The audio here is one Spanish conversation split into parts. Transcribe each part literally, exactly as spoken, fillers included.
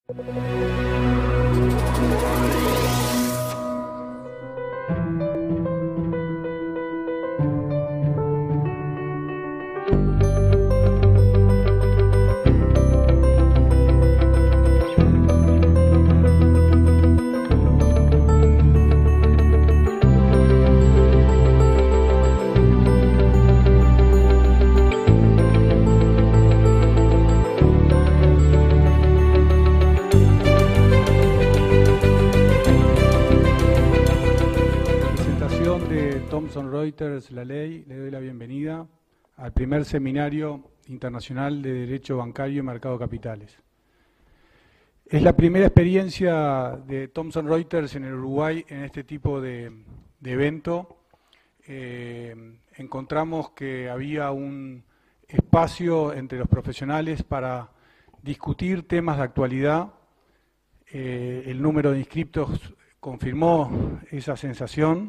Thomson Reuters, la ley, le doy la bienvenida al primer seminario internacional de Derecho Bancario y Mercado de Capitales. Es la primera experiencia de Thomson Reuters en el Uruguay en este tipo de, de evento. Eh, encontramos que había un espacio entre los profesionales para discutir temas de actualidad. Eh, el número de inscriptos confirmó esa sensación.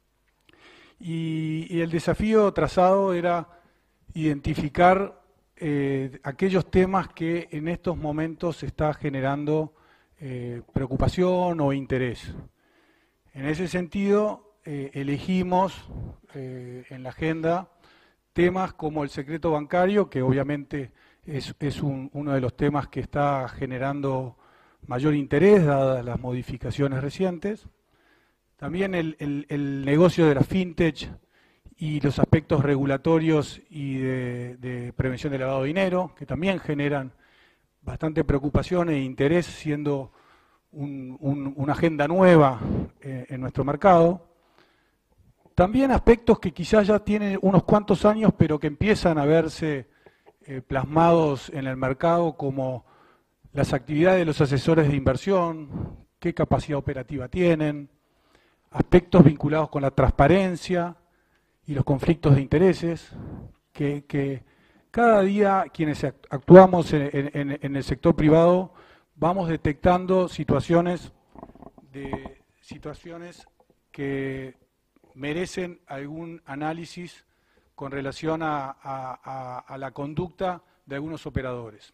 Y, y el desafío trazado era identificar eh, aquellos temas que en estos momentos está generando eh, preocupación o interés. En ese sentido, eh, elegimos eh, en la agenda temas como el secreto bancario, que obviamente es, es un, uno de los temas que está generando mayor interés, dadas las modificaciones recientes. También el, el, el negocio de la fintech y los aspectos regulatorios y de, de prevención del lavado de dinero, que también generan bastante preocupación e interés, siendo un, un, una agenda nueva eh, en nuestro mercado. También aspectos que quizás ya tienen unos cuantos años, pero que empiezan a verse eh, plasmados en el mercado, como las actividades de los asesores de inversión, qué capacidad operativa tienen, aspectos vinculados con la transparencia y los conflictos de intereses, que, que cada día quienes actuamos en, en, en el sector privado vamos detectando situaciones, de, situaciones que merecen algún análisis con relación a, a, a, a la conducta de algunos operadores.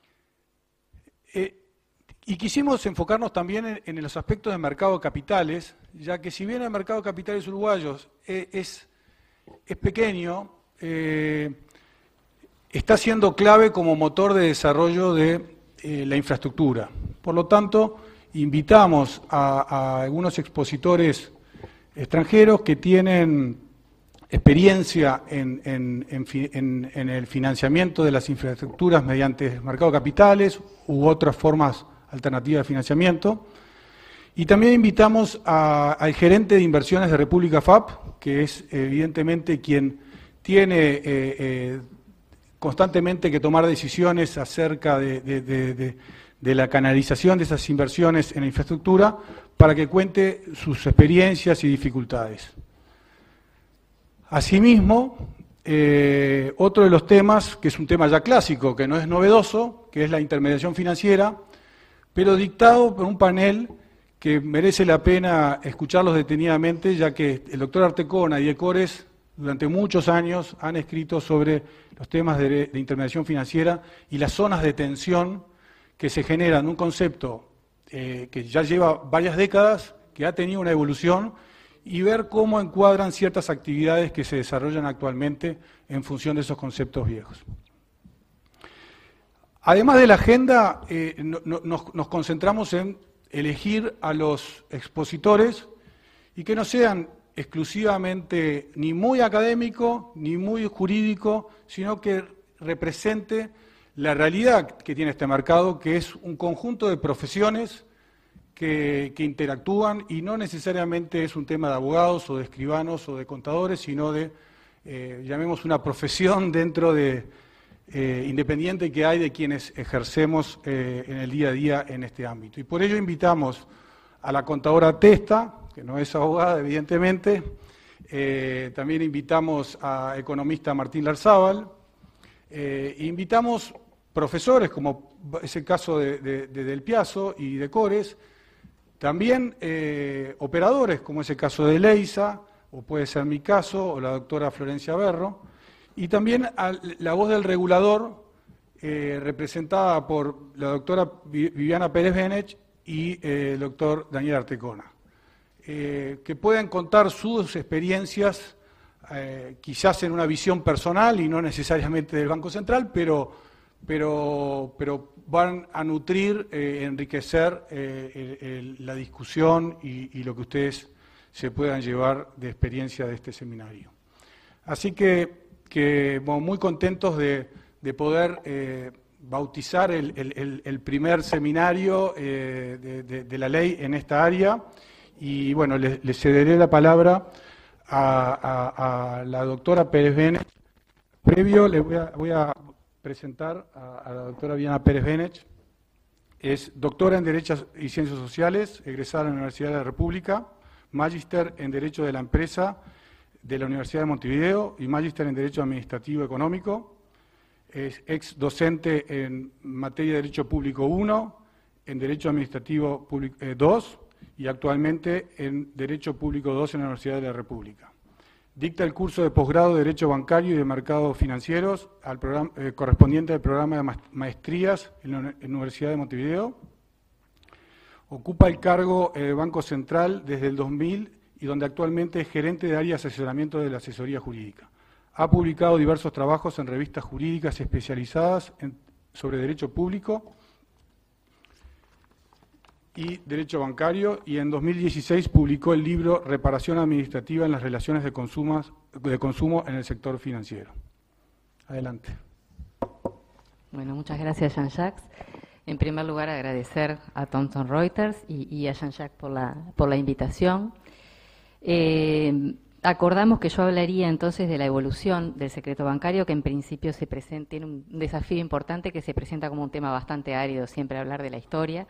Eh, Y quisimos enfocarnos también en, en los aspectos de mercado de capitales, ya que si bien el mercado de capitales uruguayos es, es, es pequeño, eh, está siendo clave como motor de desarrollo de eh, la infraestructura. Por lo tanto, invitamos a, a algunos expositores extranjeros que tienen experiencia en, en, en, en el financiamiento de las infraestructuras mediante el mercado de capitales u otras formas alternativa de financiamiento. Y también invitamos a, al gerente de inversiones de República F A P, que es evidentemente quien tiene eh, eh, constantemente que tomar decisiones acerca de, de, de, de, de la canalización de esas inversiones en la infraestructura, para que cuente sus experiencias y dificultades. Asimismo, eh, otro de los temas, que es un tema ya clásico, que no es novedoso, que es la intermediación financiera, pero dictado por un panel que merece la pena escucharlos detenidamente, ya que el doctor Artecona y Ecores durante muchos años han escrito sobre los temas de, de intermediación financiera y las zonas de tensión que se generan, un concepto eh, que ya lleva varias décadas, que ha tenido una evolución, y ver cómo encuadran ciertas actividades que se desarrollan actualmente en función de esos conceptos viejos. Además de la agenda, eh, no, no, nos, nos concentramos en elegir a los expositores y que no sean exclusivamente ni muy académico ni muy jurídico, sino que represente la realidad que tiene este mercado, que es un conjunto de profesiones que, que interactúan, y no necesariamente es un tema de abogados o de escribanos o de contadores, sino de, eh, llamemos, una profesión dentro de Eh, independiente que hay de quienes ejercemos eh, en el día a día en este ámbito. Y por ello invitamos a la contadora Testa, que no es abogada evidentemente, eh, también invitamos a economista Martín Larzábal, eh, invitamos profesores, como es el caso de, de, de Del Piazzo y de Cores, también eh, operadores, como es el caso de Leisa, o puede ser mi caso, o la doctora Florencia Berro, y también a la voz del regulador, eh, representada por la doctora Viviana Pérez Benech y eh, el doctor Daniel Artecona, eh, que puedan contar sus experiencias, eh, quizás en una visión personal y no necesariamente del Banco Central, pero, pero, pero van a nutrir, eh, enriquecer eh, el, el, la discusión y, y lo que ustedes se puedan llevar de experiencia de este seminario. Así que, que bueno, muy contentos de, de poder eh, bautizar el, el, el primer seminario eh, de, de, de la ley en esta área, y bueno, le, le cederé la palabra a, a, a la doctora Pérez Benech. Previo le voy a, voy a presentar a, a la doctora Viviana Pérez Benech. Es doctora en Derecho y Ciencias Sociales, egresada de la Universidad de la República, magíster en Derecho de la Empresa de la Universidad de Montevideo y magíster en Derecho Administrativo Económico. Es ex docente en materia de Derecho Público uno, en Derecho Administrativo dos y actualmente en Derecho Público dos en la Universidad de la República. Dicta el curso de posgrado de Derecho Bancario y de Mercados Financieros al programa, eh, correspondiente al programa de maestrías en la, en la Universidad de Montevideo. Ocupa el cargo en el Banco Central desde el dos mil y donde actualmente es gerente de área de asesoramiento de la asesoría jurídica. Ha publicado diversos trabajos en revistas jurídicas especializadas en, sobre derecho público y derecho bancario, y en dos mil dieciséis publicó el libro Reparación Administrativa en las Relaciones de, consumos, de Consumo en el Sector Financiero. Adelante. Bueno, muchas gracias, Jean-Jacques. En primer lugar, agradecer a Thomson Reuters y, y a Jean-Jacques por la, por la invitación. Eh, acordamos que yo hablaría entonces de la evolución del secreto bancario, que en principio se presenta, tiene un desafío importante que se presenta como un tema bastante árido, siempre hablar de la historia.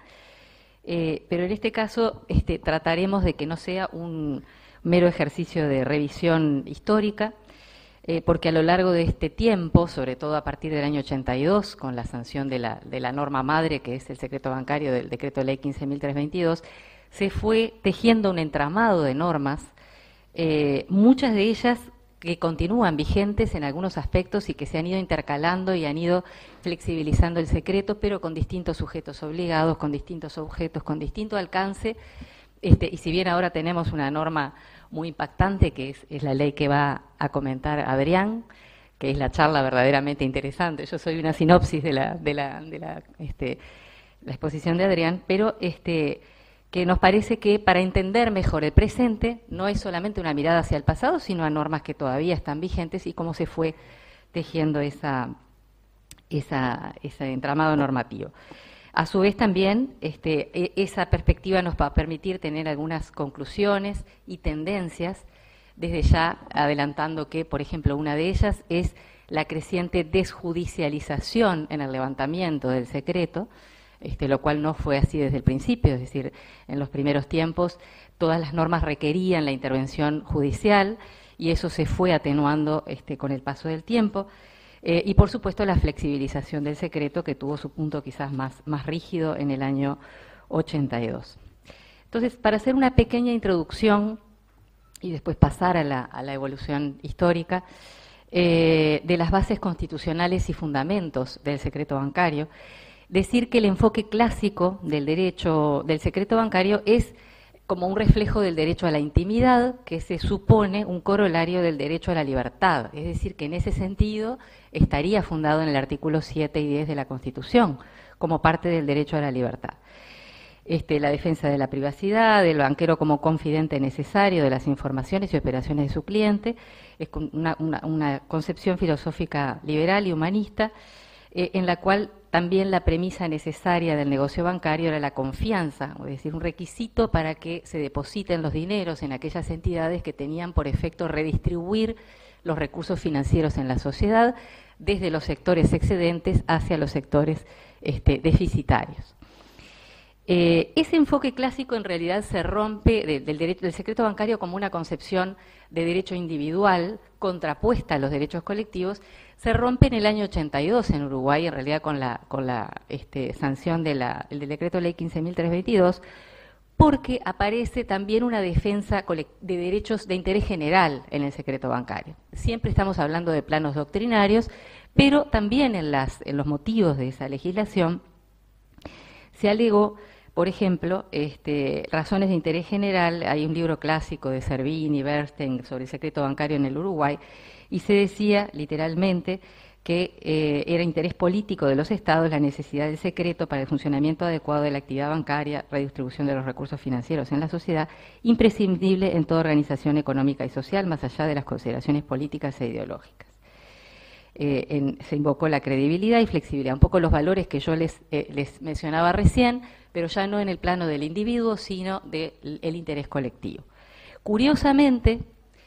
Eh, pero en este caso este, trataremos de que no sea un mero ejercicio de revisión histórica, eh, porque a lo largo de este tiempo, sobre todo a partir del año ochenta y dos, con la sanción de la, de la norma madre, que es el secreto bancario del decreto de ley quince mil trescientos veintidós, se fue tejiendo un entramado de normas, eh, muchas de ellas que continúan vigentes en algunos aspectos y que se han ido intercalando y han ido flexibilizando el secreto, pero con distintos sujetos obligados, con distintos objetos, con distinto alcance. Este, y si bien ahora tenemos una norma muy impactante, que es, es la ley que va a comentar Adrián, que es la charla verdaderamente interesante. Yo soy una sinopsis de la, de la, de la, este, la exposición de Adrián, pero este, que nos parece que para entender mejor el presente no es solamente una mirada hacia el pasado, sino a normas que todavía están vigentes y cómo se fue tejiendo esa, esa, ese entramado normativo. A su vez también este, esa perspectiva nos va a permitir tener algunas conclusiones y tendencias, desde ya adelantando que, por ejemplo, una de ellas es la creciente desjudicialización en el levantamiento del secreto, Este, lo cual no fue así desde el principio, es decir, en los primeros tiempos todas las normas requerían la intervención judicial y eso se fue atenuando este, con el paso del tiempo, eh, y por supuesto la flexibilización del secreto, que tuvo su punto quizás más, más rígido en el año ochenta y dos. Entonces, para hacer una pequeña introducción y después pasar a la, a la evolución histórica eh, de las bases constitucionales y fundamentos del secreto bancario, decir que el enfoque clásico del derecho, del secreto bancario es como un reflejo del derecho a la intimidad, que se supone un corolario del derecho a la libertad. Es decir, que en ese sentido estaría fundado en el artículo siete y diez de la Constitución, como parte del derecho a la libertad. Este, la defensa de la privacidad, del banquero como confidente necesario de las informaciones y operaciones de su cliente, es una, una, una concepción filosófica liberal y humanista, eh, en la cual también la premisa necesaria del negocio bancario era la confianza, es decir, un requisito para que se depositen los dineros en aquellas entidades que tenían por efecto redistribuir los recursos financieros en la sociedad desde los sectores excedentes hacia los sectores este, deficitarios. Eh, ese enfoque clásico en realidad se rompe de, del, derecho, del secreto bancario como una concepción de derecho individual contrapuesta a los derechos colectivos, se rompe en el año ochenta y dos en Uruguay, en realidad con la, con la este, sanción de la, del decreto ley quince mil trescientos veintidós, porque aparece también una defensa de derechos de interés general en el secreto bancario. Siempre estamos hablando de planos doctrinarios, Pero también en, las, en los motivos de esa legislación se alegó, por ejemplo, este, razones de interés general. Hay un libro clásico de Servini y Bernstein sobre el secreto bancario en el Uruguay, y se decía literalmente que eh, era interés político de los estados la necesidad del secreto para el funcionamiento adecuado de la actividad bancaria, redistribución de los recursos financieros en la sociedad, imprescindible en toda organización económica y social, más allá de las consideraciones políticas e ideológicas. Eh, en, se invocó la credibilidad y flexibilidad, un poco los valores que yo les, eh, les mencionaba recién, pero ya no en el plano del individuo, sino del interés colectivo. Curiosamente,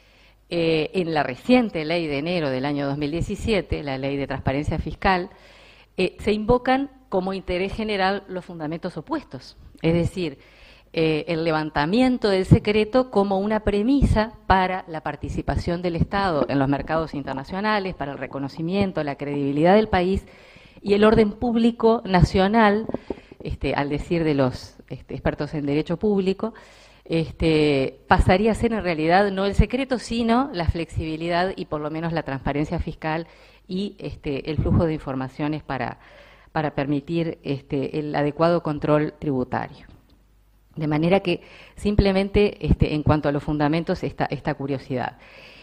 Eh, en la reciente ley de enero del año dos mil diecisiete, la ley de transparencia fiscal, eh, se invocan como interés general los fundamentos opuestos, es decir, eh, el levantamiento del secreto como una premisa para la participación del Estado en los mercados internacionales, para el reconocimiento, la credibilidad del país y el orden público nacional, este, al decir de los este, expertos en derecho público, Este, pasaría a ser en realidad no el secreto, sino la flexibilidad y por lo menos la transparencia fiscal y este, el flujo de informaciones para, para permitir este, el adecuado control tributario. De manera que simplemente este, en cuanto a los fundamentos, esta, esta curiosidad.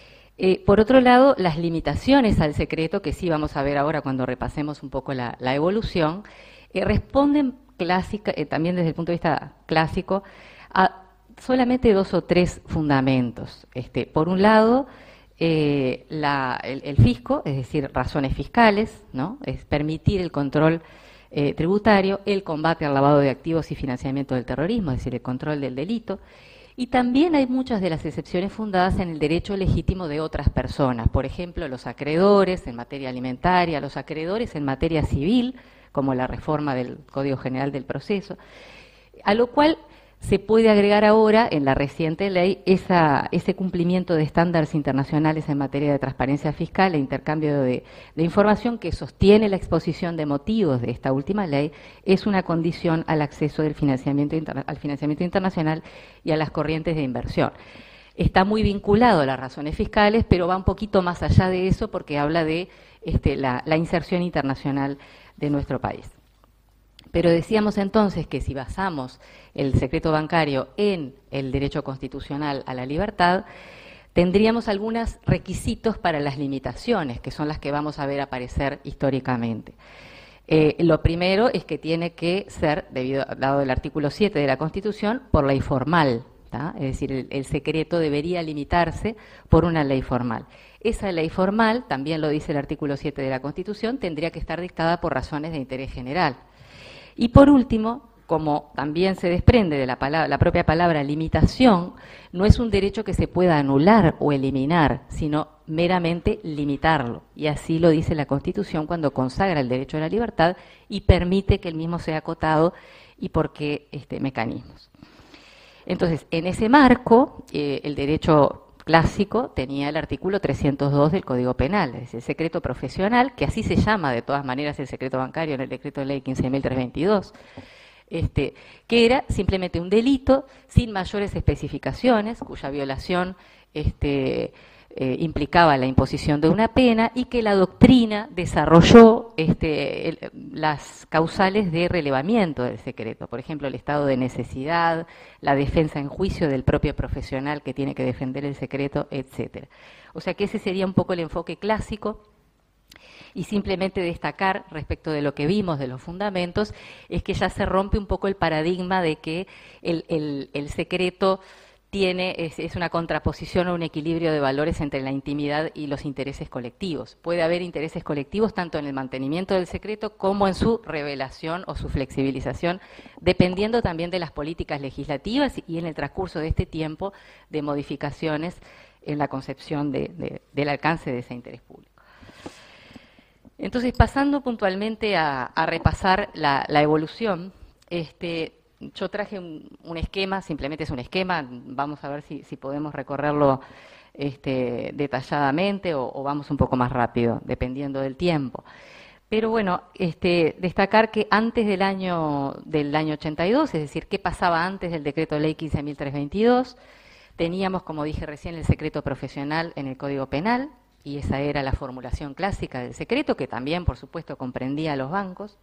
Eh, por otro lado, las limitaciones al secreto, que sí vamos a ver ahora cuando repasemos un poco la, la evolución, eh, responden clásica, eh, también desde el punto de vista clásico, a solamente dos o tres fundamentos. Este, por un lado, eh, la, el, el fisco, es decir, razones fiscales, ¿no? Es permitir el control eh, tributario, el combate al lavado de activos y financiamiento del terrorismo, es decir, el control del delito. Y también hay muchas de las excepciones fundadas en el derecho legítimo de otras personas, por ejemplo, los acreedores en materia alimentaria, los acreedores en materia civil, como la reforma del Código General del Proceso, a lo cual se puede agregar ahora en la reciente ley esa, ese cumplimiento de estándares internacionales en materia de transparencia fiscal e intercambio de, de información que sostiene la exposición de motivos de esta última ley, es una condición al acceso del financiamiento al financiamiento internacional y a las corrientes de inversión. Está muy vinculado a las razones fiscales, pero va un poquito más allá de eso porque habla de este, la, la inserción internacional de nuestro país. Pero decíamos entonces que si basamos el secreto bancario en el derecho constitucional a la libertad, tendríamos algunos requisitos para las limitaciones, que son las que vamos a ver aparecer históricamente. Eh, lo primero es que tiene que ser, debido, dado el artículo siete de la Constitución, por ley formal, ¿tá? Es decir, el, el secreto debería limitarse por una ley formal. Esa ley formal, también lo dice el artículo siete de la Constitución, tendría que estar dictada por razones de interés general. Y por último, como también se desprende de la, palabra, la propia palabra limitación, no es un derecho que se pueda anular o eliminar, sino meramente limitarlo. Y así lo dice la Constitución cuando consagra el derecho a la libertad y permite que el mismo sea acotado y por qué este, mecanismos. Entonces, en ese marco, eh, el derecho clásico tenía el artículo trescientos dos del Código Penal, es decir, el secreto profesional, que así se llama de todas maneras el secreto bancario en el decreto de ley quince mil trescientos veintidós, este, que era simplemente un delito sin mayores especificaciones, cuya violación este, eh, implicaba la imposición de una pena y que la doctrina desarrolló este, el, las causales de relevamiento del secreto, por ejemplo, el estado de necesidad, la defensa en juicio del propio profesional que tiene que defender el secreto, etcétera. O sea que ese sería un poco el enfoque clásico. Y simplemente destacar respecto de lo que vimos de los fundamentos es que ya se rompe un poco el paradigma de que el, el, el secreto tiene, es, es una contraposición o un equilibrio de valores entre la intimidad y los intereses colectivos. Puede haber intereses colectivos tanto en el mantenimiento del secreto como en su revelación o su flexibilización, dependiendo también de las políticas legislativas y en el transcurso de este tiempo de modificaciones en la concepción de, de, del alcance de ese interés público. Entonces, pasando puntualmente a, a repasar la, la evolución, este, yo traje un, un esquema, simplemente es un esquema, vamos a ver si, si podemos recorrerlo este, detalladamente o, o vamos un poco más rápido, dependiendo del tiempo. Pero bueno, este, destacar que antes del año, del año ochenta y dos, es decir, qué pasaba antes del decreto de ley quince mil trescientos veintidós, teníamos, como dije recién, el secreto profesional en el Código Penal, y esa era la formulación clásica del secreto, que también, por supuesto, comprendía a los bancos.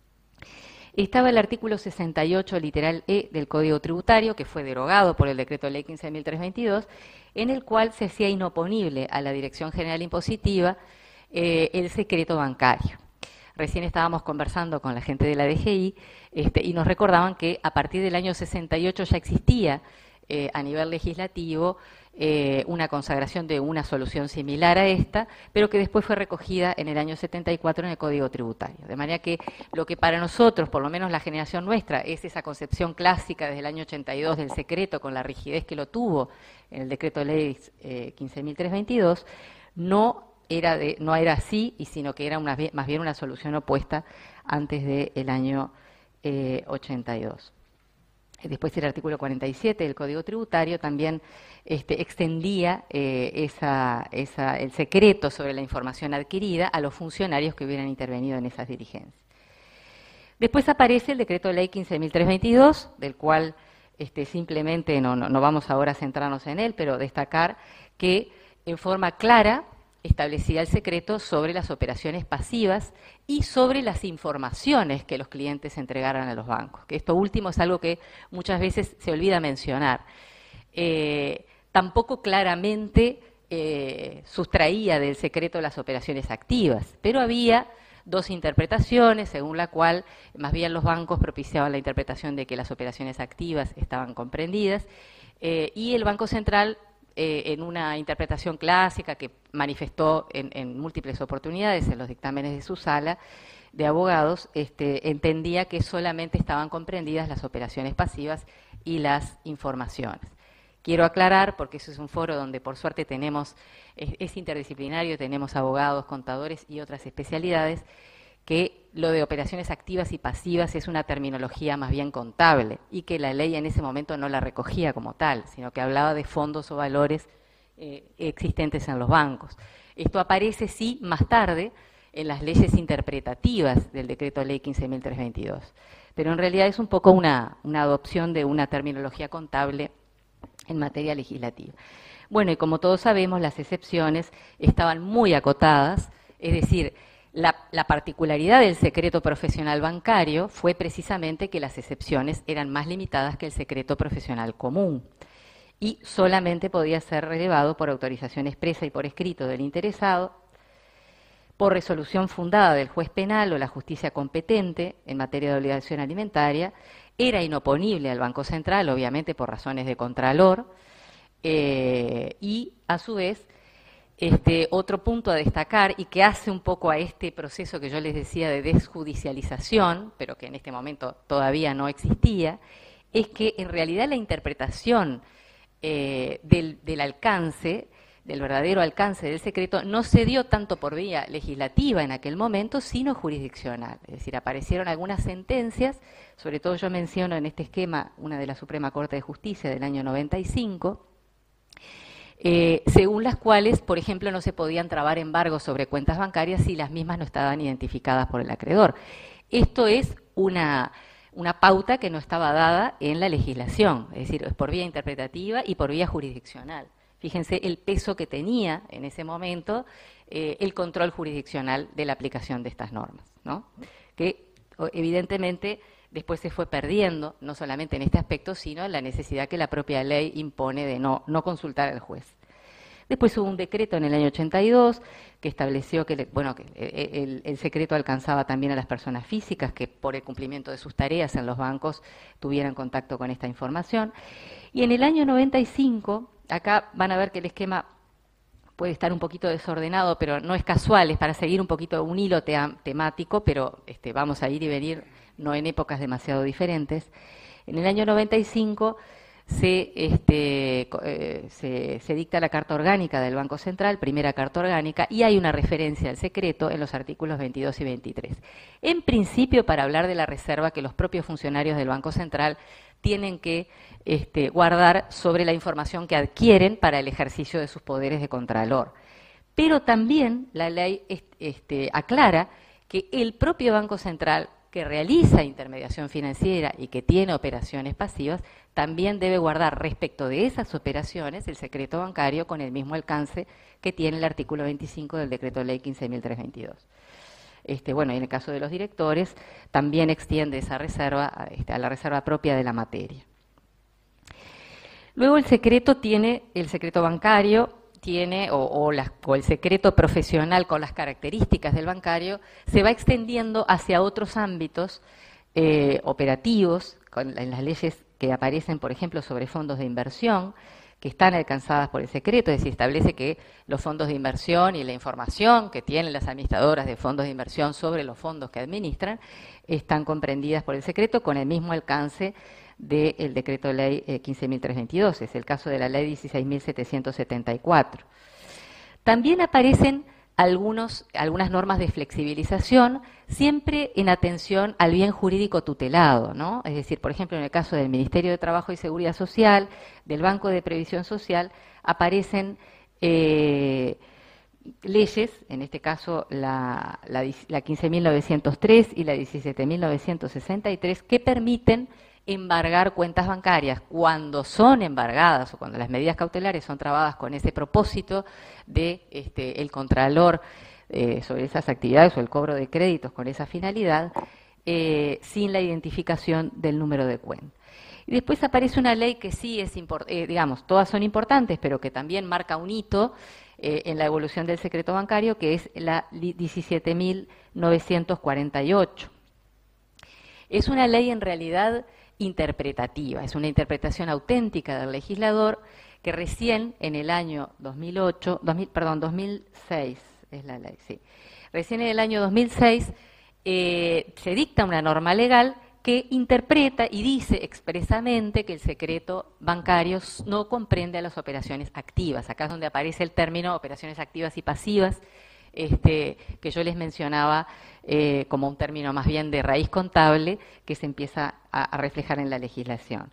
Estaba el artículo sesenta y ocho, literal E, del Código Tributario, que fue derogado por el Decreto Ley quince mil trescientos veintidós, en el cual se hacía inoponible a la Dirección General Impositiva eh, el secreto bancario. Recién estábamos conversando con la gente de la D G I este, y nos recordaban que a partir del año sesenta y ocho ya existía eh, a nivel legislativo eh, una consagración de una solución similar a esta, pero que después fue recogida en el año setenta y cuatro en el Código Tributario. De manera que lo que para nosotros, por lo menos la generación nuestra, es esa concepción clásica desde el año ochenta y dos del secreto con la rigidez que lo tuvo en el Decreto Ley eh, quince mil trescientos veintidós, no Era de, no era así, y sino que era una, más bien una solución opuesta antes del año eh, ochenta y dos. Después el artículo cuarenta y siete del Código Tributario también este, extendía eh, esa, esa, el secreto sobre la información adquirida a los funcionarios que hubieran intervenido en esas diligencias. Después aparece el Decreto Ley quince mil trescientos veintidós, del cual este, simplemente no, no, no vamos ahora a centrarnos en él, pero destacar que en forma clara establecía el secreto sobre las operaciones pasivas y sobre las informaciones que los clientes entregaran a los bancos, que esto último es algo que muchas veces se olvida mencionar. Eh, tampoco claramente eh, sustraía del secreto las operaciones activas, pero había dos interpretaciones, según la cual más bien los bancos propiciaban la interpretación de que las operaciones activas estaban comprendidas, eh, y el Banco Central, Eh, en una interpretación clásica que manifestó en, en múltiples oportunidades en los dictámenes de su sala de abogados, este, entendía que solamente estaban comprendidas las operaciones pasivas y las informaciones. Quiero aclarar, porque eso es un foro donde por suerte tenemos, es, es interdisciplinario, tenemos abogados, contadores y otras especialidades, que lo de operaciones activas y pasivas es una terminología más bien contable y que la ley en ese momento no la recogía como tal, sino que hablaba de fondos o valores eh, existentes en los bancos. Esto aparece, sí, más tarde en las leyes interpretativas del Decreto Ley quince mil trescientos veintidós, pero en realidad es un poco una, una adopción de una terminología contable en materia legislativa. Bueno, y como todos sabemos, las excepciones estaban muy acotadas, es decir, La, la particularidad del secreto profesional bancario fue precisamente que las excepciones eran más limitadas que el secreto profesional común y solamente podía ser relevado por autorización expresa y por escrito del interesado, por resolución fundada del juez penal o la justicia competente en materia de obligación alimentaria, era inoponible al Banco Central, obviamente por razones de contralor, eh, y a su vez, Este, otro punto a destacar y que hace un poco a este proceso que yo les decía de desjudicialización, pero que en este momento todavía no existía, es que en realidad la interpretación eh, del, del alcance, del verdadero alcance del secreto, no se dio tanto por vía legislativa en aquel momento, sino jurisdiccional. Es decir, aparecieron algunas sentencias, sobre todo yo menciono en este esquema una de la Suprema Corte de Justicia del año noventa y cinco, Eh, según las cuales, por ejemplo, no se podían trabar embargos sobre cuentas bancarias si las mismas no estaban identificadas por el acreedor. Esto es una, una pauta que no estaba dada en la legislación, es decir, es por vía interpretativa y por vía jurisdiccional. Fíjense el peso que tenía en ese momento eh, el control jurisdiccional de la aplicación de estas normas, ¿no? Que evidentemente después se fue perdiendo, no solamente en este aspecto, sino en la necesidad que la propia ley impone de no, no consultar al juez. Después hubo un decreto en el año ochenta y dos que estableció que, bueno, que el, el secreto alcanzaba también a las personas físicas que por el cumplimiento de sus tareas en los bancos tuvieran contacto con esta información. Y en el año noventa y cinco, acá van a ver que el esquema puede estar un poquito desordenado, pero no es casual, es para seguir un poquito un hilo te temático, pero este, vamos a ir y venir, no en épocas demasiado diferentes. En el año noventa y cinco se, este, eh, se, se dicta la Carta Orgánica del Banco Central, primera Carta Orgánica, y hay una referencia al secreto en los artículos veintidós y veintitrés. En principio, para hablar de la reserva que los propios funcionarios del Banco Central tienen que este, guardar sobre la información que adquieren para el ejercicio de sus poderes de contralor. Pero también la ley este, aclara que el propio Banco Central que realiza intermediación financiera y que tiene operaciones pasivas, también debe guardar respecto de esas operaciones el secreto bancario con el mismo alcance que tiene el artículo veinticinco del Decreto Ley quince mil trescientos veintidós. Este, bueno, y en el caso de los directores, también extiende esa reserva a, este, a la reserva propia de la materia. Luego el secreto tiene, el secreto bancario tiene, o, o, las, o el secreto profesional con las características del bancario, se va extendiendo hacia otros ámbitos eh, operativos, con, en las leyes que aparecen, por ejemplo, sobre fondos de inversión, que están alcanzadas por el secreto, es decir, establece que los fondos de inversión y la información que tienen las administradoras de fondos de inversión sobre los fondos que administran están comprendidas por el secreto con el mismo alcance del Decreto Ley eh, quince mil trescientos veintidós, es el caso de la Ley dieciséis mil setecientos setenta y cuatro. También aparecen algunos, algunas normas de flexibilización, siempre en atención al bien jurídico tutelado, ¿no? Es decir, por ejemplo, en el caso del Ministerio de Trabajo y Seguridad Social, del Banco de Previsión Social, aparecen eh, leyes, en este caso la, la, la quince mil novecientos tres y la diecisiete mil novecientos sesenta y tres, que permiten embargar cuentas bancarias cuando son embargadas o cuando las medidas cautelares son trabadas con ese propósito de este, el contralor eh, sobre esas actividades o el cobro de créditos con esa finalidad, eh, sin la identificación del número de cuenta. Y después aparece una ley que sí es importante, eh, digamos, todas son importantes, pero que también marca un hito eh, en la evolución del secreto bancario, que es la diecisiete mil novecientos cuarenta y ocho. Es una ley en realidad interpretativa, es una interpretación auténtica del legislador que recién en el año dos mil ocho, dos mil, perdón, dos mil seis es la ley, sí. Recién en el año dos mil seis eh, se dicta una norma legal que interpreta y dice expresamente que el secreto bancario no comprende a las operaciones activas. Acá es donde aparece el término operaciones activas y pasivas, Este, que yo les mencionaba eh, como un término más bien de raíz contable que se empieza a, a reflejar en la legislación.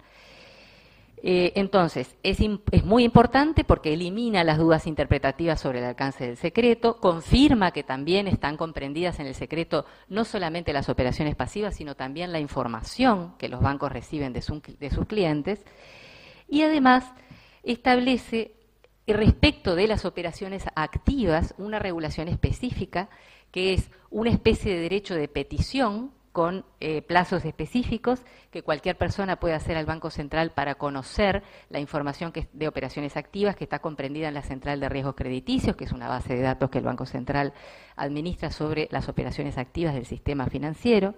Eh, entonces, es, es muy importante porque elimina las dudas interpretativas sobre el alcance del secreto, confirma que también están comprendidas en el secreto no solamente las operaciones pasivas, sino también la información que los bancos reciben de, su, de sus clientes, y además establece respecto de las operaciones activas una regulación específica que es una especie de derecho de petición con eh, plazos específicos que cualquier persona puede hacer al Banco Central para conocer la información que, de operaciones activas que está comprendida en la Central de Riesgos Crediticios, que es una base de datos que el Banco Central administra sobre las operaciones activas del sistema financiero.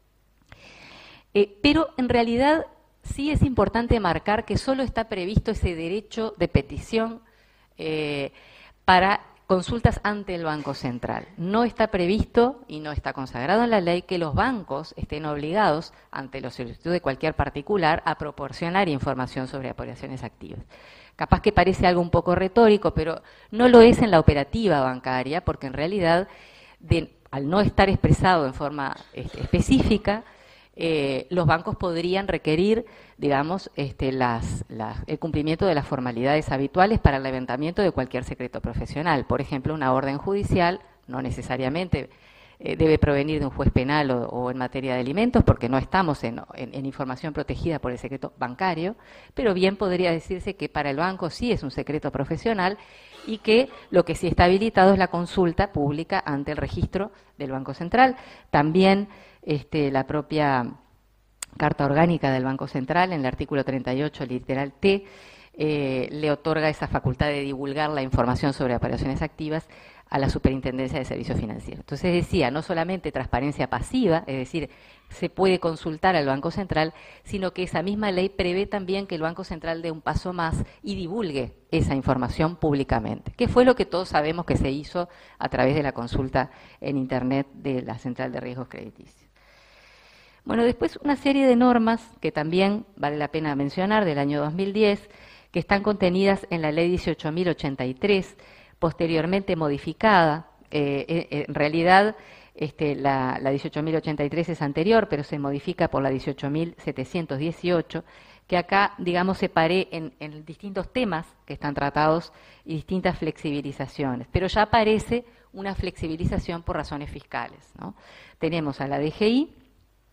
Eh, pero en realidad sí es importante marcar que solo está previsto ese derecho de petición Eh, para consultas ante el Banco Central. No está previsto y no está consagrado en la ley que los bancos estén obligados, ante la solicitud de cualquier particular, a proporcionar información sobre operaciones activas. Capaz que parece algo un poco retórico, pero no lo es en la operativa bancaria, porque en realidad, de, al no estar expresado en forma este, específica, Eh, los bancos podrían requerir, digamos, este, las, las, el cumplimiento de las formalidades habituales para el levantamiento de cualquier secreto profesional. Por ejemplo, una orden judicial no necesariamente eh, debe provenir de un juez penal o, o en materia de alimentos, porque no estamos en, en, en información protegida por el secreto bancario, pero bien podría decirse que para el banco sí es un secreto profesional y que lo que sí está habilitado es la consulta pública ante el registro del Banco Central. También Este, la propia Carta Orgánica del Banco Central, en el artículo treinta y ocho, literal T, eh, le otorga esa facultad de divulgar la información sobre operaciones activas a la Superintendencia de Servicios Financieros. Entonces decía, no solamente transparencia pasiva, es decir, se puede consultar al Banco Central, sino que esa misma ley prevé también que el Banco Central dé un paso más y divulgue esa información públicamente, que fue lo que todos sabemos que se hizo a través de la consulta en Internet de la Central de Riesgos Crediticios. Bueno, después una serie de normas que también vale la pena mencionar del año dos mil diez, que están contenidas en la Ley dieciocho mil ochenta y tres, posteriormente modificada. Eh, en realidad, este, la, la dieciocho mil ochenta y tres es anterior, pero se modifica por la dieciocho mil setecientos dieciocho, que acá, digamos, separé en, en distintos temas que están tratados y distintas flexibilizaciones. Pero ya aparece una flexibilización por razones fiscales, ¿no? Tenemos a la D G I,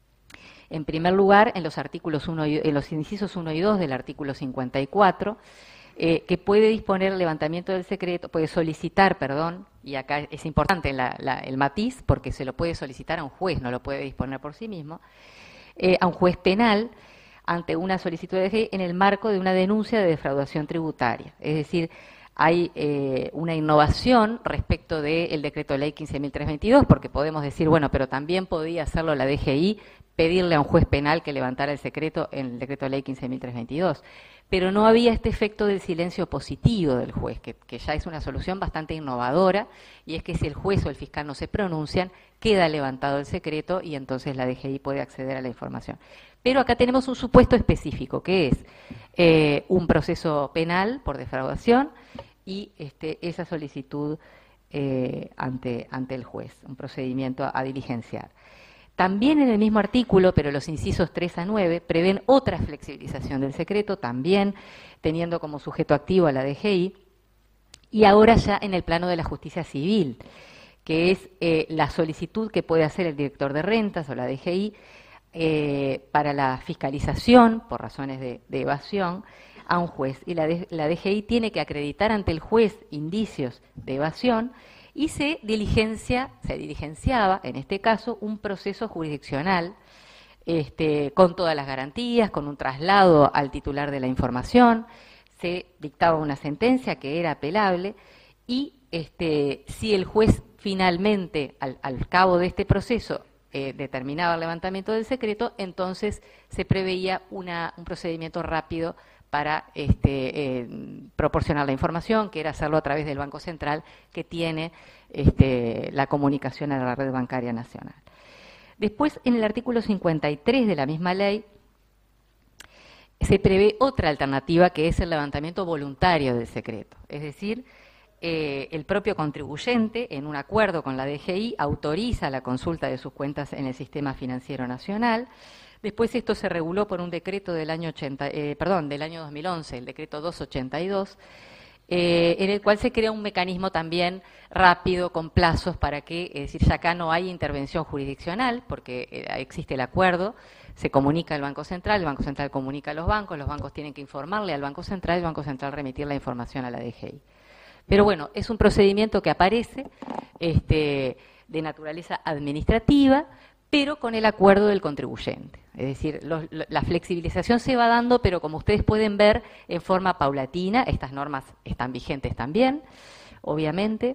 En primer lugar, en los artículos uno y, en los incisos uno y dos del artículo cincuenta y cuatro, eh, que puede disponer el levantamiento del secreto, puede solicitar, perdón, y acá es importante la, la, el matiz, porque se lo puede solicitar a un juez, no lo puede disponer por sí mismo, eh, a un juez penal ante una solicitud de D G I en el marco de una denuncia de defraudación tributaria. Es decir, hay eh, una innovación respecto del decreto ley quince mil trescientos veintidós, porque podemos decir, bueno, pero también podía hacerlo la D G I, pedirle a un juez penal que levantara el secreto en el decreto ley quince mil trescientos veintidós. Pero no había este efecto del silencio positivo del juez, que, que ya es una solución bastante innovadora, y es que si el juez o el fiscal no se pronuncian, queda levantado el secreto y entonces la D G I puede acceder a la información. Pero acá tenemos un supuesto específico, que es eh, un proceso penal por defraudación y este, esa solicitud eh, ante, ante el juez, un procedimiento a diligenciar. También en el mismo artículo, pero los incisos tres a nueve, prevén otra flexibilización del secreto, también teniendo como sujeto activo a la D G I, y ahora ya en el plano de la justicia civil, que es eh, la solicitud que puede hacer el director de rentas o la D G I eh, para la fiscalización, por razones de, de evasión, a un juez. Y la, la D G I tiene que acreditar ante el juez indicios de evasión, y se diligencia, se diligenciaba, en este caso, un proceso jurisdiccional este, con todas las garantías, con un traslado al titular de la información, se dictaba una sentencia que era apelable y este, si el juez finalmente, al, al cabo de este proceso, eh, determinaba el levantamiento del secreto, entonces se preveía una, un procedimiento rápido para este, eh, proporcionar la información, que era hacerlo a través del Banco Central, que tiene este, la comunicación a la red bancaria nacional. Después, en el artículo cincuenta y tres de la misma ley, se prevé otra alternativa, que es el levantamiento voluntario del secreto. Es decir, eh, el propio contribuyente, en un acuerdo con la D G I, autoriza la consulta de sus cuentas en el Sistema Financiero Nacional. Después esto se reguló por un decreto del año ochenta, eh, perdón, del año dos mil once, el decreto doscientos ochenta y dos, eh, en el cual se crea un mecanismo también rápido, con plazos, para que, es decir, ya acá no hay intervención jurisdiccional, porque eh, existe el acuerdo, se comunica al Banco Central, el Banco Central comunica a los bancos, los bancos tienen que informarle al Banco Central, el Banco Central remitir la información a la D G I. Pero bueno, es un procedimiento que aparece este, de naturaleza administrativa, pero con el acuerdo del contribuyente. Es decir, los, la flexibilización se va dando, pero como ustedes pueden ver, en forma paulatina. Estas normas están vigentes también, obviamente.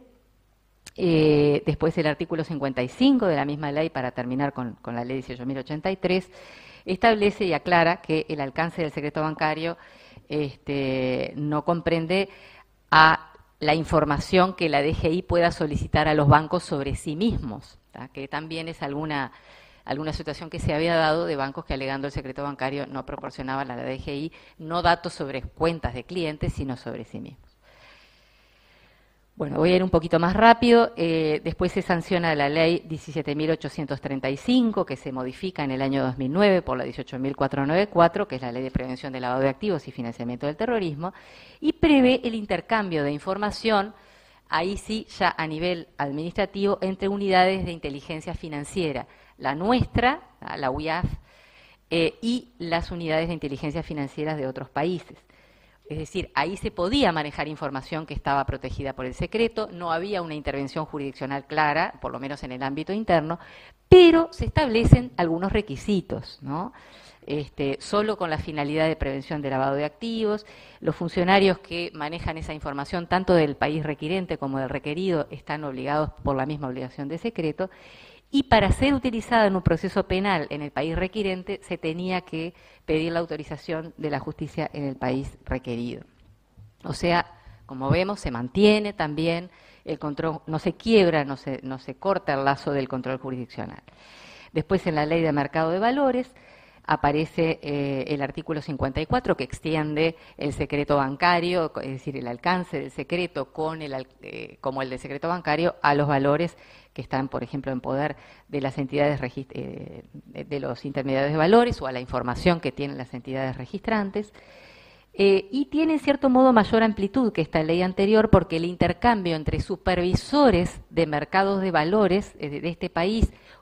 Eh, después el artículo cincuenta y cinco de la misma ley, para terminar con, con la ley dieciocho mil ochenta y tres, establece y aclara que el alcance del secreto bancario este, no comprende a la información que la D G I pueda solicitar a los bancos sobre sí mismos, ¿tá? Que también es alguna, alguna situación que se había dado de bancos que, alegando el secreto bancario, no proporcionaban a la D G I no datos sobre cuentas de clientes, sino sobre sí mismos. Bueno, voy a ir un poquito más rápido. Eh, después se sanciona la ley diecisiete mil ochocientos treinta y cinco, que se modifica en el año dos mil nueve por la dieciocho mil cuatrocientos noventa y cuatro, que es la Ley de Prevención del Lavado de Activos y Financiamiento del Terrorismo, y prevé el intercambio de información, ahí sí, ya a nivel administrativo, entre unidades de inteligencia financiera, la nuestra, la U I A F, eh, y las unidades de inteligencia financieras de otros países. Es decir, ahí se podía manejar información que estaba protegida por el secreto, no había una intervención jurisdiccional clara, por lo menos en el ámbito interno, pero se establecen algunos requisitos, ¿no? Este, solo con la finalidad de prevención de lavado de activos. Los funcionarios que manejan esa información, tanto del país requirente como del requerido, están obligados por la misma obligación de secreto. Y para ser utilizada en un proceso penal en el país requirente, se tenía que pedir la autorización de la justicia en el país requerido. O sea, como vemos, se mantiene también el control, no se quiebra, no se, no se corta el lazo del control jurisdiccional. Después, en la Ley de Mercado de Valores, aparece eh, el artículo cincuenta y cuatro, que extiende el secreto bancario, es decir, el alcance del secreto con el, eh, como el del secreto bancario, a los valores que están, por ejemplo, en poder de las entidades eh, de los intermediarios de valores, o a la información que tienen las entidades registrantes. Eh, y tiene, en cierto modo, mayor amplitud que esta ley anterior, porque el intercambio entre supervisores de mercados de valores eh, de este país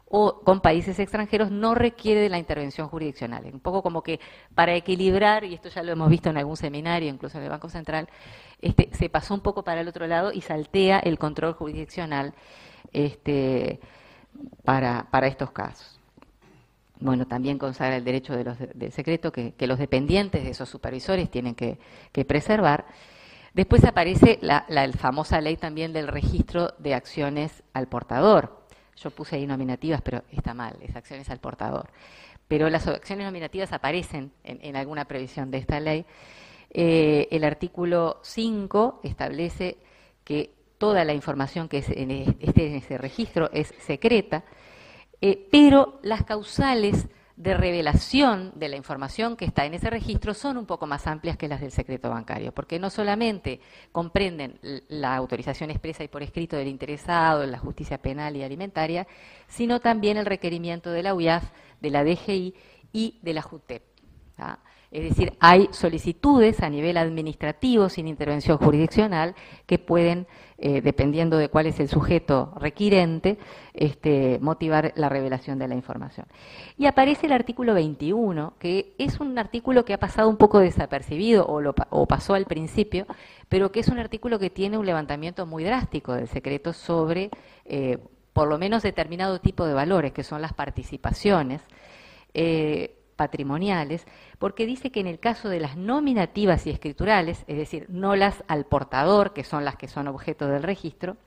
o con países extranjeros no requiere de la intervención jurisdiccional. Un poco como que para equilibrar, y esto ya lo hemos visto en algún seminario, incluso en el Banco Central, este, se pasó un poco para el otro lado y saltea el control jurisdiccional este, para, para estos casos. Bueno, también consagra el derecho de los de, del secreto que, que los dependientes de esos supervisores tienen que, que preservar. Después aparece la, la famosa ley también del registro de acciones al portador. Yo puse ahí nominativas, pero está mal, es acciones al portador. Pero las acciones nominativas aparecen en, en alguna previsión de esta ley. Eh, el artículo cinco establece que toda la información que es en, esté en ese registro es secreta, eh, pero las causales de revelación de la información que está en ese registro son un poco más amplias que las del secreto bancario, porque no solamente comprenden la autorización expresa y por escrito del interesado, la justicia penal y alimentaria, sino también el requerimiento de la U I A F, de la D G I y de la JUTEP. ¿Ah? Es decir, hay solicitudes a nivel administrativo sin intervención jurisdiccional que pueden, eh, dependiendo de cuál es el sujeto requirente, este, motivar la revelación de la información. Y aparece el artículo veintiuno, que es un artículo que ha pasado un poco desapercibido o, lo, o pasó al principio, pero que es un artículo que tiene un levantamiento muy drástico del secreto sobre, eh, por lo menos, determinado tipo de valores, que son las participaciones, eh, patrimoniales, porque dice que en el caso de las nominativas y escriturales, es decir, no las al portador, que son las que son objeto del registro,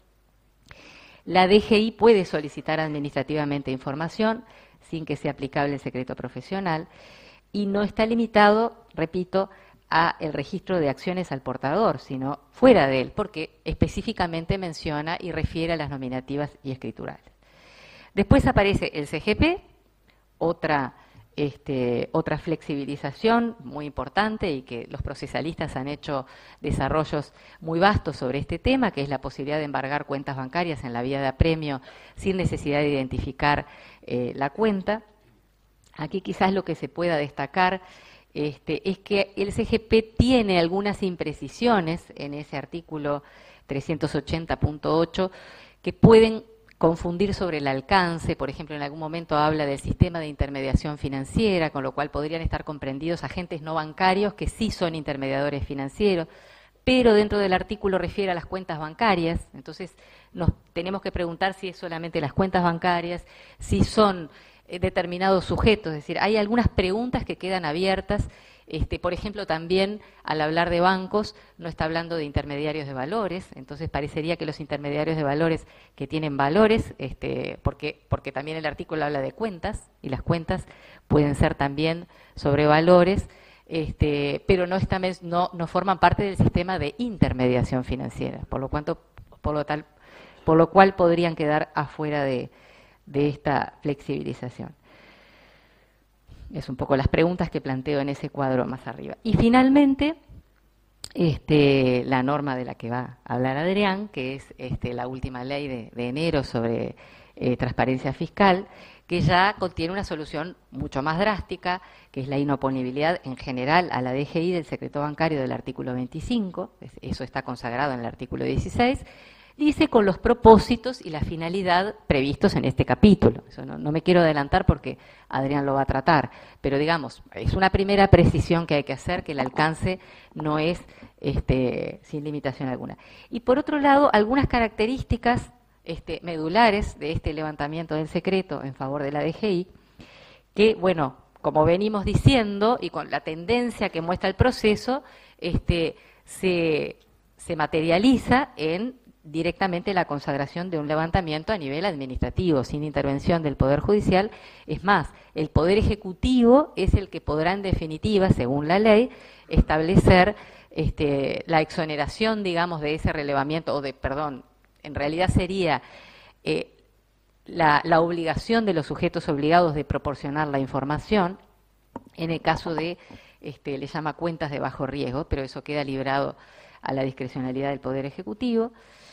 la D G I puede solicitar administrativamente información sin que sea aplicable el secreto profesional y no está limitado, repito, a el registro de acciones al portador, sino fuera de él, porque específicamente menciona y refiere a las nominativas y escriturales. Después aparece el C G P, otra Este, otra flexibilización muy importante y que los procesalistas han hecho desarrollos muy vastos sobre este tema, que es la posibilidad de embargar cuentas bancarias en la vía de apremio sin necesidad de identificar eh, la cuenta. Aquí quizás lo que se pueda destacar este, es que el C G P tiene algunas imprecisiones en ese artículo trescientos ochenta punto ocho que pueden confundir sobre el alcance. Por ejemplo, en algún momento habla del sistema de intermediación financiera, con lo cual podrían estar comprendidos agentes no bancarios que sí son intermediadores financieros, pero dentro del artículo refiere a las cuentas bancarias. Entonces, nos tenemos que preguntar si es solamente las cuentas bancarias, si son eh, determinados sujetos. Es decir, hay algunas preguntas que quedan abiertas. Este, por ejemplo, también al hablar de bancos no está hablando de intermediarios de valores, entonces parecería que los intermediarios de valores que tienen valores, este, porque, porque también el artículo habla de cuentas, y las cuentas pueden ser también sobre valores, este, pero no, están, no, no forman parte del sistema de intermediación financiera, por lo, cuanto, por lo, tal, por lo cual podrían quedar afuera de, de esta flexibilización. Es un poco las preguntas que planteo en ese cuadro más arriba. Y finalmente, este, la norma de la que va a hablar Adrián, que es este, la última ley de, de enero sobre eh, transparencia fiscal, que ya contiene una solución mucho más drástica, que es la inoponibilidad en general a la D G I del secreto bancario del artículo veinticinco, eso está consagrado en el artículo dieciséis, dice con los propósitos y la finalidad previstos en este capítulo. Eso no, no me quiero adelantar porque Adrián lo va a tratar, pero digamos, es una primera precisión que hay que hacer, que el alcance no es este, sin limitación alguna. Y por otro lado, algunas características este, medulares de este levantamiento del secreto en favor de la D G I, que, bueno, como venimos diciendo, y con la tendencia que muestra el proceso, este, se, se materializa en directamente la consagración de un levantamiento a nivel administrativo, sin intervención del Poder Judicial. Es más, el Poder Ejecutivo es el que podrá, en definitiva, según la ley, establecer este, la exoneración, digamos, de ese relevamiento, o de, perdón, en realidad sería eh, la, la obligación de los sujetos obligados de proporcionar la información, en el caso de, este, le llama cuentas de bajo riesgo, pero eso queda librado a la discrecionalidad del Poder Ejecutivo.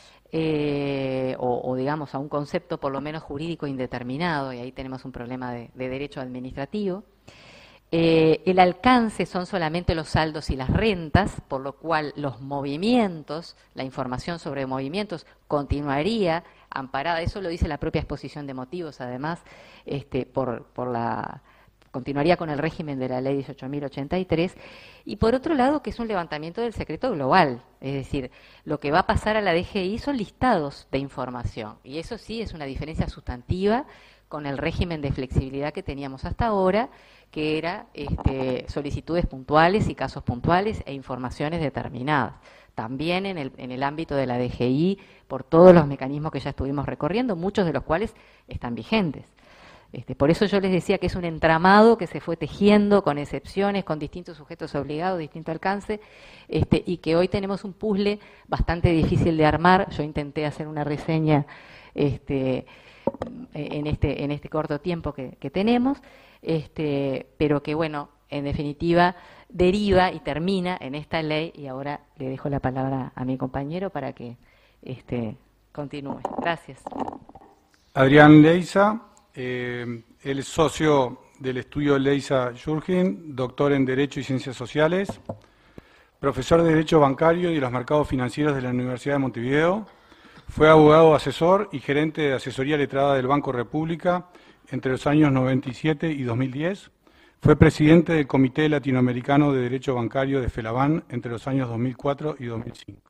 Eh, o, o digamos a un concepto por lo menos jurídico indeterminado, y ahí tenemos un problema de, de derecho administrativo. Eh, el alcance son solamente los saldos y las rentas, por lo cual los movimientos, la información sobre movimientos continuaría amparada, eso lo dice la propia exposición de motivos, además, este, por, por la... continuaría con el régimen de la ley dieciocho mil ochenta y tres, y por otro lado que es un levantamiento del secreto global, es decir, lo que va a pasar a la D G I son listados de información, y eso sí es una diferencia sustantiva con el régimen de flexibilidad que teníamos hasta ahora, que era este, solicitudes puntuales y casos puntuales e informaciones determinadas. También en el, en el ámbito de la D G I, por todos los mecanismos que ya estuvimos recorriendo, muchos de los cuales están vigentes. Este, por eso yo les decía que es un entramado que se fue tejiendo con excepciones, con distintos sujetos obligados, distinto alcance, este, y que hoy tenemos un puzzle bastante difícil de armar. Yo intenté hacer una reseña este, en, este, en este corto tiempo que, que tenemos, este, pero que, bueno, en definitiva, deriva y termina en esta ley, y ahora le dejo la palabra a mi compañero para que este, continúe. Gracias. Adrián Leiza. Eh, él es socio del estudio Leiza Jurgen, doctor en Derecho y Ciencias Sociales, profesor de Derecho Bancario y de los Mercados Financieros de la Universidad de Montevideo, fue abogado asesor y gerente de asesoría letrada del Banco República entre los años noventa y siete y dos mil diez, fue presidente del Comité Latinoamericano de Derecho Bancario de FELABAN entre los años dos mil cuatro y dos mil cinco.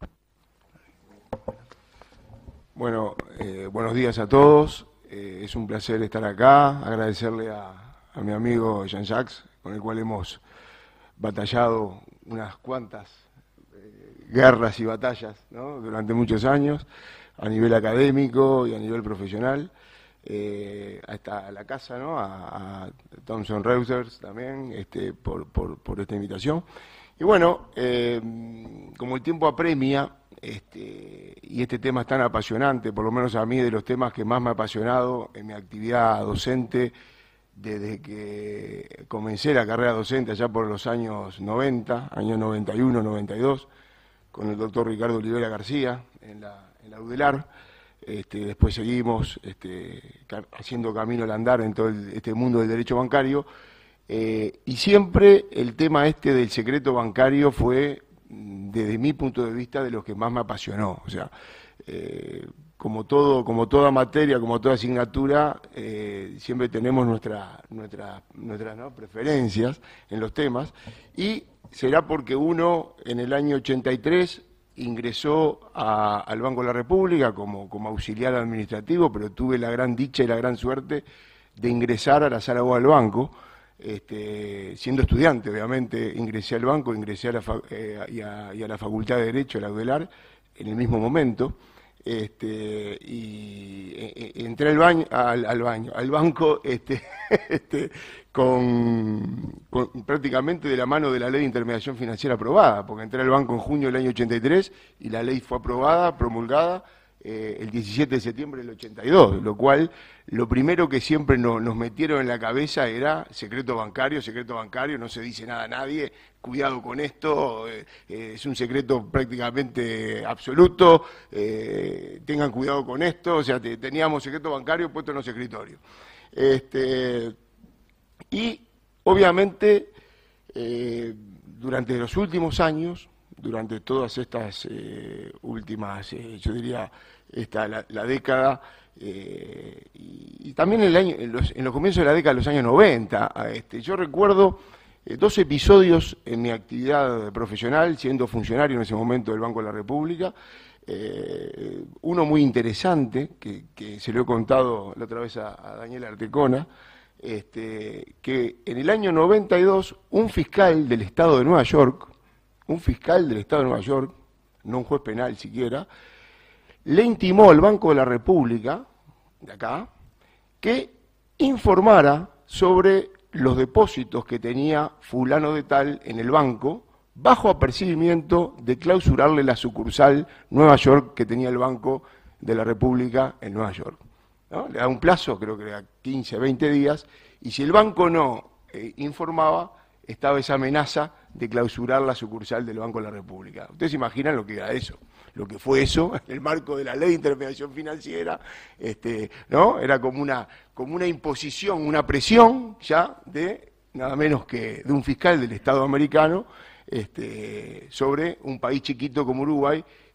Bueno, eh, buenos días a todos. Eh, es un placer estar acá, agradecerle a, a mi amigo Jean-Jacques, con el cual hemos batallado unas cuantas eh, guerras y batallas, ¿no?, durante muchos años, a nivel académico y a nivel profesional, eh, hasta la casa, ¿no?, a, a Thomson Reuters también, este, por, por, por esta invitación. Y bueno, eh, como el tiempo apremia, Este, y este tema es tan apasionante, por lo menos a mí de los temas que más me ha apasionado en mi actividad docente desde que comencé la carrera docente allá por los años noventa, años noventa y uno, noventa y dos, con el doctor Ricardo Olivera García en la, en la UDELAR. Este, después seguimos este, haciendo camino al andar en todo el, este mundo del derecho bancario, eh, y siempre el tema este del secreto bancario fue, desde mi punto de vista, de los que más me apasionó. O sea, eh, como todo, como toda materia, como toda asignatura, eh, siempre tenemos nuestra, nuestra, nuestras ¿no? preferencias en los temas, y será porque uno en el año ochenta y tres ingresó a, al Banco de la República como, como auxiliar administrativo, pero tuve la gran dicha y la gran suerte de ingresar a la sala del banco. Este, siendo estudiante, obviamente, ingresé al banco, ingresé a la, eh, y, a, y a la Facultad de Derecho, a la UDELAR, en el mismo momento, este, y eh, entré al baño, al, al baño, al banco, este, este, con, con prácticamente de la mano de la Ley de Intermediación Financiera aprobada, porque entré al banco en junio del año ochenta y tres y la ley fue aprobada, promulgada, Eh, el diecisiete de septiembre del ochenta y dos, lo cual lo primero que siempre no, nos metieron en la cabeza era secreto bancario, secreto bancario, no se dice nada a nadie, cuidado con esto, eh, eh, es un secreto prácticamente absoluto, eh, tengan cuidado con esto, o sea, te, teníamos secreto bancario puesto en los escritorios. Este, y obviamente eh, durante los últimos años, durante todas estas eh, últimas, eh, yo diría, esta, la, la década, eh, y, y también en, el año, en, los, en los comienzos de la década de los años noventa, este, yo recuerdo eh, dos episodios en mi actividad profesional, siendo funcionario en ese momento del Banco de la República, eh, uno muy interesante, que, que se lo he contado la otra vez a, a Daniela Artecona, este, que en el año noventa y dos un fiscal del Estado de Nueva York, un fiscal del Estado de Nueva York, no un juez penal siquiera, le intimó al Banco de la República, de acá, que informara sobre los depósitos que tenía fulano de tal en el banco, bajo apercibimiento de clausurarle la sucursal Nueva York que tenía el Banco de la República en Nueva York, ¿no? Le da un plazo, creo que era quince, veinte días, y si el banco no eh, informaba, estaba esa amenaza de clausurar la sucursal del Banco de la República. Ustedes se imaginan lo que era eso, lo que fue eso en el marco de la Ley de Intermediación Financiera, este, ¿no? Era como una, como una imposición, una presión ya de nada menos que de un fiscal del Estado americano este, sobre un país chiquito como Uruguay que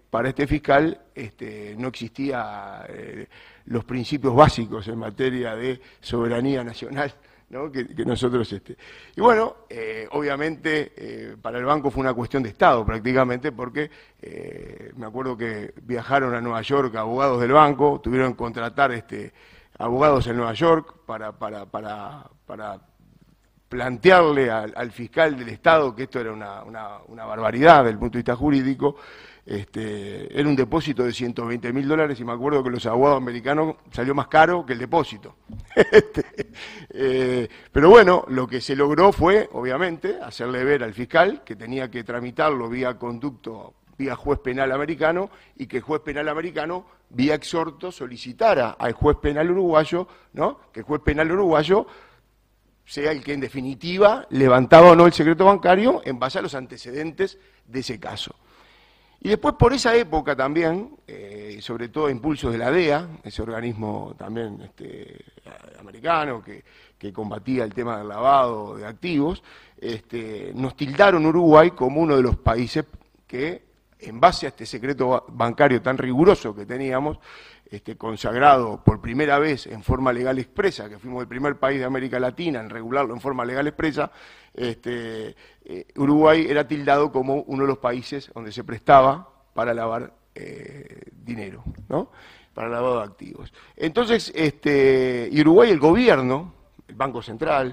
para este fiscal este, no existía eh, los principios básicos en materia de soberanía nacional, ¿no? que, que nosotros... Este. Y bueno, eh, obviamente eh, para el banco fue una cuestión de Estado prácticamente, porque eh, me acuerdo que viajaron a Nueva York abogados del banco, tuvieron que contratar este, abogados en Nueva York para, para, para, para plantearle al, al fiscal del Estado que esto era una, una, una barbaridad desde el punto de vista jurídico. Este, era un depósito de ciento veinte mil dólares y me acuerdo que los abogados americanos salió más caro que el depósito. este, eh, pero bueno, lo que se logró fue, obviamente, hacerle ver al fiscal que tenía que tramitarlo vía conducto, vía juez penal americano, y que el juez penal americano, vía exhorto, solicitara al juez penal uruguayo, ¿no? que el juez penal uruguayo sea el que en definitiva levantaba o no el secreto bancario en base a los antecedentes de ese caso. Y después por esa época también, eh, sobre todo a impulsos de la D E A, ese organismo también este, americano que, que combatía el tema del lavado de activos, este, nos tildaron Uruguay como uno de los países que, en base a este secreto bancario tan riguroso que teníamos, este, consagrado por primera vez en forma legal expresa, que fuimos el primer país de América Latina en regularlo en forma legal expresa, este, eh, Uruguay era tildado como uno de los países donde se prestaba para lavar eh, dinero, ¿no? Para lavado de activos. Entonces, este, y Uruguay, el gobierno, el Banco Central,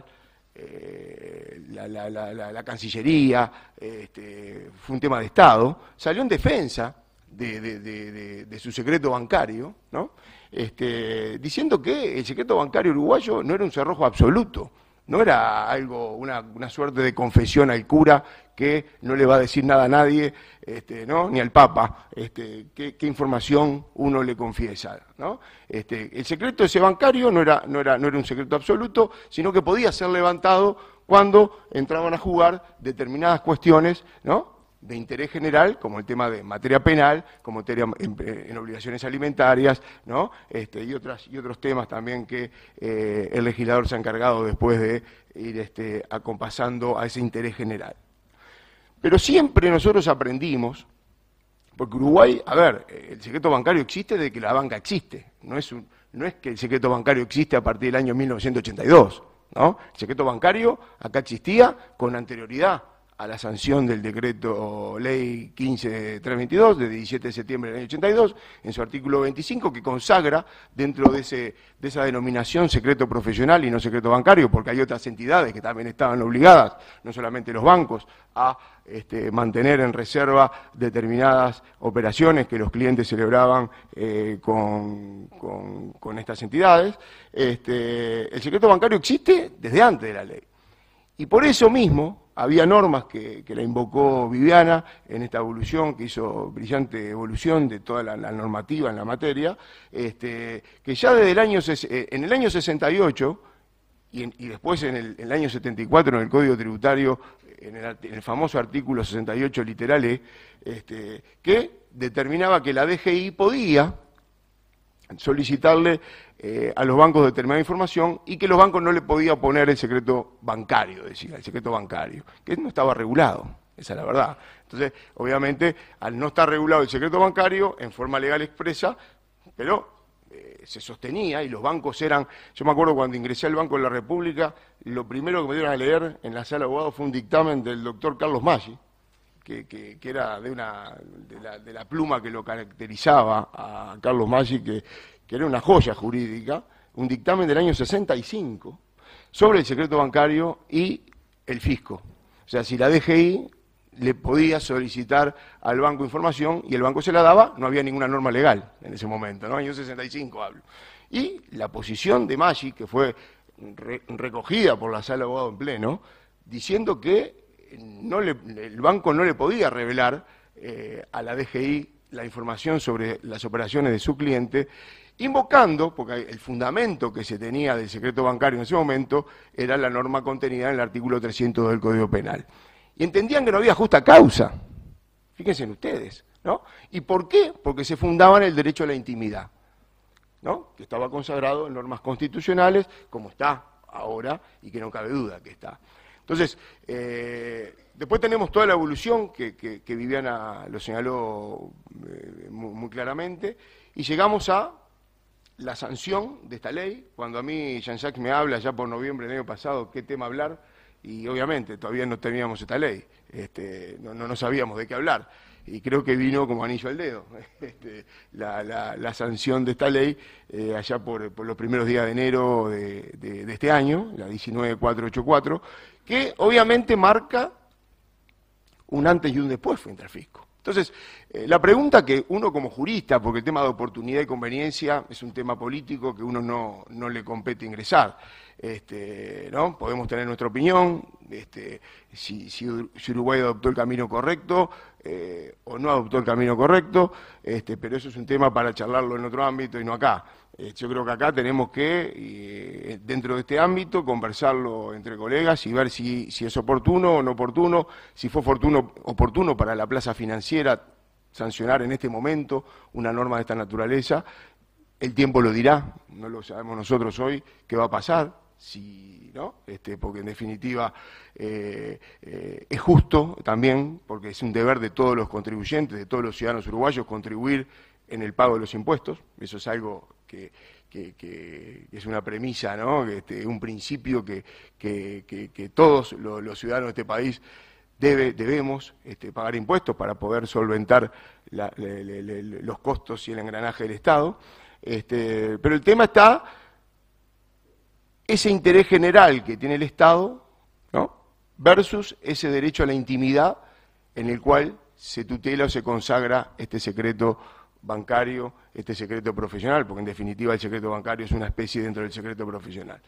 eh, la, la, la, la, la Cancillería, este, fue un tema de Estado, salió en defensa De, de, de, de, de su secreto bancario, ¿no? este, diciendo que el secreto bancario uruguayo no era un cerrojo absoluto, no era algo, una, una suerte de confesión al cura que no le va a decir nada a nadie, este, ¿no? ni al Papa, este, qué, qué información uno le confiesa, ¿no? Este, el secreto ese bancario no era, no, era, no era un secreto absoluto, sino que podía ser levantado cuando entraban a jugar determinadas cuestiones, ¿no? de interés general, como el tema de materia penal, como materia en, en obligaciones alimentarias, ¿no? este, y, otras, y otros temas también que eh, el legislador se ha encargado después de ir este, acompasando a ese interés general. Pero siempre nosotros aprendimos, porque Uruguay, a ver, el secreto bancario existe desde que la banca existe, no es, un, no es que el secreto bancario existe a partir del año mil novecientos ochenta y dos, ¿no? El secreto bancario acá existía con anterioridad a la sanción del decreto ley quince mil trescientos veintidós, de diecisiete de septiembre del año ochenta y dos, en su artículo veinticinco, que consagra dentro de, ese, de esa denominación secreto profesional y no secreto bancario, porque hay otras entidades que también estaban obligadas, no solamente los bancos, a este, mantener en reserva determinadas operaciones que los clientes celebraban eh, con, con, con estas entidades. Este, el secreto bancario existe desde antes de la ley. Y por eso mismo había normas que, que la invocó Viviana en esta evolución, que hizo brillante evolución de toda la, la normativa en la materia, este, que ya desde el año, en el año sesenta y ocho, y, en, y después en el, en el año setenta y cuatro en el Código Tributario, en el, en el famoso artículo sesenta y ocho literal E, este, que determinaba que la D G I podía solicitarle eh, a los bancos determinada información y que los bancos no le podían poner el secreto bancario, decía, el secreto bancario, que no estaba regulado, esa es la verdad. Entonces, obviamente, al no estar regulado el secreto bancario, en forma legal expresa, pero eh, se sostenía y los bancos eran, yo me acuerdo cuando ingresé al Banco de la República, lo primero que me dieron a leer en la sala de abogados fue un dictamen del doctor Carlos Maggi, Que, que, que era de, una, de, la, de la pluma que lo caracterizaba a Carlos Maggi, que, que era una joya jurídica, un dictamen del año sesenta y cinco sobre el secreto bancario y el fisco. O sea, si la D G I le podía solicitar al banco información y el banco se la daba, no había ninguna norma legal en ese momento, ¿no? Año sesenta y cinco hablo. Y la posición de Maggi, que fue re, recogida por la sala de abogados en pleno, diciendo que No le, el banco no le podía revelar eh, a la D G I la información sobre las operaciones de su cliente, invocando, porque el fundamento que se tenía del secreto bancario en ese momento era la norma contenida en el artículo trescientos del Código Penal. Y entendían que no había justa causa, fíjense en ustedes, ¿no? ¿Y por qué? Porque se fundaba en el derecho a la intimidad, ¿no? Que estaba consagrado en normas constitucionales, como está ahora, y que no cabe duda que está. Entonces, eh, después tenemos toda la evolución que, que, que Viviana lo señaló eh, muy, muy claramente, y llegamos a la sanción de esta ley. Cuando a mí Jean-Jacques me habla ya por noviembre del año pasado qué tema hablar, y obviamente todavía no teníamos esta ley, este, no, no, no sabíamos de qué hablar, y creo que vino como anillo al dedo este, la, la, la sanción de esta ley eh, allá por, por los primeros días de enero de, de, de este año, la diecinueve mil cuatrocientos ochenta y cuatro, que obviamente marca un antes y un después frente al fisco. Entonces, eh, la pregunta que uno como jurista, porque el tema de oportunidad y conveniencia es un tema político que uno no, no le compete ingresar, este, ¿no? Podemos tener nuestra opinión, este, si, si, si Uruguay adoptó el camino correcto eh, o no adoptó el camino correcto, este, pero eso es un tema para charlarlo en otro ámbito y no acá. Eh, yo creo que acá tenemos que, eh, dentro de este ámbito, conversarlo entre colegas y ver si, si es oportuno o no oportuno, si fue oportuno, oportuno para la plaza financiera sancionar en este momento una norma de esta naturaleza. El tiempo lo dirá, no lo sabemos nosotros hoy qué va a pasar, si, ¿no? Este, porque en definitiva eh, eh, es justo también, porque es un deber de todos los contribuyentes, de todos los ciudadanos uruguayos, contribuir en el pago de los impuestos. Eso es algo que, que, que es una premisa, ¿no? Este, un principio que, que, que, que todos los, los ciudadanos de este país debe, debemos este, pagar impuestos para poder solventar la, le, le, le, los costos y el engranaje del Estado. Este, pero el tema está ese interés general que tiene el Estado, ¿no? Versus ese derecho a la intimidad en el cual se tutela o se consagra este secreto bancario, este secreto profesional, porque en definitiva el secreto bancario es una especie dentro del secreto profesional.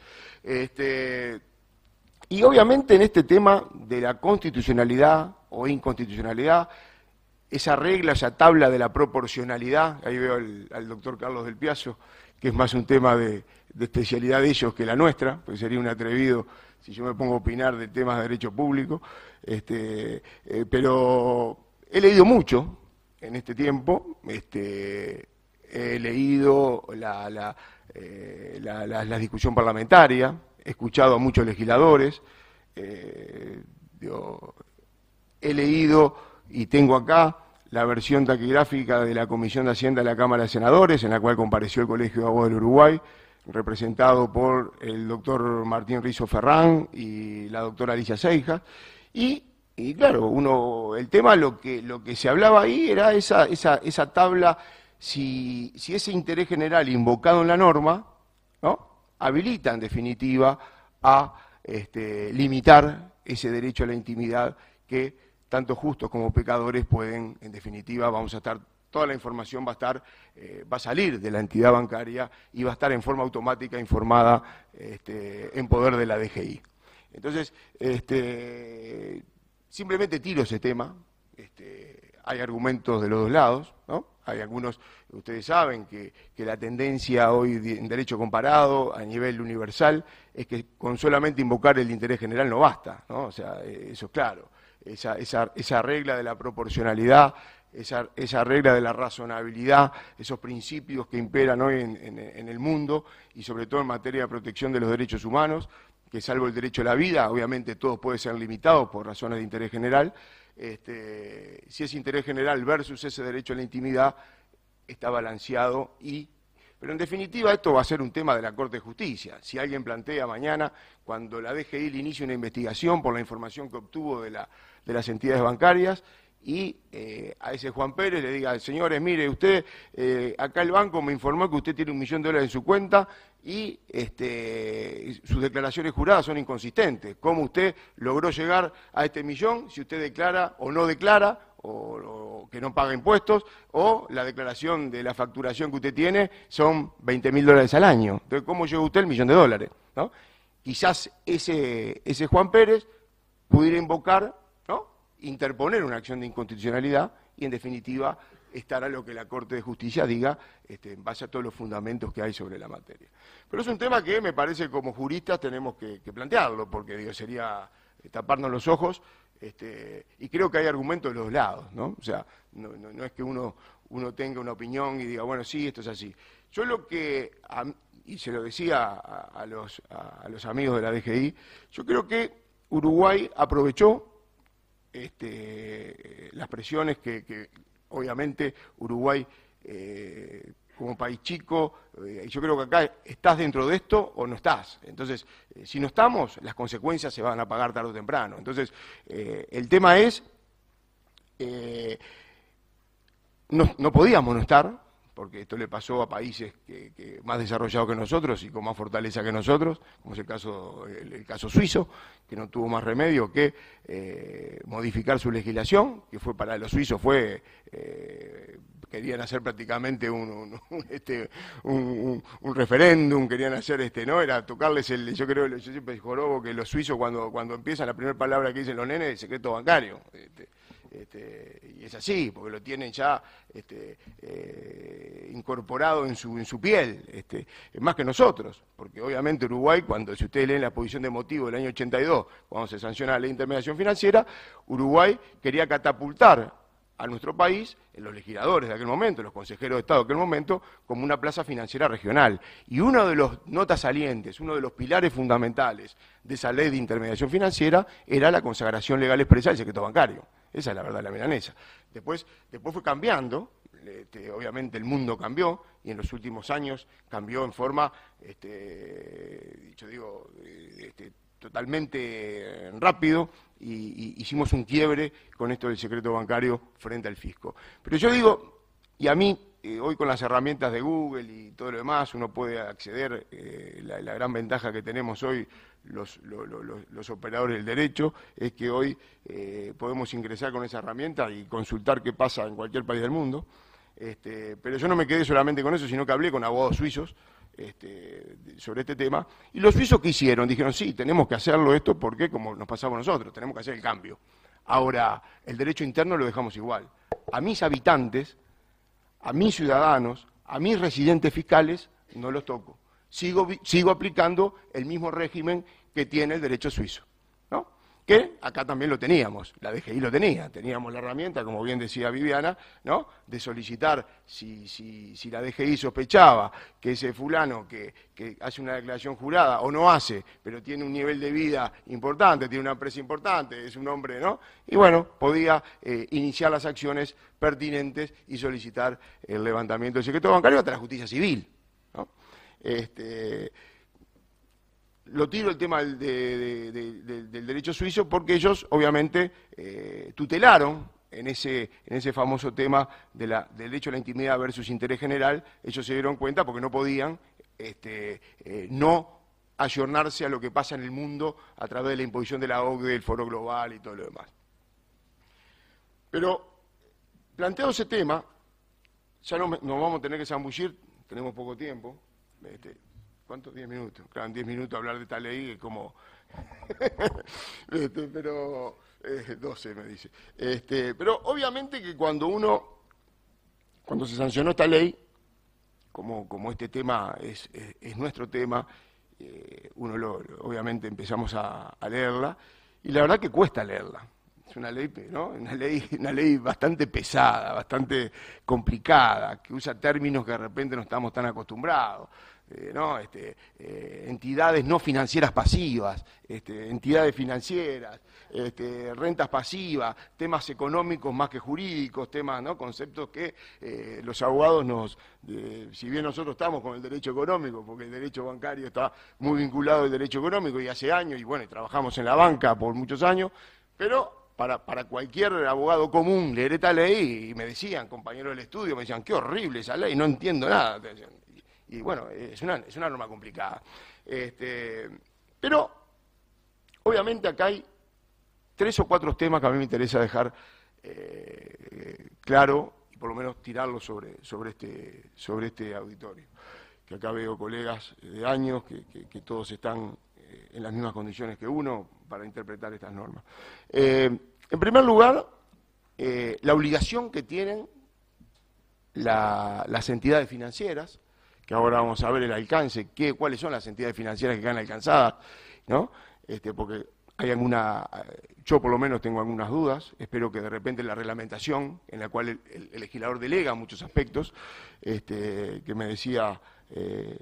Este, y obviamente en este tema de la constitucionalidad o inconstitucionalidad, esa regla, esa tabla de la proporcionalidad, ahí veo al, al doctor Carlos del Piazzo, que es más un tema de, de especialidad de ellos que la nuestra, porque sería un atrevido si yo me pongo a opinar de temas de derecho público, este, eh, pero he leído mucho en este tiempo, este, he leído la, la, eh, la, la, la discusión parlamentaria, he escuchado a muchos legisladores, eh, digo, he leído y tengo acá la versión taquigráfica de la Comisión de Hacienda de la Cámara de Senadores, en la cual compareció el Colegio de Abogados del Uruguay, representado por el doctor Martín Rizzo Ferrán y la doctora Alicia Seijas, y Y claro, uno, el tema, lo que, lo que se hablaba ahí era esa, esa, esa tabla, si, si ese interés general invocado en la norma, ¿no?, habilita en definitiva a este, limitar ese derecho a la intimidad que tanto justos como pecadores pueden, en definitiva, vamos a estar, toda la información va a estar, eh, va a salir de la entidad bancaria y va a estar en forma automática informada este, en poder de la D G I. Entonces, este... simplemente tiro ese tema, este, hay argumentos de los dos lados, ¿no? Hay algunos, ustedes saben que, que la tendencia hoy en derecho comparado a nivel universal es que con solamente invocar el interés general no basta, ¿no? O sea, eso es claro, esa, esa, esa regla de la proporcionalidad, esa, esa regla de la razonabilidad, esos principios que imperan hoy en, en, en el mundo y sobre todo en materia de protección de los derechos humanos, que salvo el derecho a la vida, obviamente todos pueden ser limitados por razones de interés general, este, si ese interés general versus ese derecho a la intimidad está balanceado, y, pero en definitiva esto va a ser un tema de la Corte de Justicia. Si alguien plantea mañana, cuando la D G I le inicie una investigación por la información que obtuvo de, la, de las entidades bancarias, y eh, a ese Juan Pérez le diga, señores, mire, usted, eh, acá el banco me informó que usted tiene un millón de dólares en su cuenta y este, sus declaraciones juradas son inconsistentes. ¿Cómo usted logró llegar a este millón si usted declara o no declara, o, o que no paga impuestos, o la declaración de la facturación que usted tiene son veinte mil dólares al año? Entonces, ¿cómo llegó usted al millón de dólares? ¿No? Quizás ese, ese Juan Pérez pudiera invocar, interponer una acción de inconstitucionalidad y, en definitiva, estará lo que la Corte de Justicia diga este, en base a todos los fundamentos que hay sobre la materia. Pero es un tema que me parece como juristas tenemos que, que plantearlo, porque digo, sería taparnos los ojos, este, y creo que hay argumentos de los lados, ¿no? O sea, no, no, no es que uno, uno tenga una opinión y diga, bueno, sí, esto es así. Yo lo que, y se lo decía a, a, los, a, a los amigos de la D G I, yo creo que Uruguay aprovechó este, las presiones que, que obviamente Uruguay, eh, como país chico, eh, yo creo que acá estás dentro de esto o no estás. Entonces, eh, si no estamos, las consecuencias se van a pagar tarde o temprano. Entonces, eh, el tema es, eh, no, no podíamos no estar, porque esto le pasó a países que, que más desarrollados que nosotros y con más fortaleza que nosotros, como es el caso, el, el caso suizo, que no tuvo más remedio que eh, modificar su legislación, que fue para los suizos fue... Eh, querían hacer prácticamente un, un, un, este, un, un, un referéndum, querían hacer, este, ¿no? Era tocarles el, yo creo, yo siempre jorobo que los suizos cuando, cuando empiezan la primera palabra que dicen los nenes, el secreto bancario. Este, este, y es así, porque lo tienen ya este, eh, incorporado en su, en su piel, este, más que nosotros, porque obviamente Uruguay, cuando, si ustedes leen la posición de motivo del año ochenta y dos, cuando se sanciona la ley de intermediación financiera, Uruguay quería catapultar a nuestro país, en los legisladores de aquel momento, los consejeros de Estado de aquel momento, como una plaza financiera regional. Y uno de los notas salientes, uno de los pilares fundamentales de esa ley de intermediación financiera era la consagración legal expresa del secreto bancario. Esa es la verdad de la milanesa. Después, después fue cambiando, este, obviamente el mundo cambió, y en los últimos años cambió en forma, este, yo digo, este, totalmente rápido, y, y hicimos un quiebre con esto del secreto bancario frente al fisco. Pero yo digo, y a mí, eh, hoy con las herramientas de Google y todo lo demás, uno puede acceder, eh, la, la gran ventaja que tenemos hoy los, lo, lo, los, los operadores del derecho, es que hoy eh, podemos ingresar con esa herramienta y consultar qué pasa en cualquier país del mundo. Este, pero yo no me quedé solamente con eso, sino que hablé con abogados suizos, Este, sobre este tema, y los suizos ¿qué hicieron? Dijeron, sí, tenemos que hacerlo esto porque, como nos pasamos nosotros, tenemos que hacer el cambio. Ahora, el derecho interno lo dejamos igual. A mis habitantes, a mis ciudadanos, a mis residentes fiscales, no los toco. Sigo, sigo aplicando el mismo régimen que tiene el derecho suizo, ¿no? Que acá también lo teníamos, la D G I lo tenía, teníamos la herramienta, como bien decía Viviana, ¿no? De solicitar, si, si, si la D G I sospechaba que ese fulano que, que hace una declaración jurada, o no hace, pero tiene un nivel de vida importante, tiene una empresa importante, es un hombre, ¿no? Y bueno, podía eh, iniciar las acciones pertinentes y solicitar el levantamiento del secreto bancario hasta la justicia civil, ¿no? Este... Lo tiro el tema del, de, de, de, del derecho suizo porque ellos obviamente eh, tutelaron en ese, en ese famoso tema de la, del derecho a la intimidad versus interés general, ellos se dieron cuenta porque no podían este, eh, no ayornarse a lo que pasa en el mundo a través de la imposición de la O C D E, el Foro Global y todo lo demás. Pero planteado ese tema, ya no, nos vamos a tener que zambullir, tenemos poco tiempo, este, ¿cuántos? Diez minutos. Claro, en diez minutos hablar de esta ley es como... este, pero... Eh, doce me dice. Este, pero obviamente que cuando uno... Cuando se sancionó esta ley, como, como este tema es, es, es nuestro tema, eh, uno lo, obviamente empezamos a, a leerla, y la verdad que cuesta leerla. Es una ley, ¿no? Una ley, una ley bastante pesada, bastante complicada, que usa términos que de repente no estamos tan acostumbrados. Eh, ¿no? este, eh, entidades no financieras pasivas, este, entidades financieras, este, rentas pasivas, temas económicos más que jurídicos, temas, ¿no? Conceptos que eh, los abogados nos, eh, si bien nosotros estamos con el derecho económico, porque el derecho bancario está muy vinculado al derecho económico y hace años, y bueno, trabajamos en la banca por muchos años, pero Para, para cualquier abogado común leer esta ley, y me decían, compañeros del estudio, me decían, qué horrible esa ley, no entiendo nada. Y bueno, es una, es una norma complicada. Este, pero, obviamente acá hay tres o cuatro temas que a mí me interesa dejar eh, claro, y por lo menos tirarlo sobre, sobre, este, sobre este auditorio. Que acá veo colegas de años, que, que, que todos están eh, en las mismas condiciones que uno para interpretar estas normas. Eh, en primer lugar, eh, la obligación que tienen la, las entidades financieras, que ahora vamos a ver el alcance, qué, cuáles son las entidades financieras que quedan alcanzadas, ¿no? Este, porque hay alguna, yo por lo menos tengo algunas dudas, espero que de repente la reglamentación, en la cual el, el, el legislador delega muchos aspectos, este, que me decía eh,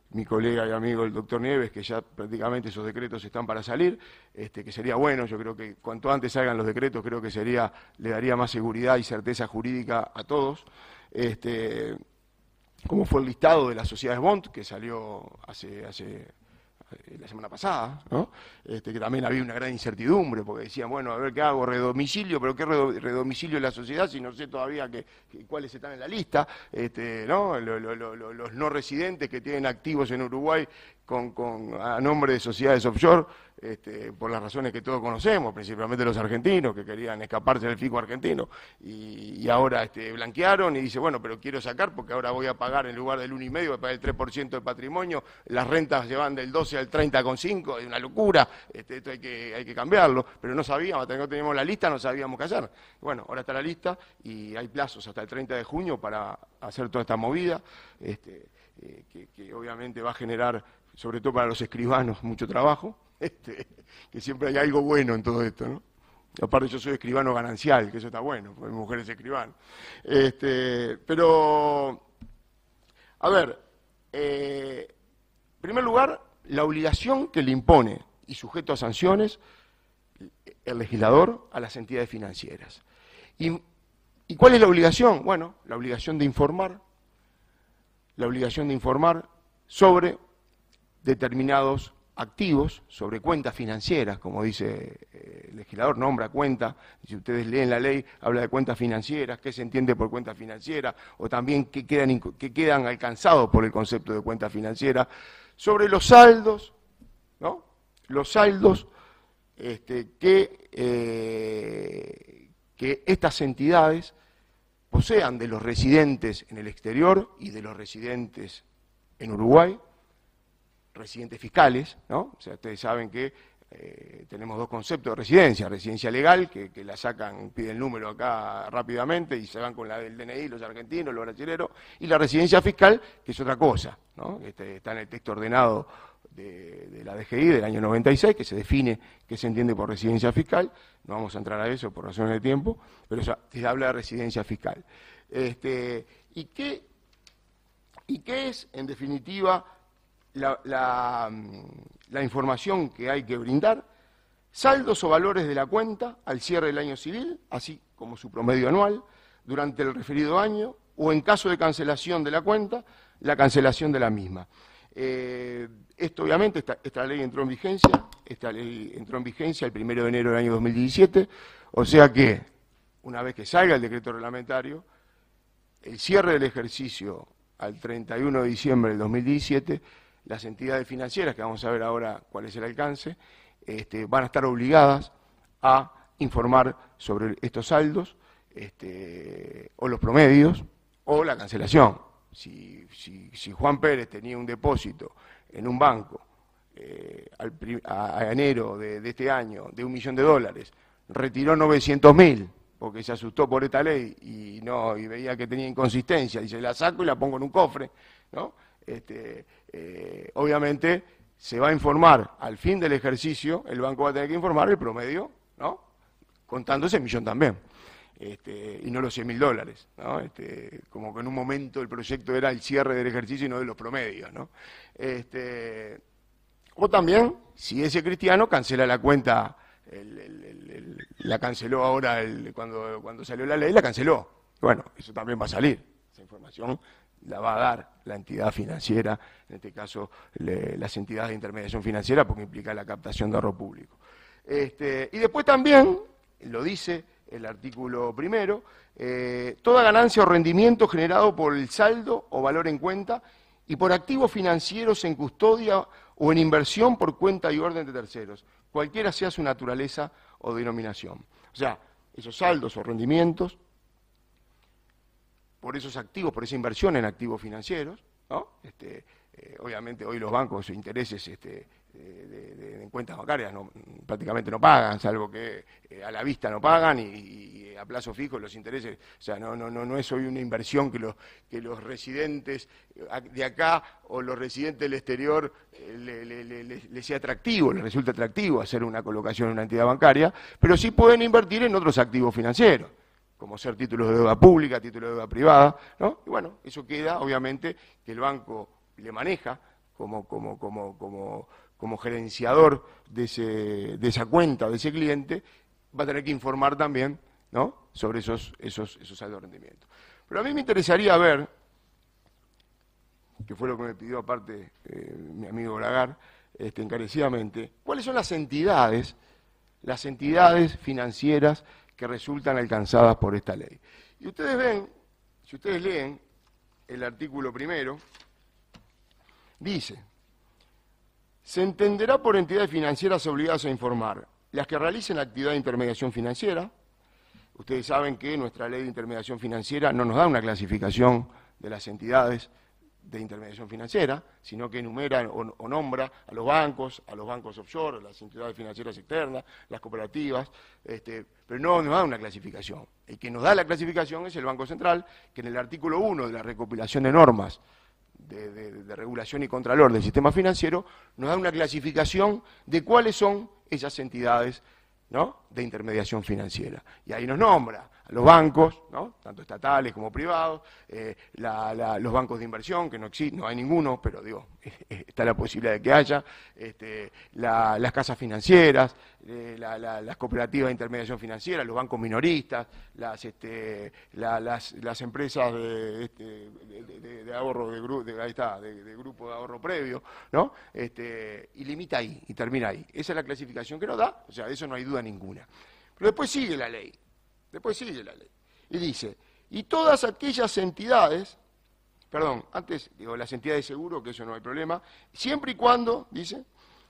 mi colega y amigo el doctor Nieves, que ya prácticamente esos decretos están para salir, este, que sería bueno, yo creo que cuanto antes salgan los decretos, creo que sería, le daría más seguridad y certeza jurídica a todos. Este, como fue el listado de las sociedades Bond, que salió hace, hace la semana pasada, ¿no? Este, que también había una gran incertidumbre, porque decían, bueno, a ver qué hago, redomicilio, pero qué redomicilio en la sociedad si no sé todavía que, que, cuáles están en la lista, este, ¿no? Lo, lo, lo, los no residentes que tienen activos en Uruguay con, con, a nombre de sociedades offshore, este, por las razones que todos conocemos, principalmente los argentinos, que querían escaparse del fisco argentino, y, y ahora este, blanquearon y dice, bueno, pero quiero sacar porque ahora voy a pagar en lugar del uno y medio, voy a pagar el tres por ciento de patrimonio, las rentas se van del doce al treinta coma cinco, es una locura, este, esto hay que, hay que cambiarlo, pero no sabíamos, hasta que no teníamos la lista, no sabíamos qué hacer. Bueno, ahora está la lista y hay plazos hasta el treinta de junio para hacer toda esta movida, este, eh, que, que obviamente va a generar, sobre todo para los escribanos, mucho trabajo. Este, que siempre hay algo bueno en todo esto, ¿no? Aparte yo soy escribano ganancial, que eso está bueno, porque mi mujer es escribano. Este, pero, a ver, eh, en primer lugar, la obligación que le impone, y sujeto a sanciones, el legislador a las entidades financieras. ¿Y, ¿y cuál es la obligación? Bueno, la obligación de informar, la obligación de informar sobre determinados activos, sobre cuentas financieras, como dice el legislador, nombra cuenta, si ustedes leen la ley, habla de cuentas financieras, qué se entiende por cuenta financiera, o también qué quedan, qué quedan alcanzados por el concepto de cuenta financiera, sobre los saldos, ¿no? Los saldos este, que, eh, que estas entidades posean de los residentes en el exterior y de los residentes en Uruguay, residentes fiscales, ¿no? O sea, ustedes saben que eh, tenemos dos conceptos de residencia, residencia legal, que, que la sacan, piden el número acá rápidamente y se van con la del D N I, los argentinos, los brasileños, y la residencia fiscal, que es otra cosa, ¿no? Este, está en el texto ordenado de, de la D G I del año noventa y seis, que se define qué se entiende por residencia fiscal, no vamos a entrar a eso por razones de tiempo, pero eso, se habla de residencia fiscal. Este, ¿y qué, y qué es, en definitiva, La, la, la información que hay que brindar? Saldos o valores de la cuenta al cierre del año civil, así como su promedio anual, durante el referido año, o en caso de cancelación de la cuenta, la cancelación de la misma. Eh, esto obviamente, esta, esta ley entró en vigencia, esta ley entró en vigencia el primero de enero del año dos mil diecisiete, o sea que, una vez que salga el decreto reglamentario, el cierre del ejercicio al treinta y uno de diciembre del dos mil diecisiete, las entidades financieras, que vamos a ver ahora cuál es el alcance, este, van a estar obligadas a informar sobre estos saldos, este, o los promedios, o la cancelación. Si, si, si Juan Pérez tenía un depósito en un banco eh, al, a, a enero de, de este año de un millón de dólares, retiró novecientos mil, porque se asustó por esta ley y, no, y veía que tenía inconsistencia, dice, la saco y la pongo en un cofre, ¿no? Este, eh, obviamente se va a informar al fin del ejercicio, el banco va a tener que informar el promedio, ¿no? Contando ese millón también, este, y no los cien mil dólares, ¿no? Este, como que en un momento el proyecto era el cierre del ejercicio y no de los promedios, ¿no? Este, o también, si ese cristiano cancela la cuenta, el, el, el, el, la canceló ahora el, cuando, cuando salió la ley, la canceló. Bueno, eso también va a salir, esa información la va a dar la entidad financiera, en este caso le, las entidades de intermediación financiera, porque implica la captación de ahorro público. Este, y después también, lo dice el artículo primero, eh, toda ganancia o rendimiento generado por el saldo o valor en cuenta y por activos financieros en custodia o en inversión por cuenta y orden de terceros, cualquiera sea su naturaleza o denominación. O sea, esos saldos o rendimientos por esos activos, por esa inversión en activos financieros, ¿no? Este, eh, obviamente hoy los bancos, sus intereses este, de, de, de, en cuentas bancarias no, prácticamente no pagan, salvo que eh, a la vista no pagan y, y a plazo fijo los intereses, o sea, no, no, no, no es hoy una inversión que los, que los residentes de acá o los residentes del exterior eh, le, le, le, le, le sea atractivo, les resulta atractivo hacer una colocación en una entidad bancaria, pero sí pueden invertir en otros activos financieros, como ser títulos de deuda pública, títulos de deuda privada, ¿no? Y bueno, eso queda, obviamente, que el banco le maneja como, como, como, como, como gerenciador de, ese, de esa cuenta, de ese cliente, va a tener que informar también, ¿no?, sobre esos, esos, esos altos rendimientos. Pero a mí me interesaría ver, que fue lo que me pidió aparte eh, mi amigo Bragar, este, encarecidamente, cuáles son las entidades, las entidades financieras que resultan alcanzadas por esta ley. Y ustedes ven, si ustedes leen el artículo primero, dice, se entenderá por entidades financieras obligadas a informar las que realicen actividad de intermediación financiera. Ustedes saben que nuestra ley de intermediación financiera no nos da una clasificación de las entidades de intermediación financiera, sino que enumera o, o nombra a los bancos, a los bancos offshore, a las entidades financieras externas, las cooperativas, este, pero no nos da una clasificación. El que nos da la clasificación es el Banco Central, que en el artículo uno de la recopilación de normas de, de, de regulación y contralor del sistema financiero, nos da una clasificación de cuáles son esas entidades, ¿no?, de intermediación financiera. Y ahí nos nombra a los bancos, ¿no?, tanto estatales como privados, eh, la, la, los bancos de inversión, que no existen, no hay ninguno, pero digo, está la posibilidad de que haya, este, la, las casas financieras, eh, la, la, las cooperativas de intermediación financiera, los bancos minoristas, las, este, la, las, las empresas de, este, de, de, de ahorro, de, de, ahí está, de, de grupo de ahorro previo, ¿no?, este, y limita ahí, y termina ahí. Esa es la clasificación que nos da, o sea, de eso no hay duda ninguna. Pero después sigue la ley, después sigue la ley, y dice, y todas aquellas entidades, perdón, antes digo las entidades de seguro, que eso no hay problema, siempre y cuando, dice,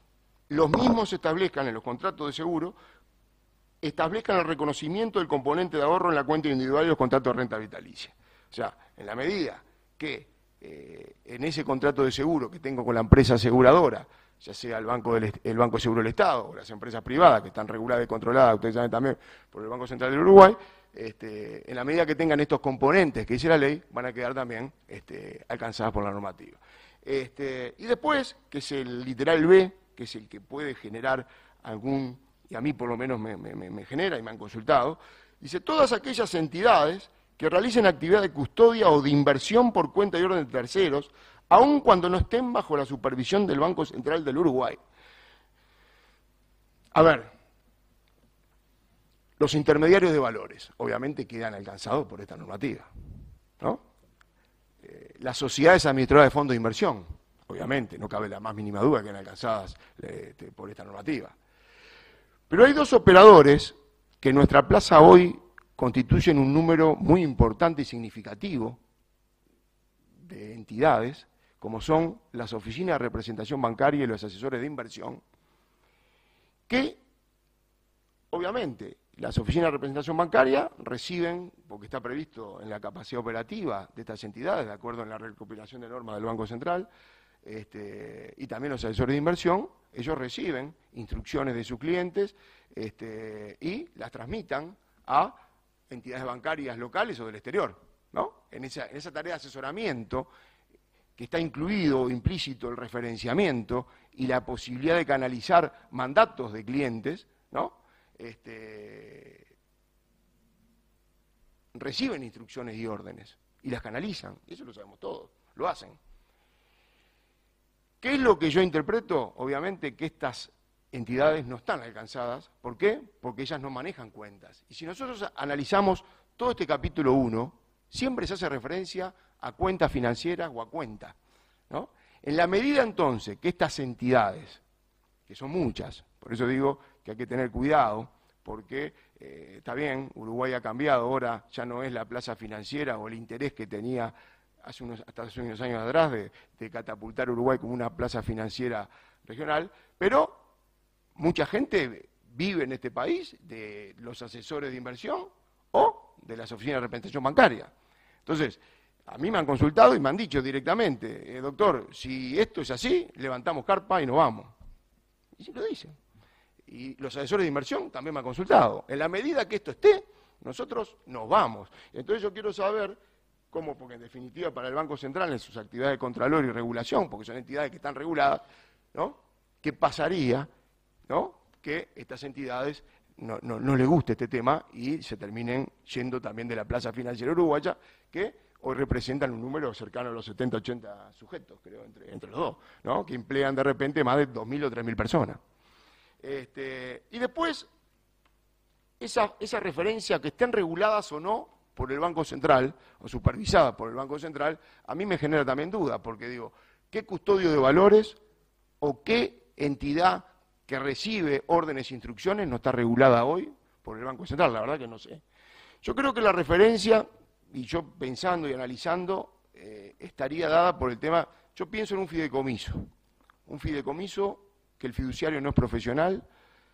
los mismos establezcan en los contratos de seguro, establezcan el reconocimiento del componente de ahorro en la cuenta individual y los contratos de renta vitalicia. O sea, en la medida que eh, en ese contrato de seguro que tengo con la empresa aseguradora, ya sea el Banco, del, el Banco de Seguro del Estado o las empresas privadas que están reguladas y controladas, ustedes saben también, por el Banco Central del Uruguay, este, en la medida que tengan estos componentes que dice la ley, van a quedar también este, alcanzadas por la normativa. Este, y después, que es el literal B, que es el que puede generar algún, y a mí por lo menos me, me, me genera y me han consultado, dice, todas aquellas entidades que realicen actividad de custodia o de inversión por cuenta y orden de terceros, aun cuando no estén bajo la supervisión del Banco Central del Uruguay. A ver, los intermediarios de valores, obviamente quedan alcanzados por esta normativa, ¿no? Eh, las sociedades administradoras de fondos de inversión, obviamente, no cabe la más mínima duda que quedan alcanzadas eh, por esta normativa. Pero hay dos operadores que en nuestra plaza hoy constituyen un número muy importante y significativo de entidades, como son las oficinas de representación bancaria y los asesores de inversión, que, obviamente, las oficinas de representación bancaria reciben, porque está previsto en la capacidad operativa de estas entidades, de acuerdo en la recopilación de normas del Banco Central, este, y también los asesores de inversión, ellos reciben instrucciones de sus clientes este, y las transmitan a entidades bancarias locales o del exterior, ¿no? En esa, en esa tarea de asesoramiento, que está incluido implícito el referenciamiento y la posibilidad de canalizar mandatos de clientes, ¿no? Este, reciben instrucciones y órdenes y las canalizan, y eso lo sabemos todos, lo hacen. ¿Qué es lo que yo interpreto? Obviamente que estas entidades no están alcanzadas. ¿Por qué? Porque ellas no manejan cuentas. Y si nosotros analizamos todo este capítulo uno, siempre se hace referencia a cuentas financieras o a cuentas, ¿no? En la medida entonces que estas entidades, que son muchas, por eso digo que hay que tener cuidado, porque eh, está bien, Uruguay ha cambiado, ahora ya no es la plaza financiera o el interés que tenía hace unos, hasta hace unos años atrás de, de catapultar Uruguay como una plaza financiera regional, pero mucha gente vive en este país de los asesores de inversión o de las oficinas de representación bancaria. Entonces, a mí me han consultado y me han dicho directamente, eh, doctor, si esto es así, levantamos carpa y nos vamos. Y sí lo dicen. Y los asesores de inversión también me han consultado. En la medida que esto esté, nosotros nos vamos. Entonces yo quiero saber cómo, porque en definitiva para el Banco Central en sus actividades de contralor y regulación, porque son entidades que están reguladas, ¿no? ¿Qué pasaría, ¿no? Que estas entidades no, no, no les guste este tema y se terminen yendo también de la plaza financiera uruguaya, que hoy representan un número cercano a los setenta, ochenta sujetos, creo, entre, entre los dos, ¿no? Que emplean de repente más de dos mil o tres mil personas. Este, y después, esa, esa referencia, que estén reguladas o no por el Banco Central, o supervisadas por el Banco Central, a mí me genera también duda, porque digo, ¿qué custodio de valores o qué entidad que recibe órdenes e instrucciones no está regulada hoy por el Banco Central? La verdad que no sé. Yo creo que la referencia, y yo pensando y analizando, eh, estaría dada por el tema, yo pienso en un fideicomiso, un fideicomiso que el fiduciario no es profesional,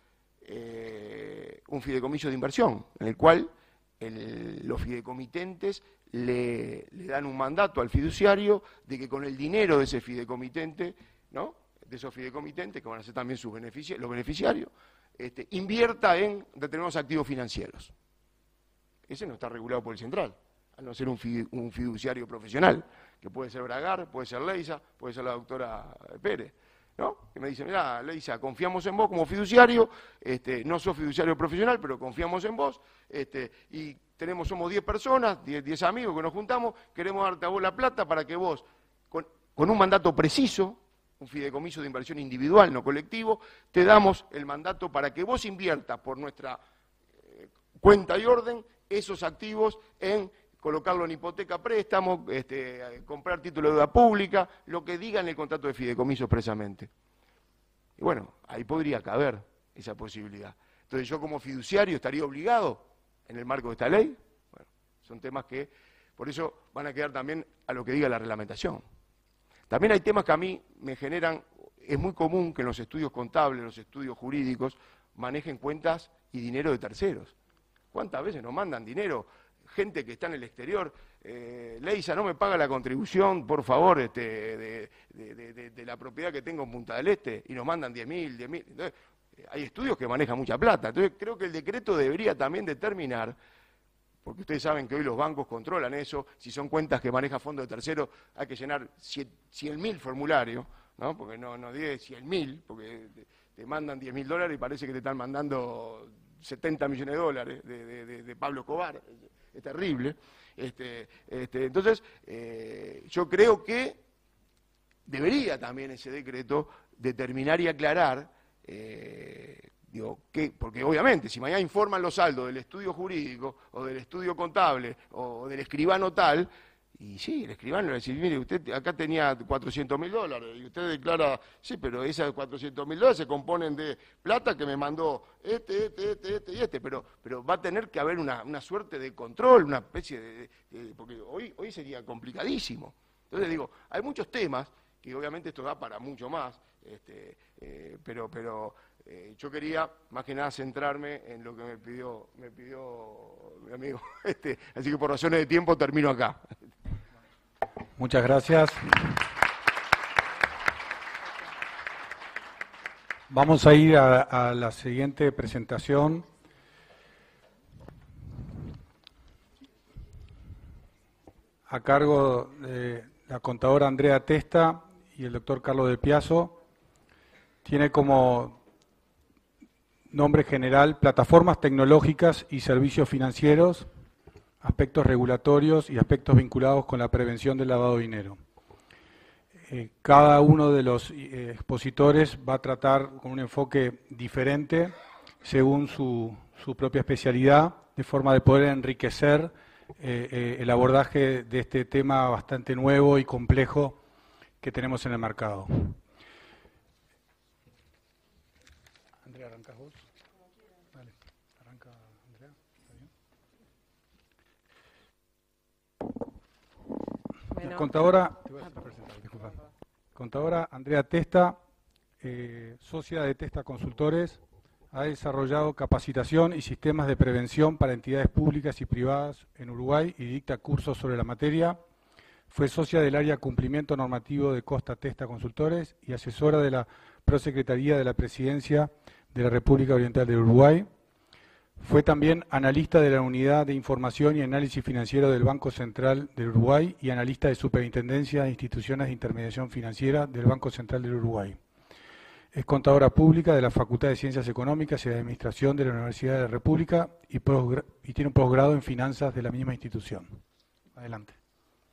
eh, un fideicomiso de inversión, en el cual el, los fideicomitentes le, le dan un mandato al fiduciario de que con el dinero de ese fideicomitente, ¿no?, de esos fideicomitentes, que van a ser también sus beneficiarios, los beneficiarios, este, invierta en determinados activos financieros. Ese no está regulado por el Central, al no ser un, fid, un fiduciario profesional, que puede ser Bragar, puede ser Leisa, puede ser la doctora Pérez, ¿no? Que me dice, mirá, Leisa, confiamos en vos como fiduciario, este, no sos fiduciario profesional, pero confiamos en vos, este, y tenemos, somos diez personas, diez amigos que nos juntamos, queremos darte a vos la plata para que vos, con, con un mandato preciso, un fideicomiso de inversión individual, no colectivo, te damos el mandato para que vos inviertas por nuestra eh, cuenta y orden esos activos en colocarlo en hipoteca, préstamo, este, comprar título de deuda pública, lo que diga en el contrato de fideicomiso expresamente. Y bueno, ahí podría caber esa posibilidad. Entonces yo como fiduciario estaría obligado en el marco de esta ley. Bueno, son temas que, por eso van a quedar también a lo que diga la reglamentación. También hay temas que a mí me generan, es muy común que en los estudios contables, los estudios jurídicos, manejen cuentas y dinero de terceros. ¿Cuántas veces nos mandan dinero? Gente que está en el exterior, eh, Leisa, no me paga la contribución, por favor, este, de, de, de, de, de la propiedad que tengo en Punta del Este, y nos mandan diez mil, diez mil. Entonces, eh, hay estudios que manejan mucha plata. Entonces, creo que el decreto debería también determinar, porque ustedes saben que hoy los bancos controlan eso, si son cuentas que maneja fondo de terceros, hay que llenar cien mil formularios, ¿no? Porque no, no diez, cien mil, porque te, te mandan diez mil dólares y parece que te están mandando setenta millones de dólares de, de, de, de Pablo Escobar. Es terrible. Este, este, entonces, eh, yo creo que debería también ese decreto determinar y aclarar, eh, digo, que, porque obviamente si mañana informan los saldos del estudio jurídico o del estudio contable o del escribano tal, y sí, el escribano le va a decir, mire, usted acá tenía cuatrocientos mil dólares y usted declara, sí, pero esos cuatrocientos mil dólares se componen de plata que me mandó este, este, este, este y este, pero, pero va a tener que haber una, una suerte de control, una especie de, de porque hoy, hoy sería complicadísimo. Entonces digo, hay muchos temas, que obviamente esto da para mucho más, este, eh, pero, pero eh, yo quería más que nada centrarme en lo que me pidió, me pidió mi amigo, este, así que por razones de tiempo termino acá. Muchas gracias. Vamos a ir a, a la siguiente presentación. A cargo de la contadora Andrea Testa y el doctor Carlos Del Piazzo. Tiene como nombre general Plataformas Tecnológicas y Servicios Financieros, aspectos regulatorios y aspectos vinculados con la prevención del lavado de dinero. Eh, cada uno de los eh, expositores va a tratar con un enfoque diferente según su, su propia especialidad, de forma de poder enriquecer eh, eh, el abordaje de este tema bastante nuevo y complejo que tenemos en el mercado. Andrea, ¿arrancas vos? Dale, arranca Andrea. ¿Está bien? Bueno. La contadora, te voy a presentar, disculpa. Contadora Andrea Testa, eh, socia de Testa Consultores, ha desarrollado capacitación y sistemas de prevención para entidades públicas y privadas en Uruguay y dicta cursos sobre la materia. Fue socia del área Cumplimiento Normativo de Costa Testa Consultores y asesora de la Prosecretaría de la Presidencia de la República Oriental del Uruguay. Fue también analista de la Unidad de Información y Análisis Financiero del Banco Central del Uruguay y analista de Superintendencia de Instituciones de Intermediación Financiera del Banco Central del Uruguay. Es contadora pública de la Facultad de Ciencias Económicas y de Administración de la Universidad de la República y, y tiene un posgrado en Finanzas de la misma institución. Adelante.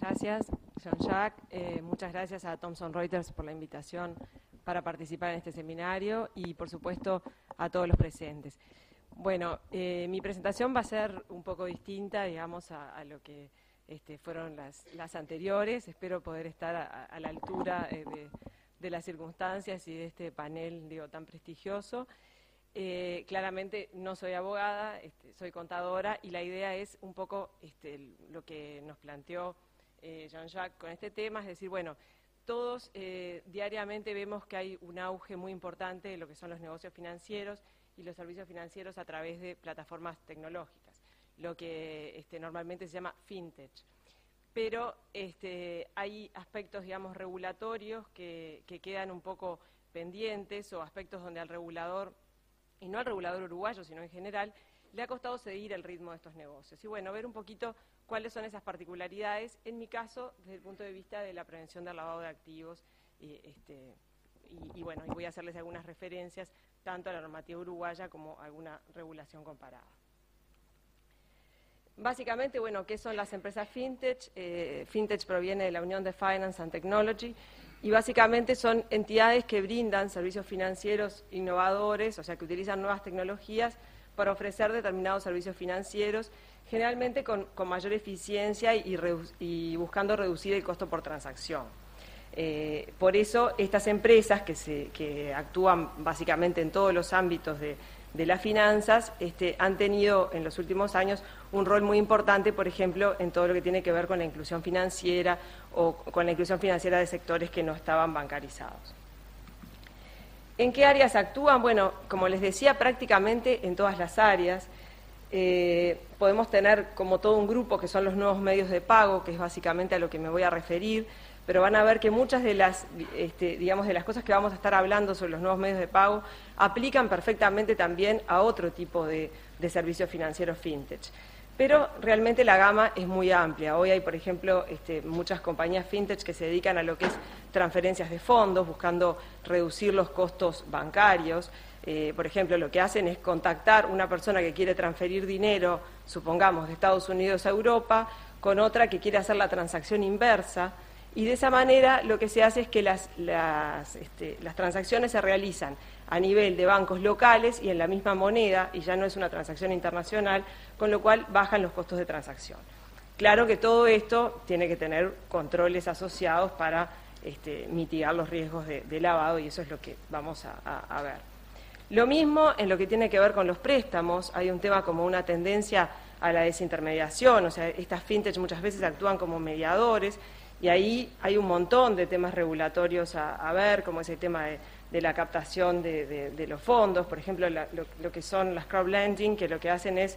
gracias, Jean-Jacques. Eh, muchas gracias a Thomson Reuters por la invitación para participar en este seminario y, por supuesto, a todos los presentes. Bueno, eh, mi presentación va a ser un poco distinta, digamos, a, a lo que este, fueron las, las anteriores. Espero poder estar a, a la altura eh, de, de las circunstancias y de este panel, digo, tan prestigioso. Eh, claramente no soy abogada, este, soy contadora, y la idea es un poco este, lo que nos planteó eh, Jean-Jacques con este tema, es decir, bueno, todos eh, diariamente vemos que hay un auge muy importante de lo que son los negocios financieros y los servicios financieros a través de plataformas tecnológicas, lo que este, normalmente se llama fintech. Pero este, hay aspectos, digamos, regulatorios que, que quedan un poco pendientes, o aspectos donde al regulador, y no al regulador uruguayo, sino en general, le ha costado seguir el ritmo de estos negocios. Y bueno, ver un poquito cuáles son esas particularidades, en mi caso, desde el punto de vista de la prevención del lavado de activos, y, este, y, y bueno, y voy a hacerles algunas referencias, tanto a la normativa uruguaya como a alguna regulación comparada. Básicamente, bueno, ¿qué son las empresas fintech? Eh, fintech proviene de la Unión de Finance and Technology, y básicamente son entidades que brindan servicios financieros innovadores, o sea, que utilizan nuevas tecnologías para ofrecer determinados servicios financieros, generalmente con, con mayor eficiencia y, y buscando reducir el costo por transacción. Eh, por eso, estas empresas que, se, que actúan básicamente en todos los ámbitos de, de las finanzas, este, han tenido en los últimos años un rol muy importante, por ejemplo, en todo lo que tiene que ver con la inclusión financiera o con la inclusión financiera de sectores que no estaban bancarizados. ¿En qué áreas actúan? Bueno, como les decía, prácticamente en todas las áreas. Eh, podemos tener como todo un grupo que son los nuevos medios de pago, que es básicamente a lo que me voy a referir, pero van a ver que muchas de las, este, digamos, de las cosas que vamos a estar hablando sobre los nuevos medios de pago aplican perfectamente también a otro tipo de, de servicios financieros fintech. Pero realmente la gama es muy amplia. Hoy hay, por ejemplo, este, muchas compañías fintech que se dedican a lo que es transferencias de fondos, buscando reducir los costos bancarios. Eh, por ejemplo, lo que hacen es contactar una persona que quiere transferir dinero, supongamos, de Estados Unidos a Europa, con otra que quiere hacer la transacción inversa. Y de esa manera lo que se hace es que las, las, este, las transacciones se realizan a nivel de bancos locales y en la misma moneda, y ya no es una transacción internacional, con lo cual bajan los costos de transacción. Claro que todo esto tiene que tener controles asociados para este, mitigar los riesgos de, de lavado, y eso es lo que vamos a, a, a ver. Lo mismo en lo que tiene que ver con los préstamos. Hay un tema como una tendencia a la desintermediación, o sea, estas fintech muchas veces actúan como mediadores, y ahí hay un montón de temas regulatorios a, a ver, como es el tema de, de la captación de, de, de los fondos, por ejemplo, la, lo, lo que son las crowdlending, que lo que hacen es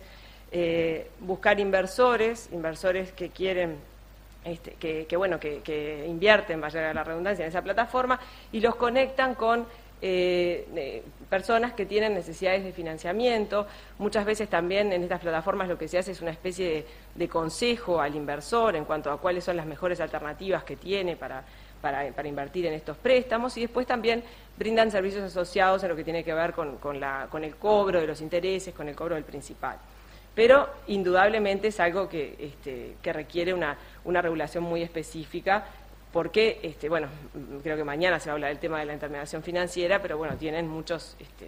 eh, buscar inversores, inversores que quieren, este, que, que bueno, que, que invierten, vaya a la redundancia, en esa plataforma, y los conectan con Eh, eh, personas que tienen necesidades de financiamiento. Muchas veces también en estas plataformas lo que se hace es una especie de, de consejo al inversor en cuanto a cuáles son las mejores alternativas que tiene para, para, para invertir en estos préstamos, y después también brindan servicios asociados en lo que tiene que ver con, con, la, con el cobro de los intereses, con el cobro del principal. Pero indudablemente es algo que, este, que requiere una, una regulación muy específica, porque, este, bueno, creo que mañana se va a hablar del tema de la intermediación financiera, pero bueno, tienen muchos, este,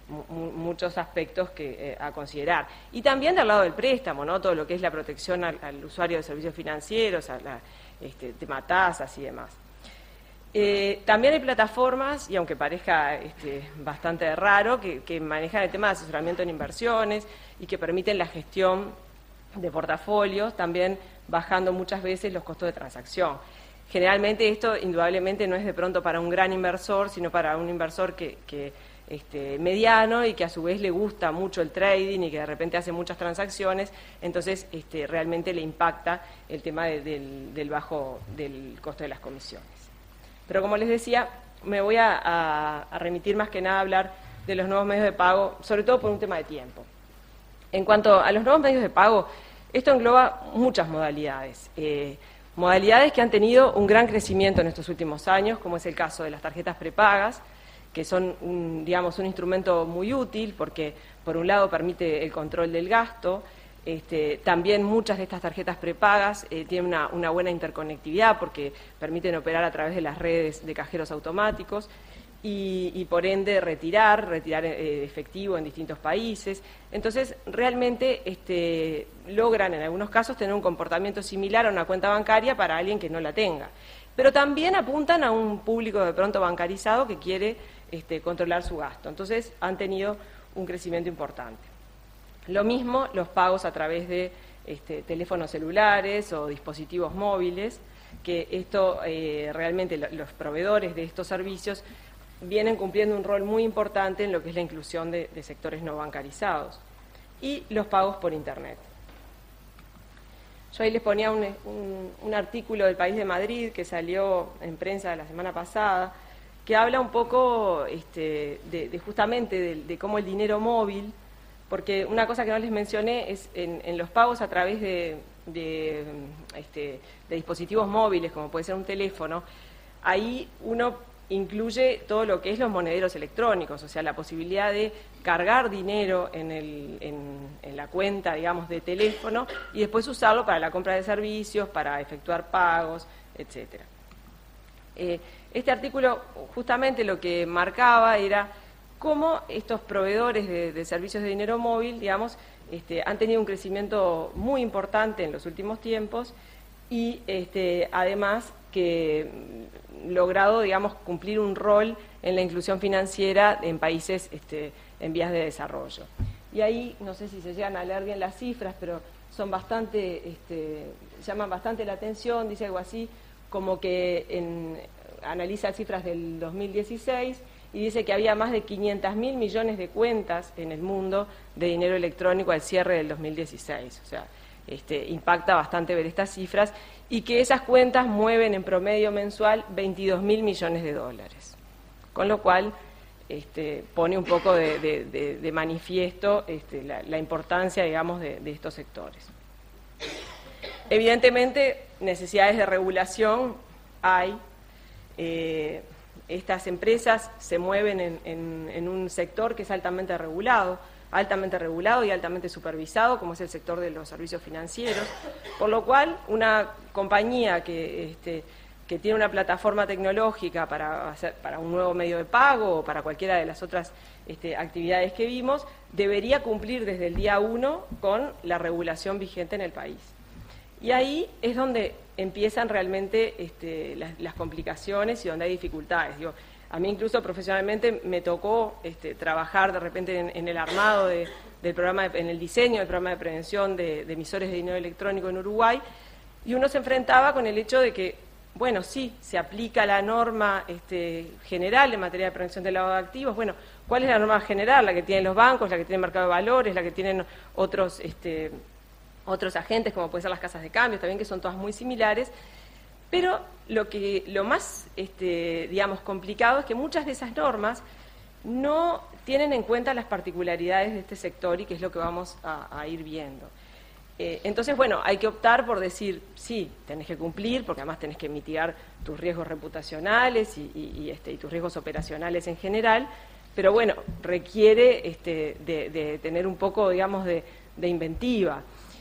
muchos aspectos que, eh, a considerar. Y también del lado del préstamo, ¿no? Todo lo que es la protección al, al usuario de servicios financieros, a la, este, tema tasas y demás. Eh, también hay plataformas, y aunque parezca este, bastante raro, que, que manejan el tema de asesoramiento en inversiones y que permiten la gestión de portafolios, también bajando muchas veces los costos de transacción. Generalmente esto indudablemente no es de pronto para un gran inversor, sino para un inversor que, que este, mediano, y que a su vez le gusta mucho el trading y que de repente hace muchas transacciones, entonces este, realmente le impacta el tema de, del, del bajo del costo de las comisiones. Pero como les decía, me voy a, a, a remitir más que nada a hablar de los nuevos medios de pago, sobre todo por un tema de tiempo. En cuanto a los nuevos medios de pago, esto engloba muchas modalidades. Eh, Modalidades que han tenido un gran crecimiento en estos últimos años, como es el caso de las tarjetas prepagas, que son, un, digamos, un instrumento muy útil porque, por un lado, permite el control del gasto, Este, también muchas de estas tarjetas prepagas eh, tienen una, una buena interconectividad porque permiten operar a través de las redes de cajeros automáticos y, y por ende retirar, retirar eh, efectivo en distintos países. Entonces, realmente este, logran en algunos casos tener un comportamiento similar a una cuenta bancaria para alguien que no la tenga. Pero también apuntan a un público de pronto bancarizado que quiere este, controlar su gasto. Entonces, han tenido un crecimiento importante. Lo mismo los pagos a través de este, teléfonos celulares o dispositivos móviles, que esto eh, realmente lo, los proveedores de estos servicios vienen cumpliendo un rol muy importante en lo que es la inclusión de, de sectores no bancarizados. Y los pagos por Internet. Yo ahí les ponía un, un, un artículo del País de Madrid que salió en prensa la semana pasada, que habla un poco este, de, de justamente de, de cómo el dinero móvil, porque una cosa que no les mencioné es en, en los pagos a través de, de, este, de dispositivos móviles, como puede ser un teléfono, ahí uno incluye todo lo que es los monederos electrónicos, o sea, la posibilidad de cargar dinero en, el, en, en la cuenta, digamos, de teléfono y después usarlo para la compra de servicios, para efectuar pagos, etcétera. Eh, este artículo justamente lo que marcaba era cómo estos proveedores de, de servicios de dinero móvil, digamos, este, han tenido un crecimiento muy importante en los últimos tiempos y este, además que logrado, digamos, cumplir un rol en la inclusión financiera en países este, en vías de desarrollo. Y ahí, no sé si se llegan a leer bien las cifras, pero son bastante, este, llaman bastante la atención, dice algo así, como que en, analiza cifras del dos mil dieciséis y dice que había más de quinientos mil millones de cuentas en el mundo de dinero electrónico al cierre del dos mil dieciséis. O sea, este, impacta bastante ver estas cifras y que esas cuentas mueven en promedio mensual veintidós mil millones de dólares. Con lo cual, este, pone un poco de, de, de, de manifiesto este, la, la importancia, digamos, de, de estos sectores. Evidentemente, necesidades de regulación hay. Eh, estas empresas se mueven en, en, en un sector que es altamente regulado, altamente regulado y altamente supervisado, como es el sector de los servicios financieros, por lo cual una compañía que, este, que tiene una plataforma tecnológica para, hacer, para un nuevo medio de pago o para cualquiera de las otras este, actividades que vimos, debería cumplir desde el día uno con la regulación vigente en el país. Y ahí es donde empiezan realmente este, las, las complicaciones y donde hay dificultades. Digo, a mí incluso profesionalmente me tocó este, trabajar de repente en, en el armado, de, del programa de, en el diseño del programa de prevención de, de emisores de dinero electrónico en Uruguay, y uno se enfrentaba con el hecho de que, bueno, sí, se aplica la norma este, general en materia de prevención del lavado de activos. Bueno, ¿cuál es la norma general? La que tienen los bancos, la que tiene el mercado de valores, la que tienen otros... Este, otros agentes, como pueden ser las casas de cambio, también, que son todas muy similares, pero lo, que, lo más, este, digamos, complicado es que muchas de esas normas no tienen en cuenta las particularidades de este sector y que es lo que vamos a, a ir viendo. Eh, entonces, bueno, hay que optar por decir, sí, tenés que cumplir, porque además tenés que mitigar tus riesgos reputacionales y, y, y, este, y tus riesgos operacionales en general, pero bueno, requiere este, de, de tener un poco, digamos, de, de inventiva.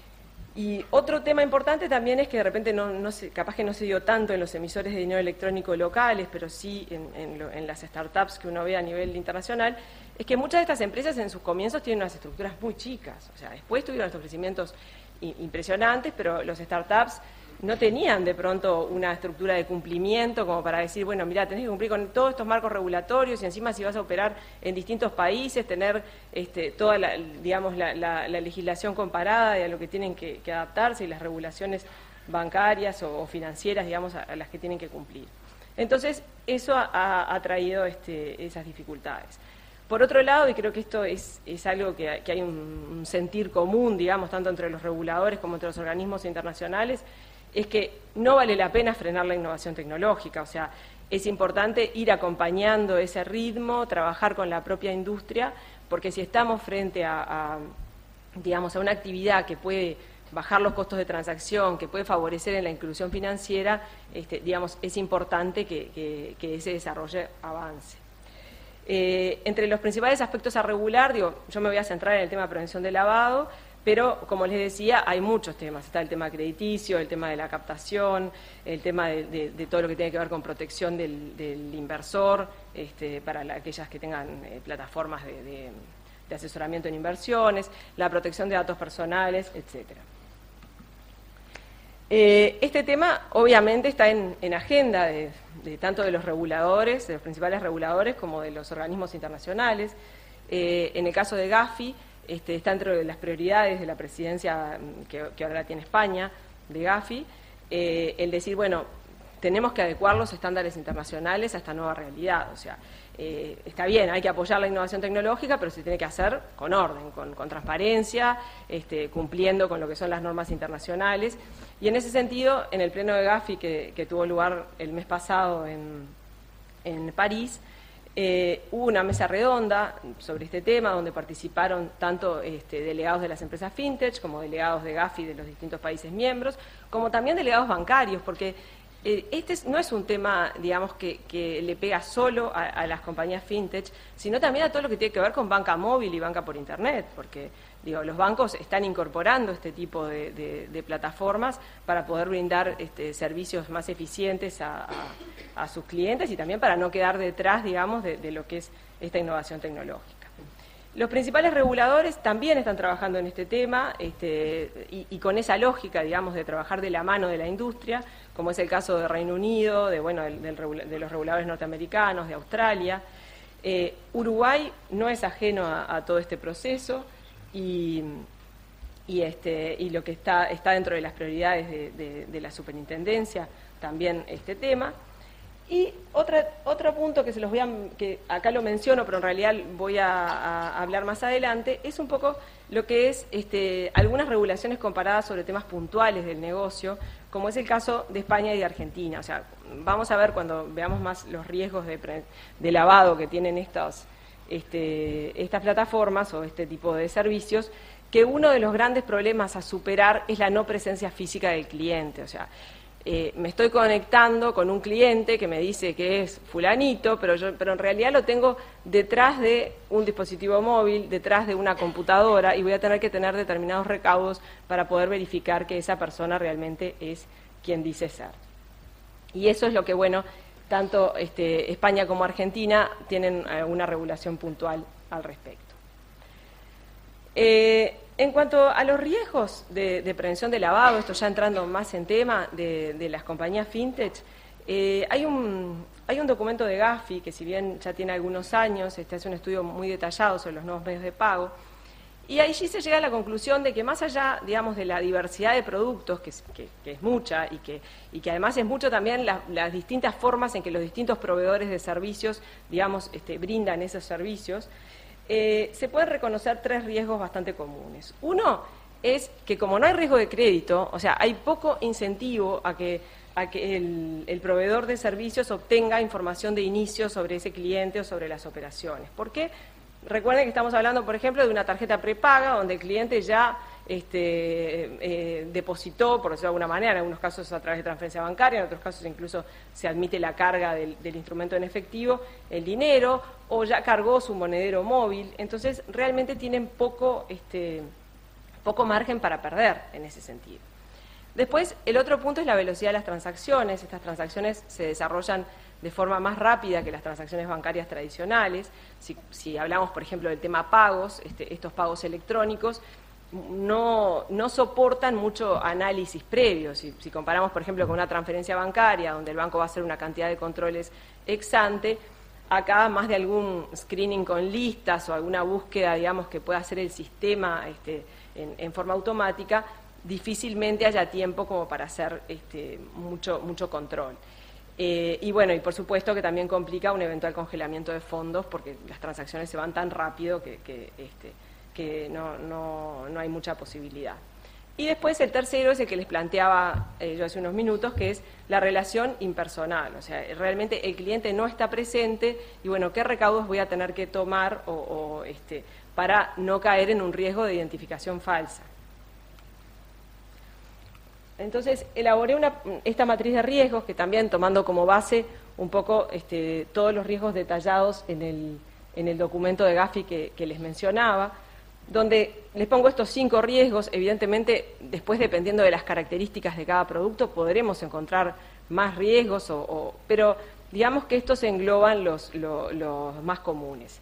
Y otro tema importante también es que de repente no, no se, capaz que no se dio tanto en los emisores de dinero electrónico locales, pero sí en, en, lo, en las startups que uno ve a nivel internacional, es que muchas de estas empresas en sus comienzos tienen unas estructuras muy chicas. O sea, después tuvieron estos crecimientos impresionantes, pero los startups no tenían de pronto una estructura de cumplimiento como para decir, bueno, mira, tenés que cumplir con todos estos marcos regulatorios y encima si vas a operar en distintos países, tener este, toda la, digamos, la, la, la legislación comparada de a lo que tienen que, que adaptarse y las regulaciones bancarias o, o financieras, digamos, a, a las que tienen que cumplir. Entonces, eso ha, ha traído este, esas dificultades. Por otro lado, y creo que esto es, es algo que, que hay un, un sentir común, digamos, tanto entre los reguladores como entre los organismos internacionales, es que no vale la pena frenar la innovación tecnológica. O sea, es importante ir acompañando ese ritmo, trabajar con la propia industria, porque si estamos frente a, a, digamos, a una actividad que puede bajar los costos de transacción, que puede favorecer en la inclusión financiera, este, digamos, es importante que, que, que ese desarrollo avance. Eh, entre los principales aspectos a regular, digo, yo me voy a centrar en el tema de prevención de lavado, Pero, como les decía, hay muchos temas. Está el tema crediticio, el tema de la captación, el tema de, de, de todo lo que tiene que ver con protección del, del inversor, este, para la, aquellas que tengan eh, plataformas de, de, de asesoramiento en inversiones, la protección de datos personales, etcétera. Eh, este tema, obviamente, está en, en agenda de, de tanto de los reguladores, de los principales reguladores, como de los organismos internacionales. Eh, en el caso de Gafi, Este, está entre las prioridades de la presidencia que, que ahora tiene España, de Gafi, eh, el decir, bueno, tenemos que adecuar los estándares internacionales a esta nueva realidad. O sea, eh, está bien, hay que apoyar la innovación tecnológica, pero se tiene que hacer con orden, con, con transparencia, este, cumpliendo con lo que son las normas internacionales. Y en ese sentido, en el pleno de Gafi, que, que tuvo lugar el mes pasado en, en París, Eh, hubo una mesa redonda sobre este tema donde participaron tanto este, delegados de las empresas fintech como delegados de Gafi de los distintos países miembros, como también delegados bancarios, porque eh, este no es un tema, digamos, que, que le pega solo a, a las compañías fintech, sino también a todo lo que tiene que ver con banca móvil y banca por internet, porque digo, los bancos están incorporando este tipo de, de, de plataformas para poder brindar este, servicios más eficientes a, a, a sus clientes y también para no quedar detrás, digamos, de, de lo que es esta innovación tecnológica. Los principales reguladores también están trabajando en este tema este, y, y con esa lógica, digamos, de trabajar de la mano de la industria, como es el caso de Reino Unido, de, bueno, del, del, de los reguladores norteamericanos, de Australia. Eh, Uruguay no es ajeno a, a todo este proceso. Y, y, este, y lo que está, está dentro de las prioridades de, de, de la superintendencia, también este tema. Y otra, otro punto que se los voy a, que acá lo menciono, pero en realidad voy a, a hablar más adelante, es un poco lo que es este, algunas regulaciones comparadas sobre temas puntuales del negocio, como es el caso de España y de Argentina. O sea, vamos a ver cuando veamos más los riesgos de, de lavado que tienen estos Este, estas plataformas o este tipo de servicios, que uno de los grandes problemas a superar es la no presencia física del cliente. O sea, eh, me estoy conectando con un cliente que me dice que es fulanito, pero, yo, pero en realidad lo tengo detrás de un dispositivo móvil, detrás de una computadora, y voy a tener que tener determinados recaudos para poder verificar que esa persona realmente es quien dice ser. Y eso es lo que, bueno, tanto este, España como Argentina tienen eh, una regulación puntual al respecto. Eh, en cuanto a los riesgos de, de prevención de lavado, esto ya entrando más en tema de, de las compañías fintech, eh, hay, un, hay un documento de Gafi que, si bien ya tiene algunos años, este, hace un estudio muy detallado sobre los nuevos medios de pago, y allí se llega a la conclusión de que más allá, digamos, de la diversidad de productos, que es, que, que es mucha, y que, y que además es mucho también la, las distintas formas en que los distintos proveedores de servicios, digamos, este, brindan esos servicios, eh, se pueden reconocer tres riesgos bastante comunes. Uno es que, como no hay riesgo de crédito, o sea, hay poco incentivo a que, a que el, el proveedor de servicios obtenga información de inicio sobre ese cliente o sobre las operaciones. ¿Por qué? Recuerden que estamos hablando, por ejemplo, de una tarjeta prepaga donde el cliente ya este, eh, depositó, por decirlo de alguna manera, en algunos casos a través de transferencia bancaria, en otros casos incluso se admite la carga del, del instrumento en efectivo, el dinero, o ya cargó su monedero móvil. Entonces, realmente tienen poco, este, poco margen para perder en ese sentido. Después, el otro punto es la velocidad de las transacciones. Estas transacciones se desarrollan de forma más rápida que las transacciones bancarias tradicionales. Si, si hablamos, por ejemplo, del tema pagos, este, estos pagos electrónicos no, no soportan mucho análisis previo. Si, si comparamos, por ejemplo, con una transferencia bancaria, donde el banco va a hacer una cantidad de controles ex ante, acá más de algún screening con listas o alguna búsqueda, digamos, que pueda hacer el sistema este, en, en forma automática, difícilmente haya tiempo como para hacer este, mucho, mucho control. Eh, y bueno, y por supuesto que también complica un eventual congelamiento de fondos, porque las transacciones se van tan rápido que, que, este, que no, no, no hay mucha posibilidad. Y después el tercero es el que les planteaba eh, yo hace unos minutos, que es la relación impersonal. O sea, realmente el cliente no está presente y bueno, ¿qué recaudos voy a tener que tomar o, o, este, para no caer en un riesgo de identificación falsa? Entonces, elaboré una, esta matriz de riesgos, que también tomando como base un poco este, todos los riesgos detallados en el, en el documento de Gafi que, que les mencionaba, donde les pongo estos cinco riesgos. Evidentemente, después, dependiendo de las características de cada producto, podremos encontrar más riesgos, o, o, pero digamos que estos engloban los, los, los más comunes.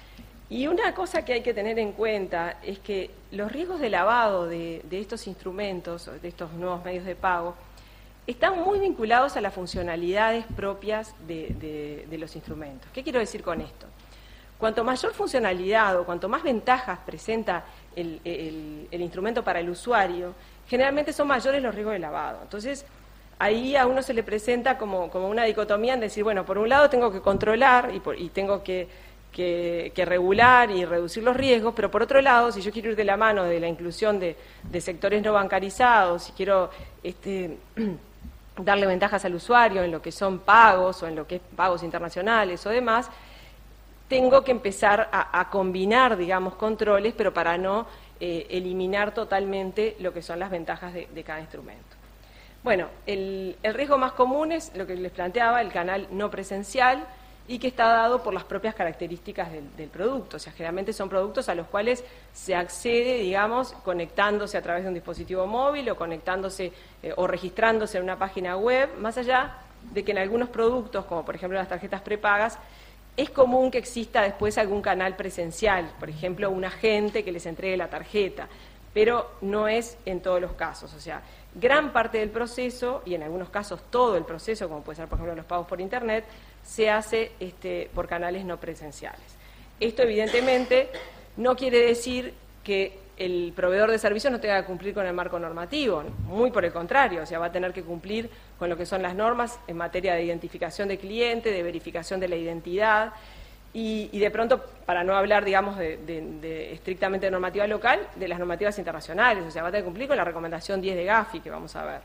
Y una cosa que hay que tener en cuenta es que los riesgos de lavado de, de estos instrumentos, de estos nuevos medios de pago, están muy vinculados a las funcionalidades propias de, de, de los instrumentos. ¿Qué quiero decir con esto? Cuanto mayor funcionalidad o cuanto más ventajas presenta el, el, el instrumento para el usuario, generalmente son mayores los riesgos de lavado. Entonces, ahí a uno se le presenta como, como una dicotomía en decir, bueno, por un lado tengo que controlar y, por, y tengo que, que, que regular y reducir los riesgos, pero por otro lado, si yo quiero ir de la mano de la inclusión de, de sectores no bancarizados, si quiero este, darle ventajas al usuario en lo que son pagos o en lo que es pagos internacionales o demás, tengo que empezar a, a combinar, digamos, controles, pero para no eh, eliminar totalmente lo que son las ventajas de, de cada instrumento. Bueno, el, el riesgo más común es lo que les planteaba, el canal no presencial, y que está dado por las propias características del, del producto. O sea, generalmente son productos a los cuales se accede, digamos, conectándose a través de un dispositivo móvil o conectándose eh, o registrándose en una página web, más allá de que en algunos productos, como por ejemplo las tarjetas prepagas, es común que exista después algún canal presencial, por ejemplo, un agente que les entregue la tarjeta, pero no es en todos los casos. O sea, gran parte del proceso, y en algunos casos todo el proceso, como puede ser por ejemplo los pagos por Internet, se hace este, por canales no presenciales. Esto evidentemente no quiere decir que el proveedor de servicios no tenga que cumplir con el marco normativo, muy por el contrario, o sea, va a tener que cumplir con lo que son las normas en materia de identificación de cliente, de verificación de la identidad, y, y de pronto, para no hablar, digamos, de, de, de estrictamente de normativa local, de las normativas internacionales, o sea, va a tener que cumplir con la recomendación diez de Gafi, que vamos a ver.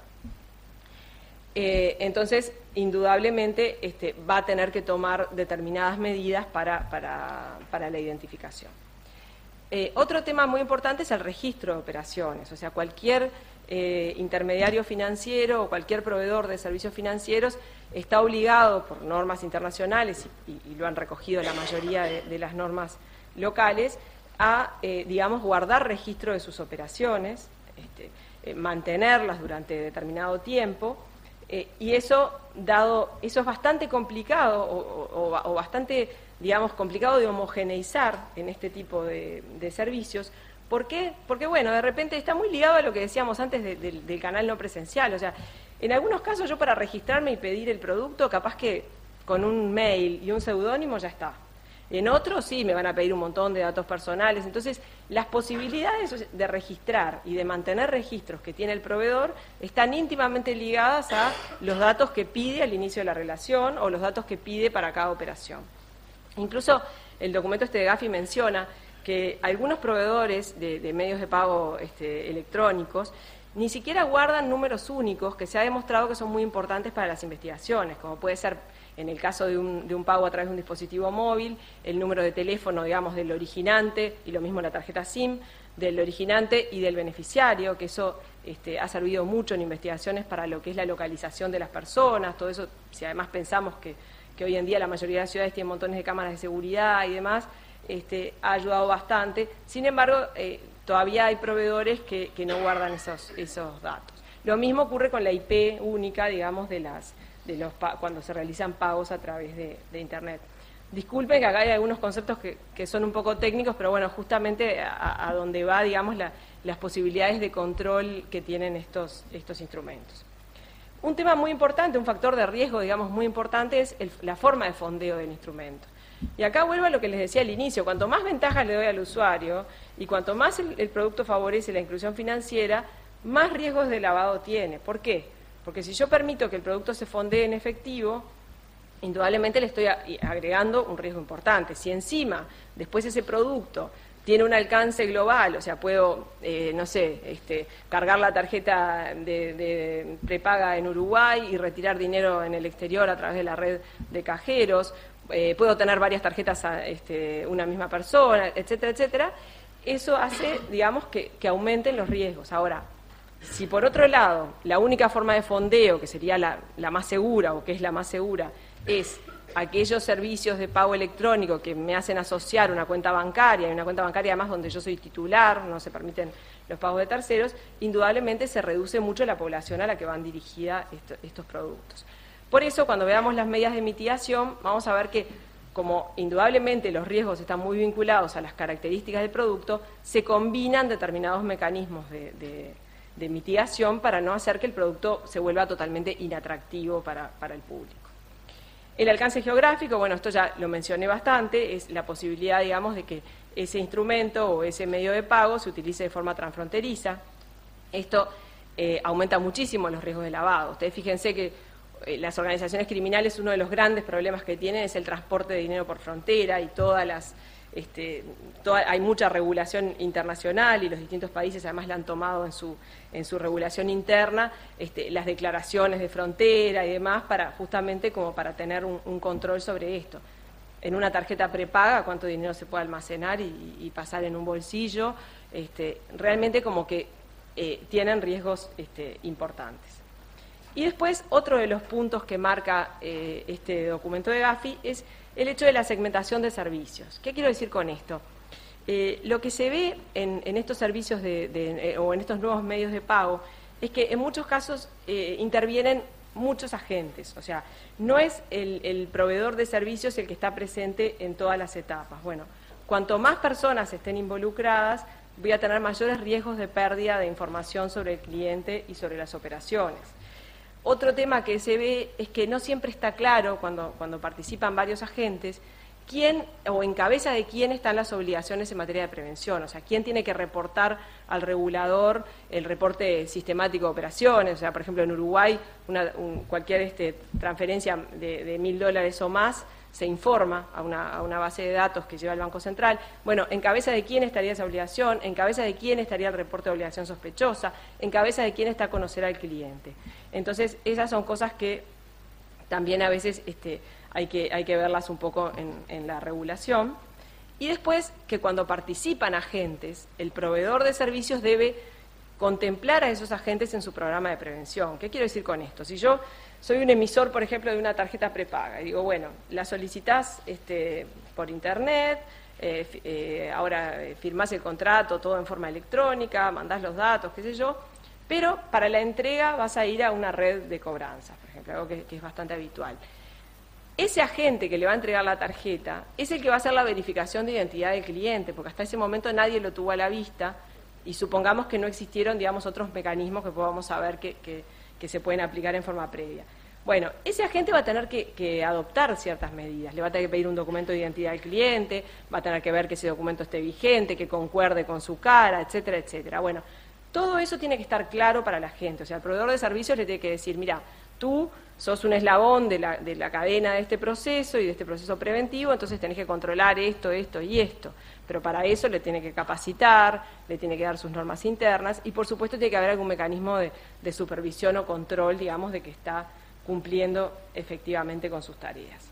Eh, entonces, indudablemente, este, va a tener que tomar determinadas medidas para, para, para la identificación. Eh, otro tema muy importante es el registro de operaciones, o sea, cualquier eh, intermediario financiero o cualquier proveedor de servicios financieros está obligado por normas internacionales, y, y lo han recogido la mayoría de, de las normas locales, a, eh, digamos, guardar registro de sus operaciones, este, eh, mantenerlas durante determinado tiempo, eh, y eso, dado, eso es bastante complicado o, o, o bastante, digamos, complicado de homogeneizar en este tipo de, de servicios. ¿Por qué? Porque, bueno, de repente está muy ligado a lo que decíamos antes de, de, del canal no presencial. O sea, en algunos casos yo para registrarme y pedir el producto, capaz que con un mail y un seudónimo ya está. En otros sí, me van a pedir un montón de datos personales. Entonces, las posibilidades de registrar y de mantener registros que tiene el proveedor están íntimamente ligadas a los datos que pide al inicio de la relación o los datos que pide para cada operación. Incluso el documento este de Gafi menciona que algunos proveedores de, de medios de pago este, electrónicos ni siquiera guardan números únicos que se ha demostrado que son muy importantes para las investigaciones, como puede ser en el caso de un, de un pago a través de un dispositivo móvil, el número de teléfono, digamos, del originante, y lo mismo la tarjeta SIM, del originante y del beneficiario, que eso este, ha servido mucho en investigaciones para lo que es la localización de las personas, todo eso, si además pensamos que que hoy en día la mayoría de las ciudades tienen montones de cámaras de seguridad y demás, este, ha ayudado bastante. Sin embargo, eh, todavía hay proveedores que, que no guardan esos, esos datos. Lo mismo ocurre con la I P única, digamos, de las, de los cuando se realizan pagos a través de, de Internet. Disculpen que acá hay algunos conceptos que, que son un poco técnicos, pero bueno, justamente a, a donde va, digamos, la, las posibilidades de control que tienen estos, estos instrumentos. Un tema muy importante, un factor de riesgo, digamos, muy importante es el, la forma de fondeo del instrumento. Y acá vuelvo a lo que les decía al inicio, cuanto más ventajas le doy al usuario y cuanto más el, el producto favorece la inclusión financiera, más riesgos de lavado tiene. ¿Por qué? Porque si yo permito que el producto se fondee en efectivo, indudablemente le estoy agregando un riesgo importante. Si encima, después ese producto tiene un alcance global, o sea, puedo, eh, no sé, este, cargar la tarjeta de, de prepaga en Uruguay y retirar dinero en el exterior a través de la red de cajeros, eh, puedo tener varias tarjetas a este, una misma persona, etcétera, etcétera. Eso hace, digamos, que, que aumenten los riesgos. Ahora, si por otro lado, la única forma de fondeo, que sería la, la más segura, o que es la más segura, es aquellos servicios de pago electrónico que me hacen asociar una cuenta bancaria, y una cuenta bancaria además donde yo soy titular, no se permiten los pagos de terceros, indudablemente se reduce mucho la población a la que van dirigidas esto, estos productos. Por eso, cuando veamos las medidas de mitigación, vamos a ver que, como indudablemente los riesgos están muy vinculados a las características del producto, se combinan determinados mecanismos de, de, de mitigación para no hacer que el producto se vuelva totalmente inatractivo para, para el público. El alcance geográfico, bueno, esto ya lo mencioné bastante, es la posibilidad, digamos, de que ese instrumento o ese medio de pago se utilice de forma transfronteriza. Esto eh, aumenta muchísimo los riesgos de lavado. Ustedes fíjense que eh, las organizaciones criminales, uno de los grandes problemas que tienen es el transporte de dinero por frontera, y todas las, este, toda, hay mucha regulación internacional y los distintos países además la han tomado en su, en su regulación interna, este, las declaraciones de frontera y demás, para justamente como para tener un, un control sobre esto. En una tarjeta prepaga, cuánto dinero se puede almacenar y, y pasar en un bolsillo, este, realmente como que eh, tienen riesgos este, importantes. Y después, otro de los puntos que marca eh, este documento de Gafi es el hecho de la segmentación de servicios. ¿Qué quiero decir con esto? Eh, lo que se ve en, en estos servicios de, de, eh, o en estos nuevos medios de pago es que en muchos casos eh, intervienen muchos agentes, o sea, no es el, el proveedor de servicios el que está presente en todas las etapas. Bueno, cuanto más personas estén involucradas, voy a tener mayores riesgos de pérdida de información sobre el cliente y sobre las operaciones. Otro tema que se ve es que no siempre está claro, cuando, cuando participan varios agentes, quién o en cabeza de quién están las obligaciones en materia de prevención, o sea, quién tiene que reportar al regulador el reporte sistemático de operaciones. O sea, por ejemplo, en Uruguay, una, un, cualquier este, transferencia de, de mil dólares o más se informa a una, a una base de datos que lleva el Banco Central. Bueno, en cabeza de quién estaría esa obligación, en cabeza de quién estaría el reporte de obligación sospechosa, en cabeza de quién está a conocer al cliente. Entonces, esas son cosas que también a veces este, hay, que, hay que verlas un poco en, en la regulación. Y después, que cuando participan agentes, el proveedor de servicios debe contemplar a esos agentes en su programa de prevención. ¿Qué quiero decir con esto? Si yo soy un emisor, por ejemplo, de una tarjeta prepaga, y digo, bueno, la solicitas este, por internet, eh, eh, ahora eh, firmás el contrato todo en forma electrónica, mandás los datos, qué sé yo, pero para la entrega vas a ir a una red de cobranzas, por ejemplo, algo que, que es bastante habitual. Ese agente que le va a entregar la tarjeta es el que va a hacer la verificación de identidad del cliente, porque hasta ese momento nadie lo tuvo a la vista, y supongamos que no existieron, digamos, otros mecanismos que podamos saber que, que, que se pueden aplicar en forma previa. Bueno, ese agente va a tener que, que adoptar ciertas medidas, le va a tener que pedir un documento de identidad al cliente, va a tener que ver que ese documento esté vigente, que concuerde con su cara, etcétera, etcétera. Bueno, todo eso tiene que estar claro para la gente, o sea, el proveedor de servicios le tiene que decir, mira, tú sos un eslabón de la, de la cadena de este proceso y de este proceso preventivo, entonces tenés que controlar esto, esto y esto. Pero para eso le tiene que capacitar, le tiene que dar sus normas internas y, por supuesto, tiene que haber algún mecanismo de, de supervisión o control, digamos, de que está cumpliendo efectivamente con sus tareas.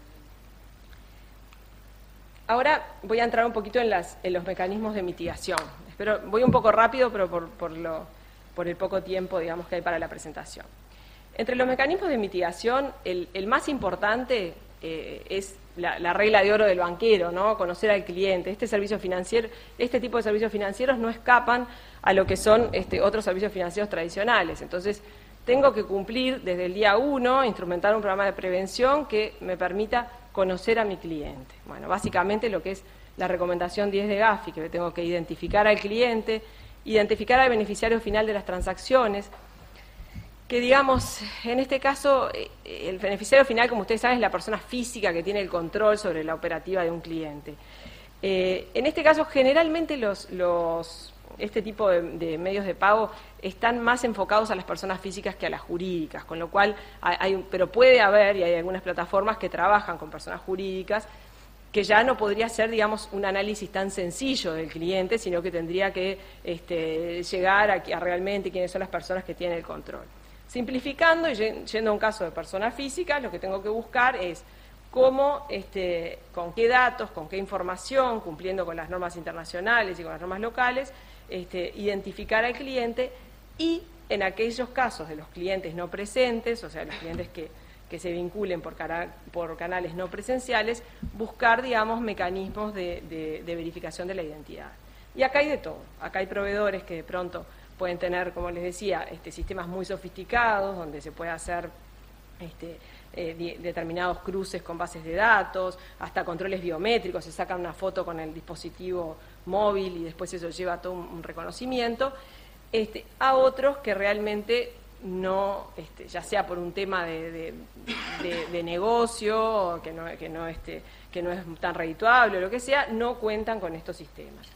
Ahora voy a entrar un poquito en, las, en los mecanismos de mitigación. Espero, voy un poco rápido, pero por, por, lo, por el poco tiempo, digamos, que hay para la presentación. Entre los mecanismos de mitigación, el, el más importante eh, es la, la regla de oro del banquero, ¿no? Conocer al cliente. Este servicio financiero, este tipo de servicios financieros no escapan a lo que son este, otros servicios financieros tradicionales. Entonces, tengo que cumplir desde el día uno, instrumentar un programa de prevención que me permita conocer a mi cliente. Bueno, básicamente lo que es la recomendación diez de Gafi, que tengo que identificar al cliente, identificar al beneficiario final de las transacciones, que digamos, en este caso, el beneficiario final, como ustedes saben, es la persona física que tiene el control sobre la operativa de un cliente. Eh, en este caso, generalmente los, los, este tipo de, de medios de pago están más enfocados a las personas físicas que a las jurídicas, con lo cual, hay, hay, pero puede haber, y hay algunas plataformas que trabajan con personas jurídicas, que ya no podría ser, digamos, un análisis tan sencillo del cliente, sino que tendría que este, llegar a, a realmente quiénes son las personas que tienen el control. Simplificando y yendo a un caso de personas físicas, lo que tengo que buscar es cómo, este, con qué datos, con qué información, cumpliendo con las normas internacionales y con las normas locales, este, identificar al cliente y en aquellos casos de los clientes no presentes, o sea, los clientes que, que se vinculen por, cara, por canales no presenciales, buscar, digamos, mecanismos de, de, de verificación de la identidad. Y acá hay de todo. Acá hay proveedores que de pronto pueden tener, como les decía, este, sistemas muy sofisticados, donde se puede hacer este, eh, determinados cruces con bases de datos, hasta controles biométricos, se saca una foto con el dispositivo móvil y después eso lleva todo un, un reconocimiento, este, a otros que realmente no, este, ya sea por un tema de, de, de, de negocio, que no, que, no, este, que no es tan redituable o lo que sea, no cuentan con estos sistemas.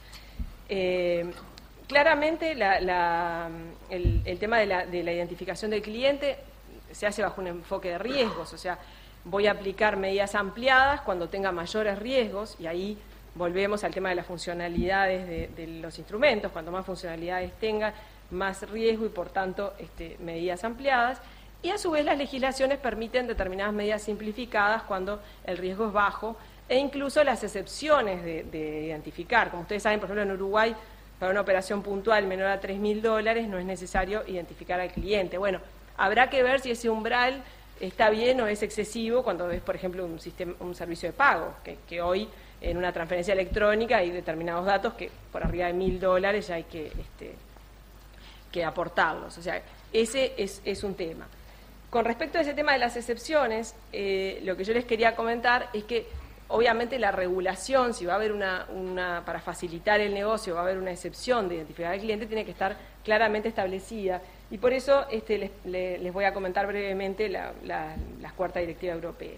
Eh, claramente la, la, el, el tema de la, de la identificación del cliente se hace bajo un enfoque de riesgos, o sea, voy a aplicar medidas ampliadas cuando tenga mayores riesgos, y ahí volvemos al tema de las funcionalidades de, de los instrumentos. Cuanto más funcionalidades tenga, más riesgo y por tanto este, medidas ampliadas, y a su vez las legislaciones permiten determinadas medidas simplificadas cuando el riesgo es bajo, e incluso las excepciones de, de identificar. Como ustedes saben, por ejemplo, en Uruguay, para una operación puntual menor a tres mil dólares no es necesario identificar al cliente. Bueno, habrá que ver si ese umbral está bien o es excesivo cuando es, por ejemplo, un, sistema, un servicio de pago, que, que hoy en una transferencia electrónica hay determinados datos que por arriba de mil dólares ya hay que... Este, que aportarlos. O sea, ese es, es un tema. Con respecto a ese tema de las excepciones, eh, lo que yo les quería comentar es que obviamente la regulación, si va a haber una, una, para facilitar el negocio, va a haber una excepción de identificar al cliente, tiene que estar claramente establecida. Y por eso este, les, les, les voy a comentar brevemente la, la, la cuarta directiva europea.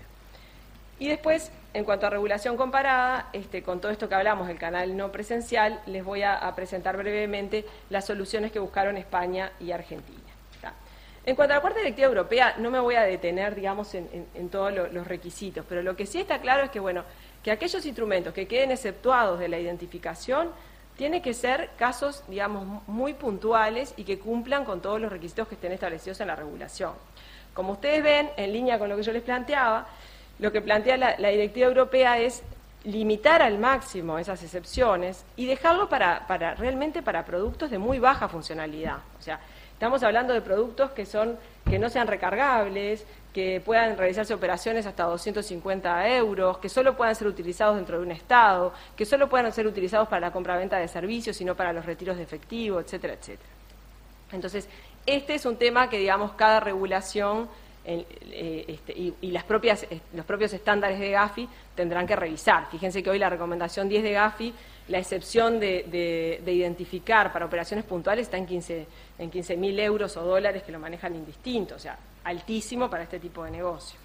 Y después, en cuanto a regulación comparada, este, con todo esto que hablamos del canal no presencial, les voy a, a presentar brevemente las soluciones que buscaron España y Argentina. ¿Tá? En cuanto a la cuarta directiva europea, no me voy a detener, digamos, en, en, en todos lo, los requisitos, pero lo que sí está claro es que, bueno, que aquellos instrumentos que queden exceptuados de la identificación tienen que ser casos, digamos, muy puntuales y que cumplan con todos los requisitos que estén establecidos en la regulación. Como ustedes ven, en línea con lo que yo les planteaba, lo que plantea la, la directiva europea es limitar al máximo esas excepciones y dejarlo para, para realmente para productos de muy baja funcionalidad. O sea, estamos hablando de productos que son que no sean recargables, que puedan realizarse operaciones hasta doscientos cincuenta euros, que solo puedan ser utilizados dentro de un estado, que solo puedan ser utilizados para la compra-venta de servicios y no para los retiros de efectivo, etcétera, etcétera. Entonces, este es un tema que, digamos, cada regulación El, eh, este, y, y las propias, eh, los propios estándares de Gafi tendrán que revisar. Fíjense que hoy la recomendación diez de Gafi, la excepción de, de, de identificar para operaciones puntuales está en quince mil euros o dólares, que lo manejan indistinto, o sea, altísimo para este tipo de negocio.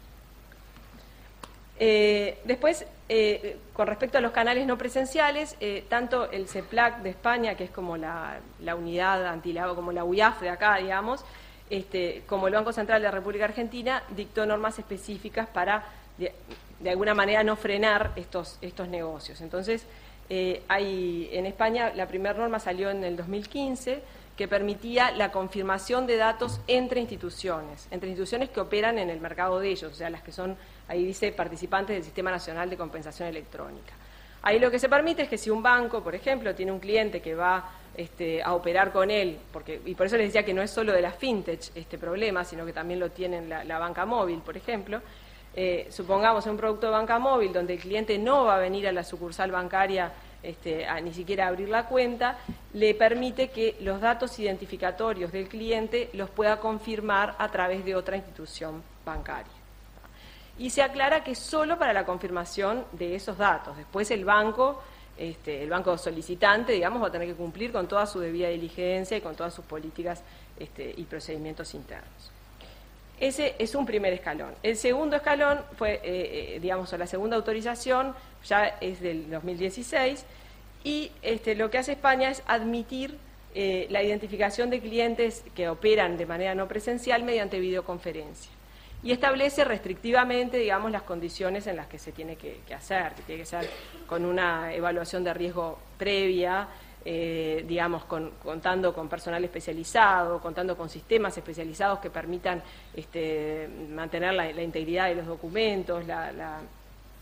Eh, después, eh, con respecto a los canales no presenciales, eh, tanto el CEPLAC de España, que es como la, la unidad antilavado, como la U I A F de acá, digamos, Este, como el Banco Central de la República Argentina, dictó normas específicas para, de, de alguna manera, no frenar estos, estos negocios. Entonces, eh, hay, en España la primera norma salió en el dos mil quince, que permitía la confirmación de datos entre instituciones, entre instituciones que operan en el mercado de ellos, o sea, las que son, ahí dice, participantes del Sistema Nacional de Compensación Electrónica. Ahí lo que se permite es que si un banco, por ejemplo, tiene un cliente que va este, a operar con él, porque, y por eso les decía que no es solo de la fintech este problema, sino que también lo tiene la, la banca móvil, por ejemplo, eh, supongamos un producto de banca móvil donde el cliente no va a venir a la sucursal bancaria este, a, ni siquiera a abrir la cuenta, le permite que los datos identificatorios del cliente los pueda confirmar a través de otra institución bancaria. Y se aclara que solo para la confirmación de esos datos. Después el banco, este, el banco solicitante, digamos, va a tener que cumplir con toda su debida diligencia y con todas sus políticas este, y procedimientos internos. Ese es un primer escalón. El segundo escalón fue, eh, eh, digamos, la segunda autorización, ya es del dos mil dieciséis, y este, lo que hace España es admitir eh, la identificación de clientes que operan de manera no presencial mediante videoconferencia. Y establece restrictivamente, digamos, las condiciones en las que se tiene que, que hacer, que tiene que ser con una evaluación de riesgo previa, eh, digamos, con, contando con personal especializado, contando con sistemas especializados que permitan este, mantener la, la integridad de los documentos, la, la,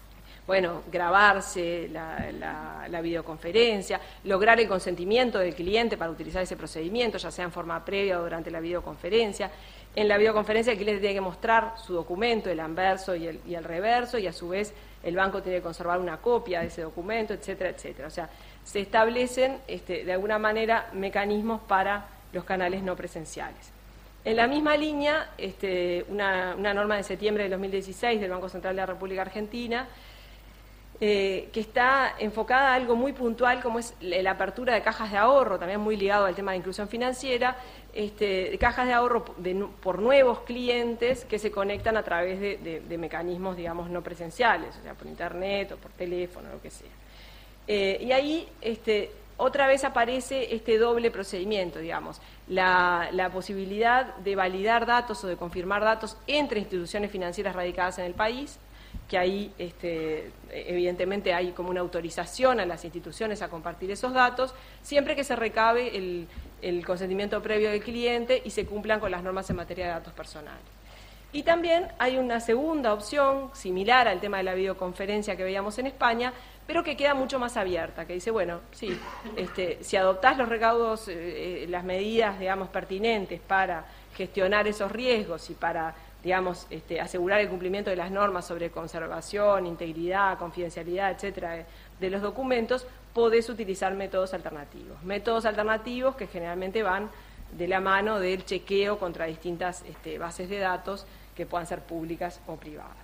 bueno, grabarse la, la, la videoconferencia, lograr el consentimiento del cliente para utilizar ese procedimiento, ya sea en forma previa o durante la videoconferencia. En la videoconferencia el cliente tiene que mostrar su documento, el anverso y el, y el reverso, y a su vez el banco tiene que conservar una copia de ese documento, etcétera, etcétera. O sea, se establecen este, de alguna manera mecanismos para los canales no presenciales. En la misma línea, este, una, una norma de septiembre de dos mil dieciséis del Banco Central de la República Argentina, eh, que está enfocada a algo muy puntual, como es la apertura de cajas de ahorro, también muy ligado al tema de inclusión financiera, este, de cajas de ahorro de, por nuevos clientes que se conectan a través de, de, de mecanismos, digamos, no presenciales, o sea, por internet o por teléfono, lo que sea. Eh, y ahí, este, otra vez aparece este doble procedimiento, digamos, la, la posibilidad de validar datos o de confirmar datos entre instituciones financieras radicadas en el país, que ahí este, evidentemente hay como una autorización a las instituciones a compartir esos datos, siempre que se recabe el, el consentimiento previo del cliente y se cumplan con las normas en materia de datos personales. Y también hay una segunda opción, similar al tema de la videoconferencia que veíamos en España, pero que queda mucho más abierta, que dice, bueno, sí, este, si adoptás los recaudos, eh, las medidas, digamos, pertinentes para gestionar esos riesgos y para, digamos, este, asegurar el cumplimiento de las normas sobre conservación, integridad, confidencialidad, etcétera, de, de los documentos, podés utilizar métodos alternativos. Métodos alternativos que generalmente van de la mano del chequeo contra distintas este, bases de datos que puedan ser públicas o privadas.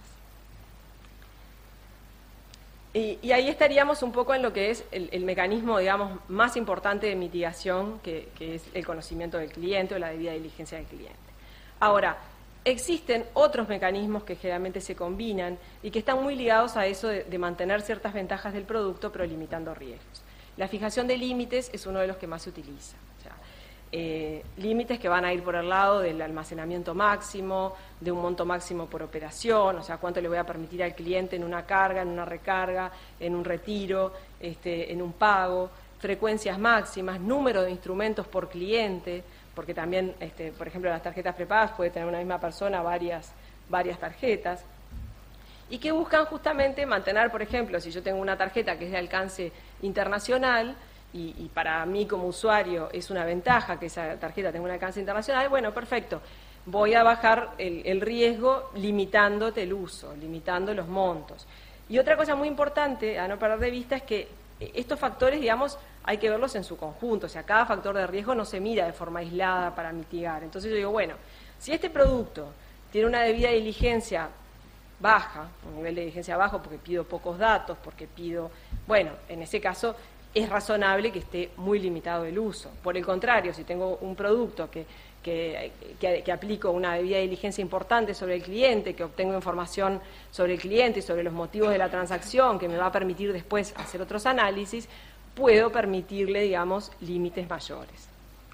Y, y ahí estaríamos un poco en lo que es el, el mecanismo, digamos, más importante de mitigación, que, que es el conocimiento del cliente o la debida diligencia del cliente. Ahora, existen otros mecanismos que generalmente se combinan y que están muy ligados a eso de, de mantener ciertas ventajas del producto, pero limitando riesgos. La fijación de límites es uno de los que más se utiliza. O sea, Eh, límites que van a ir por el lado del almacenamiento máximo, de un monto máximo por operación, o sea, cuánto le voy a permitir al cliente en una carga, en una recarga, en un retiro, este, en un pago, frecuencias máximas, número de instrumentos por cliente, porque también, este, por ejemplo, las tarjetas prepagas puede tener una misma persona varias, varias tarjetas, y que buscan justamente mantener, por ejemplo, si yo tengo una tarjeta que es de alcance internacional, Y, y para mí como usuario es una ventaja que esa tarjeta tenga un alcance internacional, bueno, perfecto, voy a bajar el, el riesgo limitándote el uso, limitando los montos. Y otra cosa muy importante a no perder de vista es que estos factores, digamos, hay que verlos en su conjunto, o sea, cada factor de riesgo no se mira de forma aislada para mitigar. Entonces yo digo, bueno, si este producto tiene una debida diligencia baja, un nivel de diligencia bajo porque pido pocos datos, porque pido, bueno, en ese caso es razonable que esté muy limitado el uso. Por el contrario, si tengo un producto que, que, que, que aplico una debida diligencia importante sobre el cliente, que obtengo información sobre el cliente y sobre los motivos de la transacción, que me va a permitir después hacer otros análisis, puedo permitirle, digamos, límites mayores.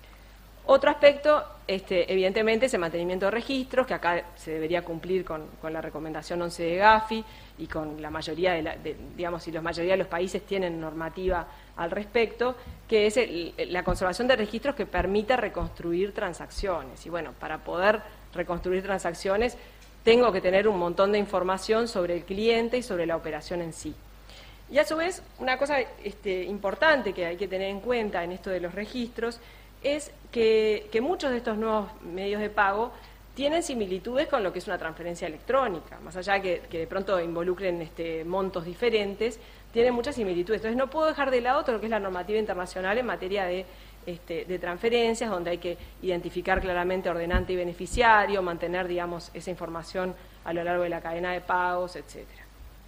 Otro aspecto, este, evidentemente, es el mantenimiento de registros, que acá se debería cumplir con, con la recomendación once de Gafi y con la mayoría de, la, de digamos, si la mayoría de los países tienen normativa al respecto, que es el, la conservación de registros que permita reconstruir transacciones. Y bueno, para poder reconstruir transacciones tengo que tener un montón de información sobre el cliente y sobre la operación en sí. Y a su vez, una cosa este, importante que hay que tener en cuenta en esto de los registros es que, que muchos de estos nuevos medios de pago tienen similitudes con lo que es una transferencia electrónica, más allá que, que de pronto involucren este, montos diferentes, tienen muchas similitudes. Entonces no puedo dejar de lado todo lo que es la normativa internacional en materia de, este, de transferencias, donde hay que identificar claramente ordenante y beneficiario, mantener, digamos, esa información a lo largo de la cadena de pagos, etcétera.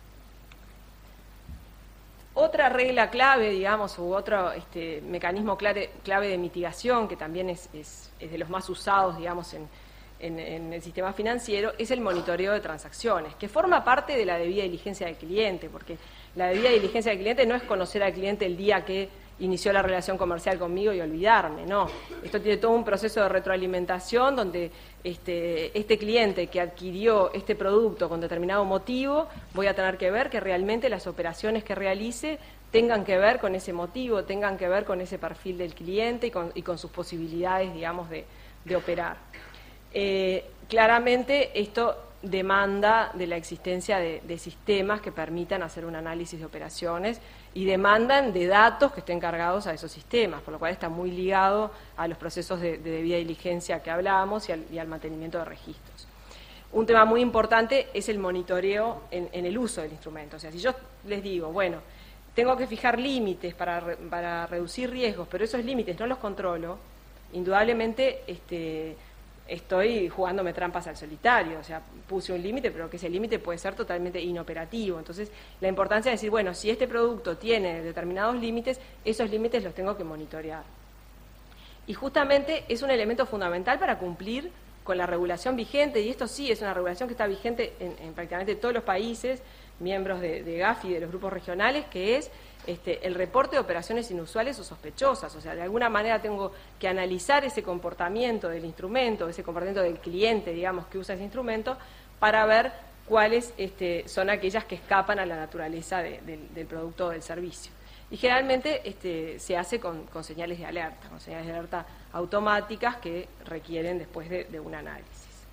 Otra regla clave, digamos, u otro este, mecanismo clave, clave de mitigación, que también es, es, es de los más usados, digamos, en, en, en el sistema financiero, es el monitoreo de transacciones, que forma parte de la debida diligencia del cliente, porque la debida diligencia del cliente no es conocer al cliente el día que inició la relación comercial conmigo y olvidarme, no. Esto tiene todo un proceso de retroalimentación donde este, este cliente que adquirió este producto con determinado motivo, voy a tener que ver que realmente las operaciones que realice tengan que ver con ese motivo, tengan que ver con ese perfil del cliente y con, y con sus posibilidades, digamos, de, de operar. Eh, claramente esto demanda de la existencia de, de sistemas que permitan hacer un análisis de operaciones y demandan de datos que estén cargados a esos sistemas, por lo cual está muy ligado a los procesos de, de debida diligencia que hablábamos y al, y al mantenimiento de registros. Un tema muy importante es el monitoreo en, en el uso del instrumento. O sea, si yo les digo, bueno, tengo que fijar límites para, re, para reducir riesgos, pero esos límites no los controlo, indudablemente este, estoy jugándome trampas al solitario. O sea, puse un límite, pero que ese límite puede ser totalmente inoperativo. Entonces, la importancia de decir, bueno, si este producto tiene determinados límites, esos límites los tengo que monitorear. Y justamente es un elemento fundamental para cumplir con la regulación vigente, y esto sí es una regulación que está vigente en, en prácticamente todos los países, miembros de, de Gafi y de los grupos regionales, que es este, el reporte de operaciones inusuales o sospechosas. O sea, de alguna manera tengo que analizar ese comportamiento del instrumento, ese comportamiento del cliente, digamos, que usa ese instrumento, para ver cuáles este, son aquellas que escapan a la naturaleza de, de, del producto o del servicio. Y generalmente este, se hace con, con señales de alerta, con señales de alerta automáticas que requieren después de, de un análisis.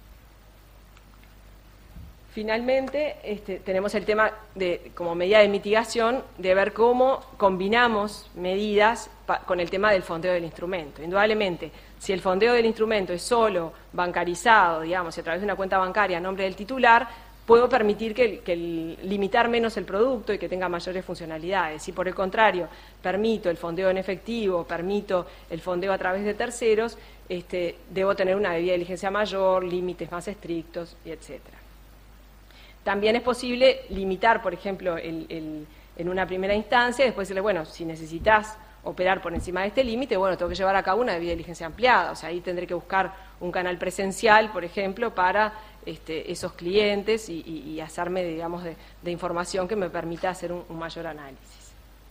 Finalmente, este, tenemos el tema de, como medida de mitigación, de ver cómo combinamos medidas pa, con el tema del fondeo del instrumento. Indudablemente, si el fondeo del instrumento es solo bancarizado, digamos, y a través de una cuenta bancaria a nombre del titular, puedo permitir que, que el, limitar menos el producto y que tenga mayores funcionalidades. Si por el contrario permito el fondeo en efectivo, permito el fondeo a través de terceros, este, debo tener una debida diligencia mayor, límites más estrictos, y etcétera. También es posible limitar, por ejemplo, el, el, en una primera instancia, y después decirle, bueno, si necesitas operar por encima de este límite, bueno, tengo que llevar a cabo una debida diligencia ampliada. O sea, ahí tendré que buscar un canal presencial, por ejemplo, para este, esos clientes y, y, y hacerme, digamos, de, de información que me permita hacer un, un mayor análisis.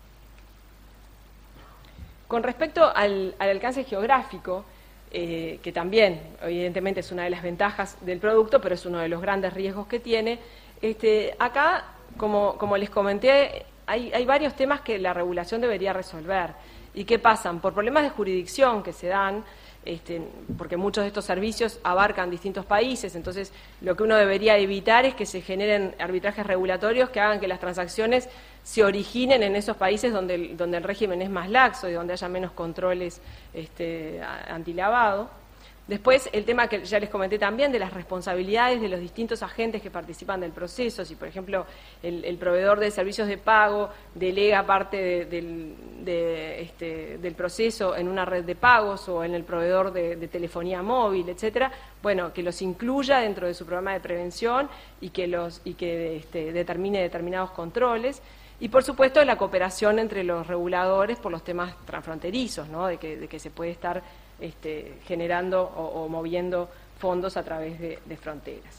Con respecto al, al alcance geográfico, eh, que también, evidentemente, es una de las ventajas del producto, pero es uno de los grandes riesgos que tiene, este, acá, como, como les comenté, Hay, hay varios temas que la regulación debería resolver y que pasan por problemas de jurisdicción que se dan, este, porque muchos de estos servicios abarcan distintos países, entonces lo que uno debería evitar es que se generen arbitrajes regulatorios que hagan que las transacciones se originen en esos países donde el, donde el régimen es más laxo y donde haya menos controles este, antilavado. Después, el tema que ya les comenté también de las responsabilidades de los distintos agentes que participan del proceso. Si, por ejemplo, el, el proveedor de servicios de pago delega parte de, del, de, este, del proceso en una red de pagos o en el proveedor de, de telefonía móvil, etcétera, bueno, que los incluya dentro de su programa de prevención y que, los, y que este, determine determinados controles. Y, por supuesto, la cooperación entre los reguladores por los temas transfronterizos, ¿no? de, que, de que se puede estar Este, generando o, o moviendo fondos a través de, de fronteras.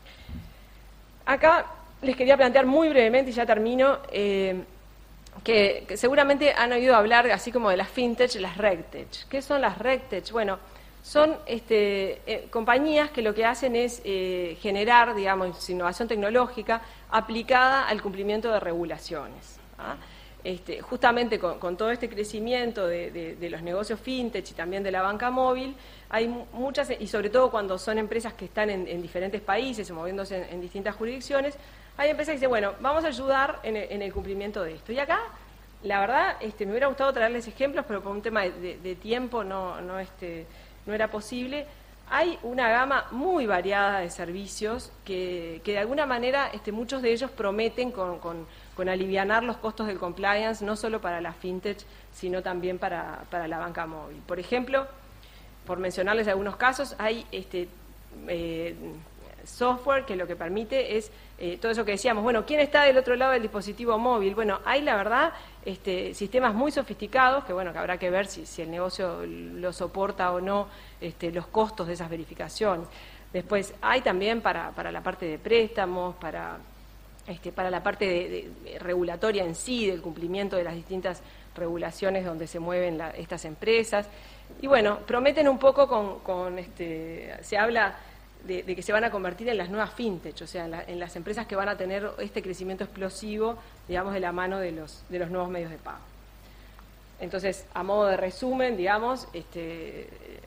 Acá les quería plantear muy brevemente, y ya termino, eh, que, que seguramente han oído hablar, así como de las fintech, las regtech. ¿Qué son las regtech? Bueno, son este, eh, compañías que lo que hacen es eh, generar, digamos, innovación tecnológica aplicada al cumplimiento de regulaciones, ¿ah? Este, justamente con, con todo este crecimiento de, de, de los negocios fintech y también de la banca móvil, hay muchas, y sobre todo cuando son empresas que están en, en diferentes países o moviéndose en, en distintas jurisdicciones, hay empresas que dicen, bueno, vamos a ayudar en el, en el cumplimiento de esto. Y acá, la verdad, este, me hubiera gustado traerles ejemplos, pero por un tema de, de, de tiempo no, no, este, no era posible. Hay una gama muy variada de servicios que, que de alguna manera este, muchos de ellos prometen con, con, con alivianar los costos del compliance, no solo para la fintech, sino también para, para la banca móvil. Por ejemplo, por mencionarles algunos casos, hay este, eh, software que lo que permite es eh, todo eso que decíamos, bueno, ¿quién está del otro lado del dispositivo móvil? Bueno, hay la verdad este, sistemas muy sofisticados que bueno, que habrá que ver si, si el negocio lo soporta o no este, los costos de esas verificaciones. Después hay también para, para la parte de préstamos, para, este, para la parte de, de, regulatoria en sí, del cumplimiento de las distintas regulaciones donde se mueven la, estas empresas. Y bueno, prometen un poco con, con este, se habla De, de que se van a convertir en las nuevas fintech, o sea, en, la, en las empresas que van a tener este crecimiento explosivo, digamos, de la mano de los, de los nuevos medios de pago. Entonces, a modo de resumen, digamos, este,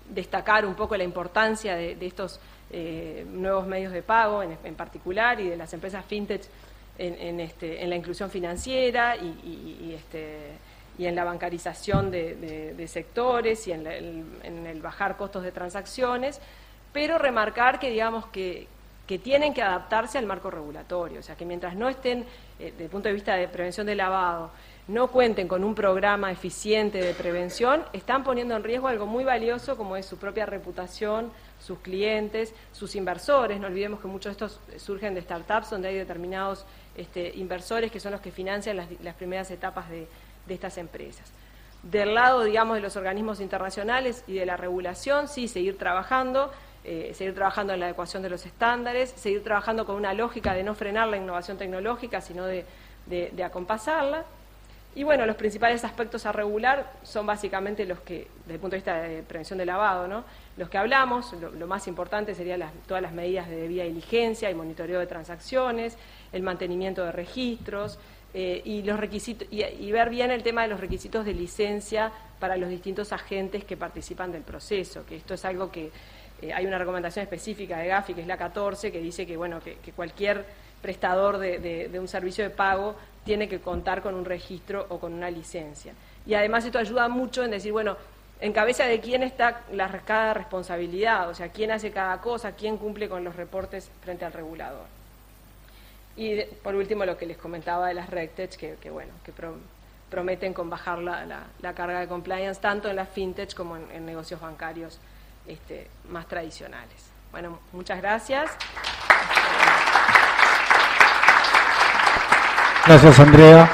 destacar un poco la importancia de, de estos eh, nuevos medios de pago en, en particular y de las empresas fintech en, en, este, en la inclusión financiera y, y, y, este, y en la bancarización de, de, de sectores y en, la, el, en el bajar costos de transacciones, pero remarcar que, digamos, que, que tienen que adaptarse al marco regulatorio, o sea, que mientras no estén, eh, desde el punto de vista de prevención de lavado, no cuenten con un programa eficiente de prevención, están poniendo en riesgo algo muy valioso como es su propia reputación, sus clientes, sus inversores. No olvidemos que muchos de estos surgen de startups donde hay determinados este, inversores que son los que financian las, las primeras etapas de, de estas empresas. Del lado, digamos, de los organismos internacionales y de la regulación, sí, seguir trabajando, eh, seguir trabajando en la adecuación de los estándares, seguir trabajando con una lógica de no frenar la innovación tecnológica, sino de, de, de acompasarla. Y bueno, los principales aspectos a regular son básicamente los que, desde el punto de vista de prevención de lavado, ¿no? Los que hablamos, lo, lo más importante serían las, todas las medidas de debida diligencia y monitoreo de transacciones, el mantenimiento de registros eh, y, los requisitos, y, y ver bien el tema de los requisitos de licencia para los distintos agentes que participan del proceso, que esto es algo que eh, hay una recomendación específica de Gafi, que es la catorce, que dice que, bueno, que, que cualquier prestador de, de, de un servicio de pago tiene que contar con un registro o con una licencia. Y además esto ayuda mucho en decir, bueno, en cabeza de quién está la cada responsabilidad, o sea, quién hace cada cosa, quién cumple con los reportes frente al regulador. Y de, por último, lo que les comentaba de las RegTech, que, que bueno, que pro, prometen con bajar la, la, la carga de compliance tanto en las fintech como en, en negocios bancarios este, más tradicionales. Bueno, muchas gracias. Gracias, Andrea.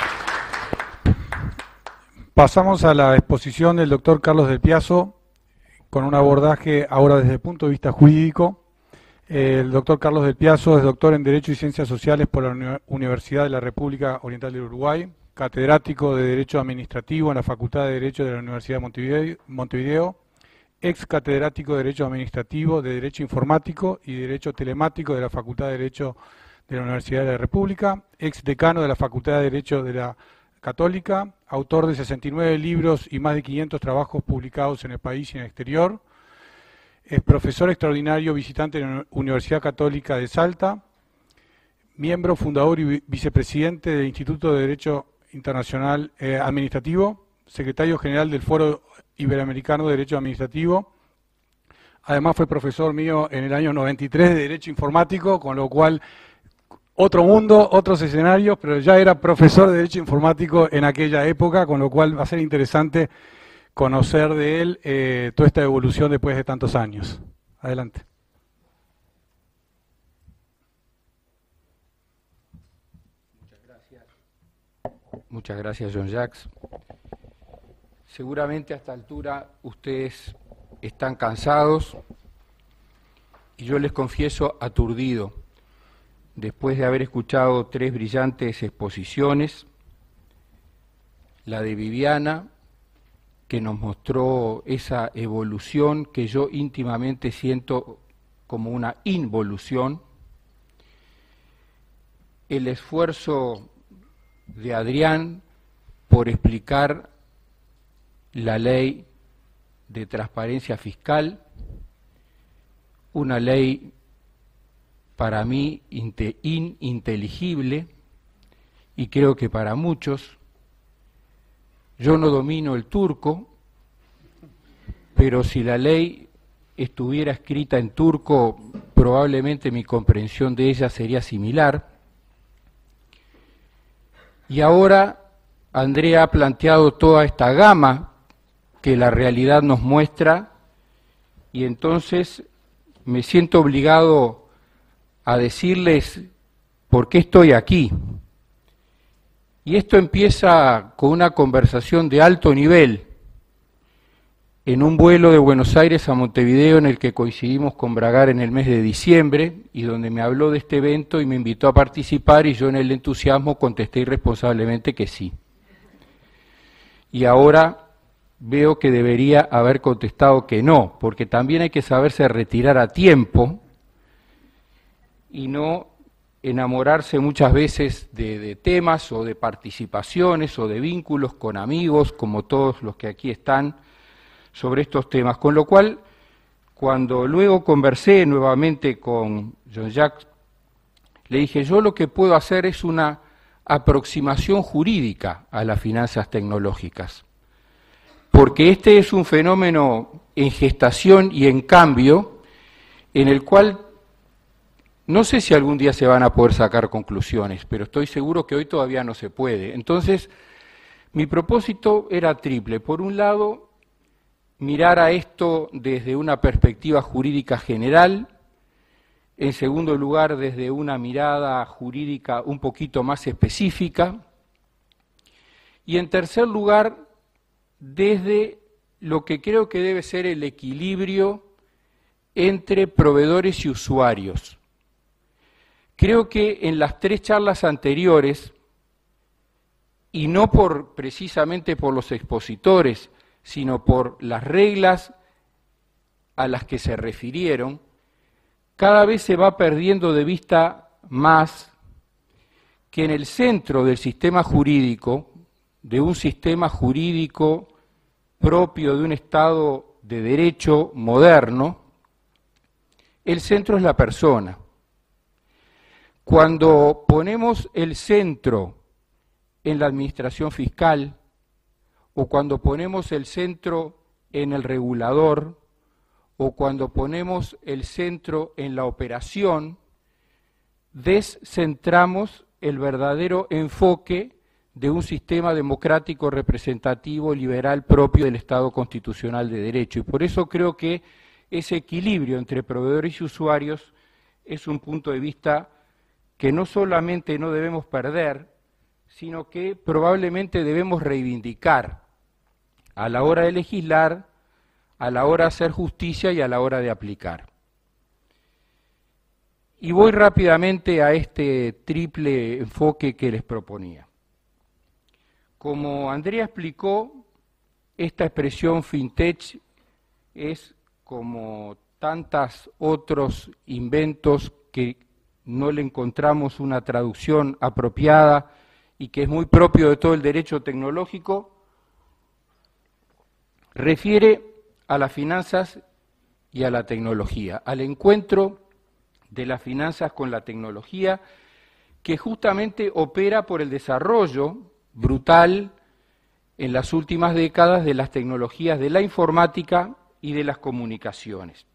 Pasamos a la exposición del doctor Carlos del Piazzo, con un abordaje ahora desde el punto de vista jurídico. El doctor Carlos del Piazzo es doctor en Derecho y Ciencias Sociales por la Universidad de la República Oriental del Uruguay, catedrático de Derecho Administrativo en la Facultad de Derecho de la Universidad de Montevideo, Montevideo, ex catedrático de Derecho Administrativo, de Derecho Informático y Derecho Telemático de la Facultad de Derecho de la Universidad de la República, ex decano de la Facultad de Derecho de la Católica, autor de sesenta y nueve libros y más de quinientos trabajos publicados en el país y en el exterior, es profesor extraordinario visitante de la Universidad Católica de Salta, miembro fundador y vicepresidente del Instituto de Derecho Internacional eh, Administrativo, secretario general del Foro Iberoamericano de Derecho Administrativo. Además fue profesor mío en el año noventa y tres de Derecho Informático, con lo cual otro mundo, otros escenarios, pero ya era profesor de Derecho Informático en aquella época, con lo cual va a ser interesante conocer de él eh, toda esta evolución después de tantos años. Adelante. Muchas gracias. Muchas gracias, Jean-Jacques. Seguramente a esta altura ustedes están cansados y yo les confieso aturdido. Después de haber escuchado tres brillantes exposiciones, la de Viviana, que nos mostró esa evolución que yo íntimamente siento como una involución, el esfuerzo de Adrián por explicar la ley de transparencia fiscal, una ley para mí ininteligible y creo que para muchos. Yo no domino el turco, pero si la ley estuviera escrita en turco, probablemente mi comprensión de ella sería similar. Y ahora Andrea ha planteado toda esta gama que la realidad nos muestra y entonces me siento obligado a decirles por qué estoy aquí. Y esto empieza con una conversación de alto nivel en un vuelo de Buenos Aires a Montevideo en el que coincidimos con Bragar en el mes de diciembre y donde me habló de este evento y me invitó a participar y yo en el entusiasmo contesté irresponsablemente que sí. Y ahora veo que debería haber contestado que no, porque también hay que saberse retirar a tiempo y no enamorarse muchas veces de, de temas o de participaciones o de vínculos con amigos, como todos los que aquí están, sobre estos temas, con lo cual, cuando luego conversé nuevamente con Jean-Jacques, le dije, yo lo que puedo hacer es una aproximación jurídica a las finanzas tecnológicas, porque este es un fenómeno en gestación y en cambio, en el cual no sé si algún día se van a poder sacar conclusiones, pero estoy seguro que hoy todavía no se puede. Entonces, mi propósito era triple. Por un lado, mirar a esto desde una perspectiva jurídica general. En segundo lugar, desde una mirada jurídica un poquito más específica. Y en tercer lugar, desde lo que creo que debe ser el equilibrio entre proveedores y usuarios. Creo que en las tres charlas anteriores, y no por precisamente por los expositores, sino por las reglas a las que se refirieron, cada vez se va perdiendo de vista más que en el centro del sistema jurídico, de un sistema jurídico propio de un Estado de derecho moderno, el centro es la persona. Cuando ponemos el centro en la administración fiscal, o cuando ponemos el centro en el regulador, o cuando ponemos el centro en la operación, descentramos el verdadero enfoque de un sistema democrático, representativo, liberal propio del Estado constitucional de derecho. Y por eso creo que ese equilibrio entre proveedores y usuarios es un punto de vista que no solamente no debemos perder, sino que probablemente debemos reivindicar a la hora de legislar, a la hora de hacer justicia y a la hora de aplicar. Y voy rápidamente a este triple enfoque que les proponía. Como Andrea explicó, esta expresión fintech es como tantos otros inventos que no le encontramos una traducción apropiada y que es muy propio de todo el derecho tecnológico, refiere a las finanzas y a la tecnología, al encuentro de las finanzas con la tecnología, que justamente opera por el desarrollo brutal en las últimas décadas de las tecnologías de la informática y de las comunicaciones.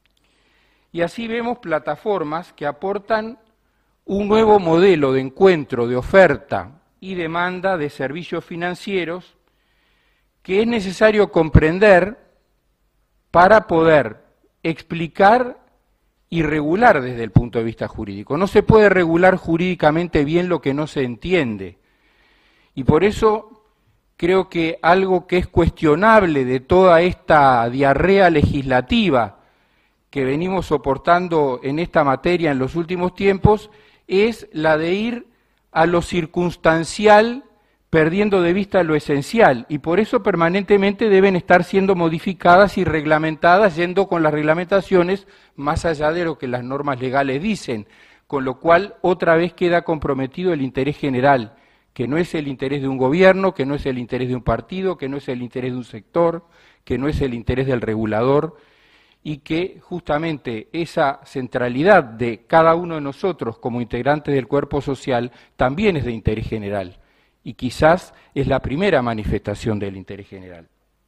Y así vemos plataformas que aportan un nuevo modelo de encuentro, de oferta y demanda de servicios financieros que es necesario comprender para poder explicar y regular desde el punto de vista jurídico. No se puede regular jurídicamente bien lo que no se entiende. Y por eso creo que algo que es cuestionable de toda esta diarrea legislativa que venimos soportando en esta materia en los últimos tiempos es la de ir a lo circunstancial perdiendo de vista lo esencial, y por eso permanentemente deben estar siendo modificadas y reglamentadas, yendo con las reglamentaciones más allá de lo que las normas legales dicen, con lo cual otra vez queda comprometido el interés general, que no es el interés de un gobierno, que no es el interés de un partido, que no es el interés de un sector, que no es el interés del regulador, y que justamente esa centralidad de cada uno de nosotros como integrantes del cuerpo social también es de interés general. Y quizás es la primera manifestación del interés general.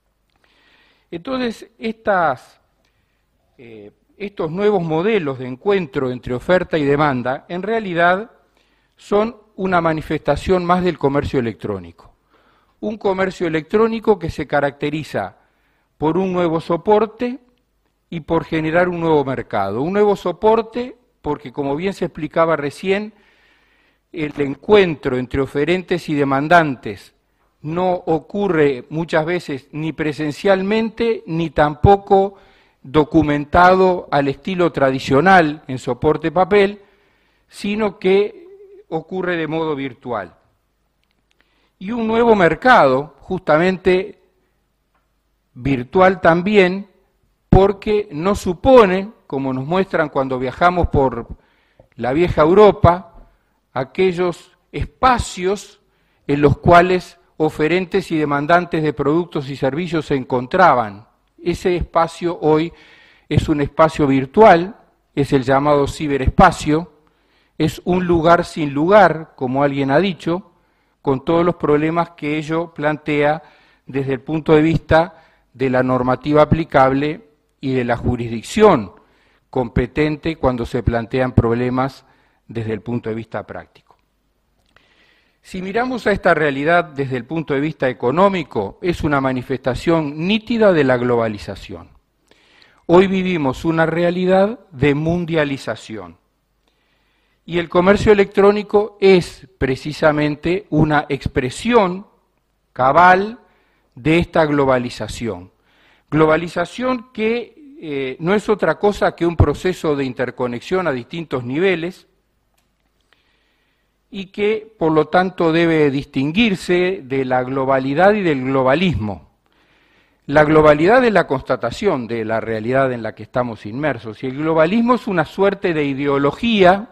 Entonces, estas, eh, estos nuevos modelos de encuentro entre oferta y demanda, en realidad son una manifestación más del comercio electrónico. Un comercio electrónico que se caracteriza por un nuevo soporte y por generar un nuevo mercado. Un nuevo soporte porque, como bien se explicaba recién, el encuentro entre oferentes y demandantes no ocurre muchas veces ni presencialmente ni tampoco documentado al estilo tradicional en soporte papel, sino que ocurre de modo virtual. Y un nuevo mercado, justamente virtual también, porque no supone, como nos muestran cuando viajamos por la vieja Europa, aquellos espacios en los cuales oferentes y demandantes de productos y servicios se encontraban, Ese espacio hoy es un espacio virtual, es el llamado ciberespacio, es un lugar sin lugar, como alguien ha dicho, con todos los problemas que ello plantea desde el punto de vista de la normativa aplicable y de la jurisdicción competente cuando se plantean problemas desde el punto de vista práctico. Si miramos a esta realidad desde el punto de vista económico, es una manifestación nítida de la globalización. Hoy vivimos una realidad de mundialización. Y el comercio electrónico es precisamente una expresión cabal de esta globalización. Globalización que eh, no es otra cosa que un proceso de interconexión a distintos niveles y que, por lo tanto, debe distinguirse de la globalidad y del globalismo. La globalidad es la constatación de la realidad en la que estamos inmersos y el globalismo es una suerte de ideología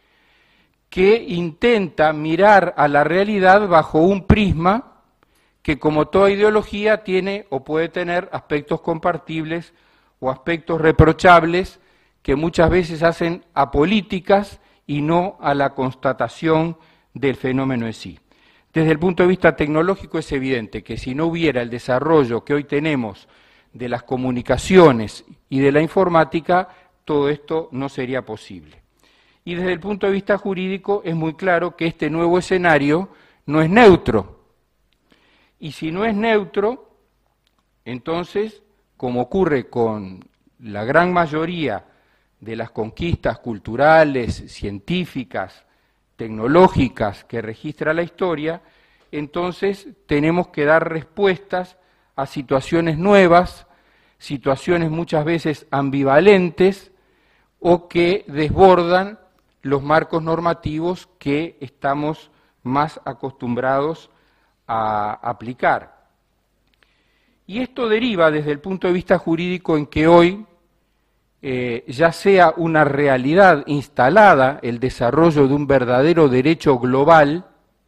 que intenta mirar a la realidad bajo un prisma que, como toda ideología, tiene o puede tener aspectos compartibles o aspectos reprochables que muchas veces hacen apolíticas y no a la constatación del fenómeno en sí. Desde el punto de vista tecnológico es evidente que si no hubiera el desarrollo que hoy tenemos de las comunicaciones y de la informática, todo esto no sería posible. Y desde el punto de vista jurídico es muy claro que este nuevo escenario no es neutro. Y si no es neutro, entonces, como ocurre con la gran mayoría de las conquistas culturales, científicas, tecnológicas que registra la historia, entonces tenemos que dar respuestas a situaciones nuevas, situaciones muchas veces ambivalentes o que desbordan los marcos normativos que estamos más acostumbrados a aplicar. Y esto deriva desde el punto de vista jurídico en que hoy eh, ya sea una realidad instalada el desarrollo de un verdadero derecho global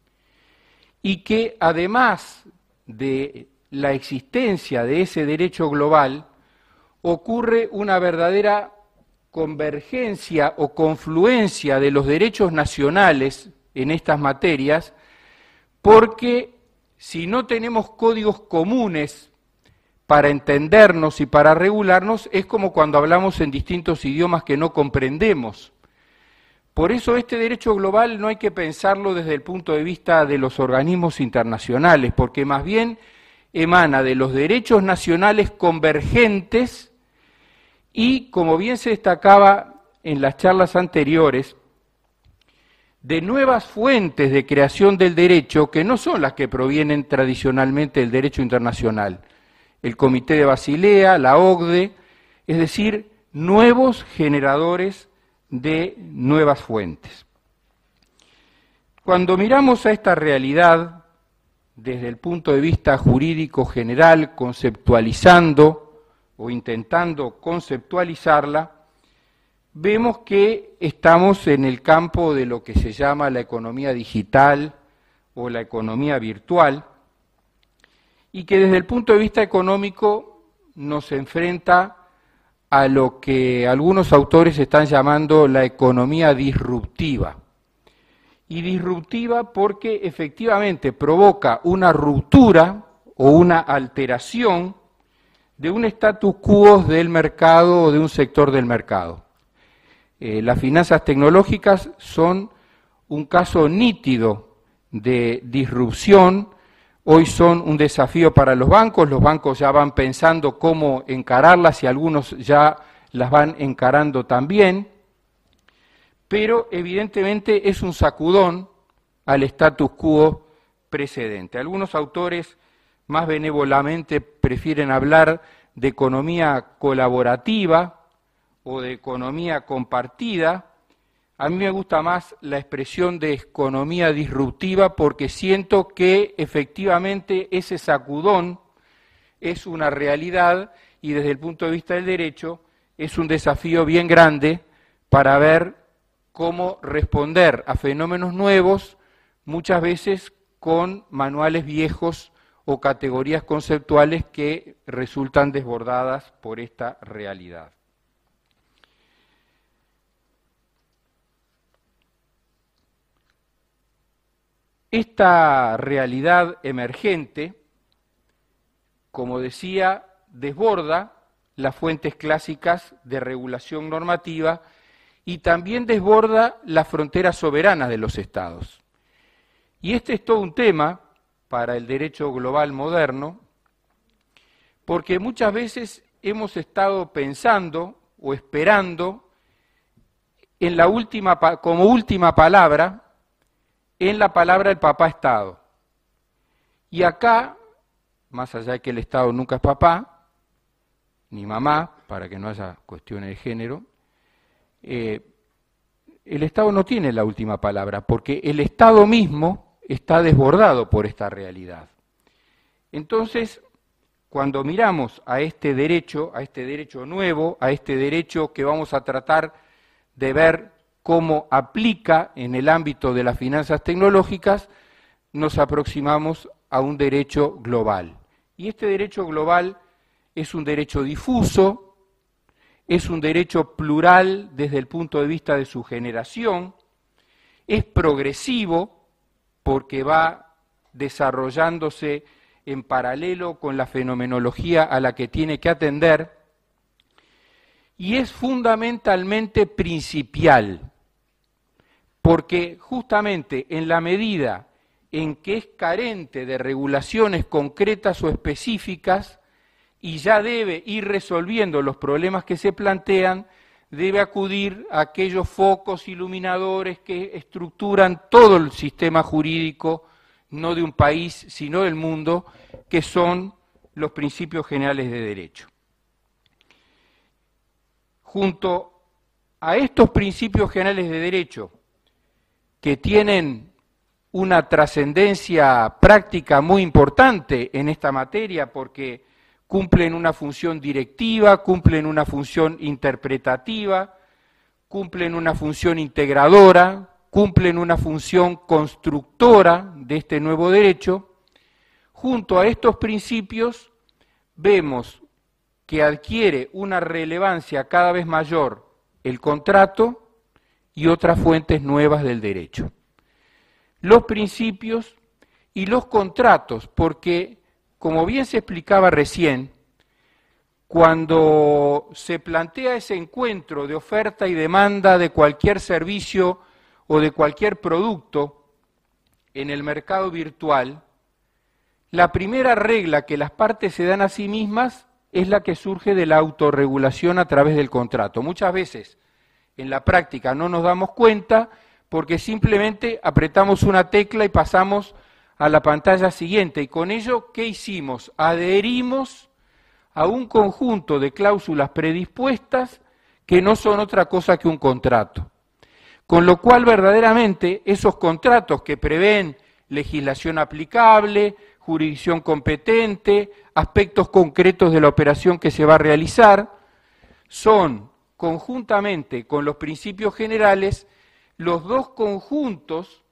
y que además de la existencia de ese derecho global ocurre una verdadera convergencia o confluencia de los derechos nacionales en estas materias, porque si no tenemos códigos comunes para entendernos y para regularnos, es como cuando hablamos en distintos idiomas que no comprendemos. Por eso este derecho global no hay que pensarlo desde el punto de vista de los organismos internacionales, porque más bien emana de los derechos nacionales convergentes y, como bien se destacaba en las charlas anteriores, de nuevas fuentes de creación del derecho que no son las que provienen tradicionalmente del derecho internacional. El Comité de Basilea, la O C D E, es decir, nuevos generadores de nuevas fuentes. Cuando miramos a esta realidad desde el punto de vista jurídico general, conceptualizando o intentando conceptualizarla, vemos que estamos en el campo de lo que se llama la economía digital o la economía virtual, y que desde el punto de vista económico nos enfrenta a lo que algunos autores están llamando la economía disruptiva. Y disruptiva porque efectivamente provoca una ruptura o una alteración de un status quo del mercado o de un sector del mercado. Eh, las finanzas tecnológicas son un caso nítido de disrupción. Hoy son un desafío para los bancos, los bancos ya van pensando cómo encararlas y algunos ya las van encarando también, pero evidentemente es un sacudón al status quo precedente. Algunos autores más benévolamente prefieren hablar de economía colaborativa o de economía compartida. A mí me gusta más la expresión de economía disruptiva porque siento que efectivamente ese sacudón es una realidad y desde el punto de vista del derecho es un desafío bien grande para ver cómo responder a fenómenos nuevos, muchas veces con manuales viejos o categorías conceptuales que resultan desbordadas por esta realidad. Esta realidad emergente, como decía, desborda las fuentes clásicas de regulación normativa y también desborda las fronteras soberanas de los estados. Y este es todo un tema para el derecho global moderno, porque muchas veces hemos estado pensando o esperando en la última, como última palabra en la palabra del papá Estado. Y acá, más allá de que el Estado nunca es papá, ni mamá, para que no haya cuestiones de género, eh, el Estado no tiene la última palabra, porque el Estado mismo está desbordado por esta realidad. Entonces, cuando miramos a este derecho, a este derecho nuevo, a este derecho que vamos a tratar de ver cómo aplica en el ámbito de las finanzas tecnológicas, nos aproximamos a un derecho global. Y este derecho global es un derecho difuso, es un derecho plural desde el punto de vista de su generación, es progresivo porque va desarrollándose en paralelo con la fenomenología a la que tiene que atender, y es fundamentalmente principial, porque justamente en la medida en que es carente de regulaciones concretas o específicas y ya debe ir resolviendo los problemas que se plantean, debe acudir a aquellos focos iluminadores que estructuran todo el sistema jurídico, no de un país, sino del mundo, que son los principios generales de derecho. Junto a estos principios generales de derecho, que tienen una trascendencia práctica muy importante en esta materia, porque cumplen una función directiva, cumplen una función interpretativa, cumplen una función integradora, cumplen una función constructora de este nuevo derecho. Junto a estos principios vemos que adquiere una relevancia cada vez mayor el contrato y otras fuentes nuevas del derecho. Los principios y los contratos, porque, como bien se explicaba recién, cuando se plantea ese encuentro de oferta y demanda de cualquier servicio o de cualquier producto en el mercado virtual, la primera regla que las partes se dan a sí mismas es la que surge de la autorregulación a través del contrato. Muchas veces en la práctica no nos damos cuenta porque simplemente apretamos una tecla y pasamos a la pantalla siguiente. Y con ello, ¿qué hicimos? Adherimos a un conjunto de cláusulas predispuestas que no son otra cosa que un contrato. Con lo cual, verdaderamente, esos contratos que prevén legislación aplicable, jurisdicción competente, aspectos concretos de la operación que se va a realizar, son, conjuntamente con los principios generales, los dos conjuntos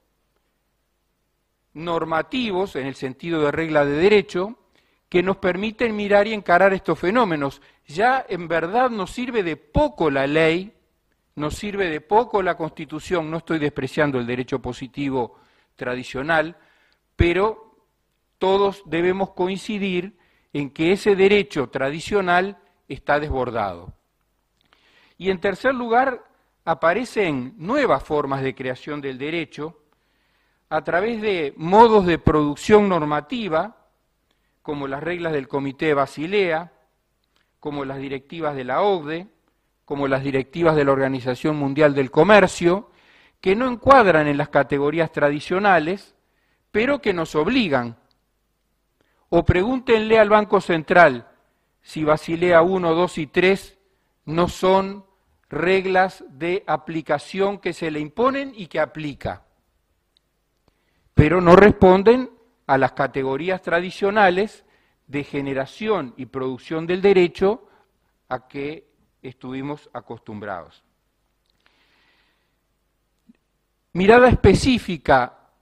normativos, en el sentido de regla de derecho, que nos permiten mirar y encarar estos fenómenos. Ya en verdad nos sirve de poco la ley, nos sirve de poco la Constitución, no estoy despreciando el derecho positivo tradicional, pero todos debemos coincidir en que ese derecho tradicional está desbordado. Y en tercer lugar, aparecen nuevas formas de creación del derecho a través de modos de producción normativa, como las reglas del Comité de Basilea, como las directivas de la O C D E, como las directivas de la Organización Mundial del Comercio, que no encuadran en las categorías tradicionales, pero que nos obligan. O pregúntenle al Banco Central si Basilea uno, dos y tres no son reglas de aplicación que se le imponen y que aplica, pero no responden a las categorías tradicionales de generación y producción del derecho a que estuvimos acostumbrados. Mirada específica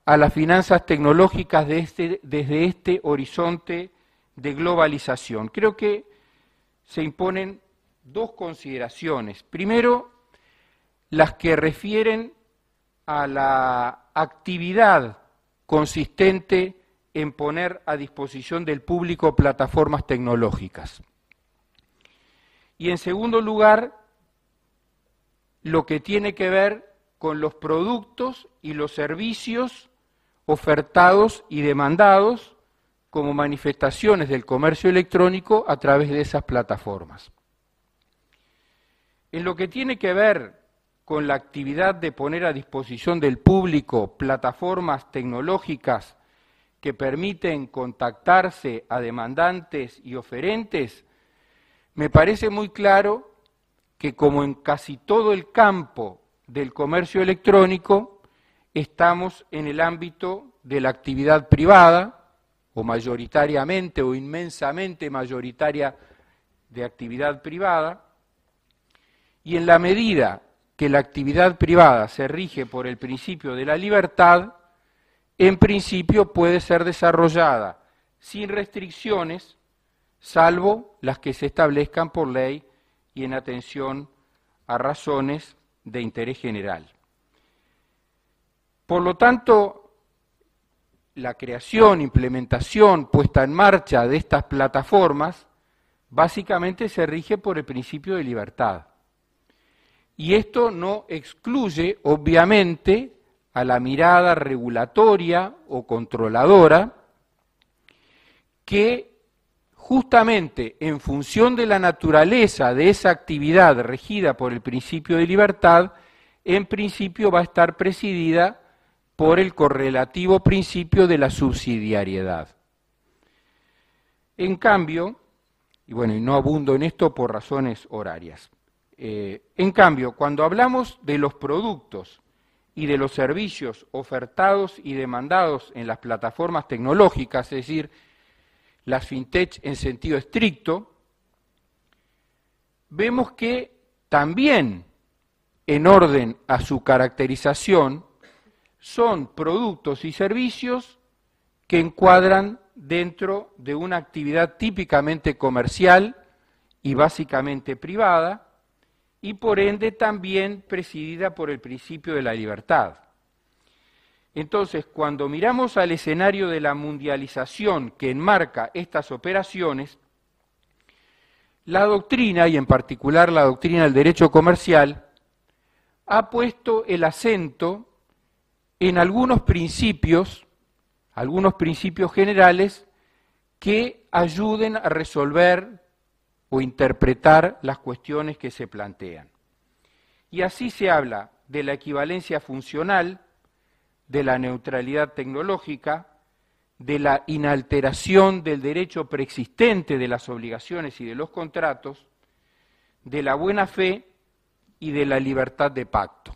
a las finanzas tecnológicas de este, desde este horizonte de globalización. Creo que se imponen dos consideraciones. Primero, las que refieren a la actividad consistente en poner a disposición del público plataformas tecnológicas. Y en segundo lugar, lo que tiene que ver con los productos y los servicios ofertados y demandados como manifestaciones del comercio electrónico a través de esas plataformas. En lo que tiene que ver con la actividad de poner a disposición del público plataformas tecnológicas que permiten contactarse a demandantes y oferentes, me parece muy claro que, como en casi todo el campo del comercio electrónico, estamos en el ámbito de la actividad privada, o mayoritariamente o inmensamente mayoritaria de actividad privada, y en la medida que la actividad privada se rige por el principio de la libertad, en principio puede ser desarrollada sin restricciones, salvo las que se establezcan por ley y en atención a razones de interés general. Por lo tanto, la creación, implementación, puesta en marcha de estas plataformas, básicamente se rige por el principio de libertad. Y esto no excluye, obviamente, a la mirada regulatoria o controladora, que justamente en función de la naturaleza de esa actividad regida por el principio de libertad, en principio va a estar presidida por el correlativo principio de la subsidiariedad. En cambio, y bueno, y no abundo en esto por razones horarias, eh, en cambio, cuando hablamos de los productos y de los servicios ofertados y demandados en las plataformas tecnológicas, es decir, las fintech en sentido estricto, vemos que también, en orden a su caracterización, son productos y servicios que encuadran dentro de una actividad típicamente comercial y básicamente privada, y por ende también presidida por el principio de la libertad. Entonces, cuando miramos al escenario de la mundialización que enmarca estas operaciones, la doctrina, y en particular la doctrina del derecho comercial, ha puesto el acento en algunos principios, algunos principios generales que ayuden a resolver o interpretar las cuestiones que se plantean. Y así se habla de la equivalencia funcional, de la neutralidad tecnológica, de la inalteración del derecho preexistente de las obligaciones y de los contratos, de la buena fe y de la libertad de pacto.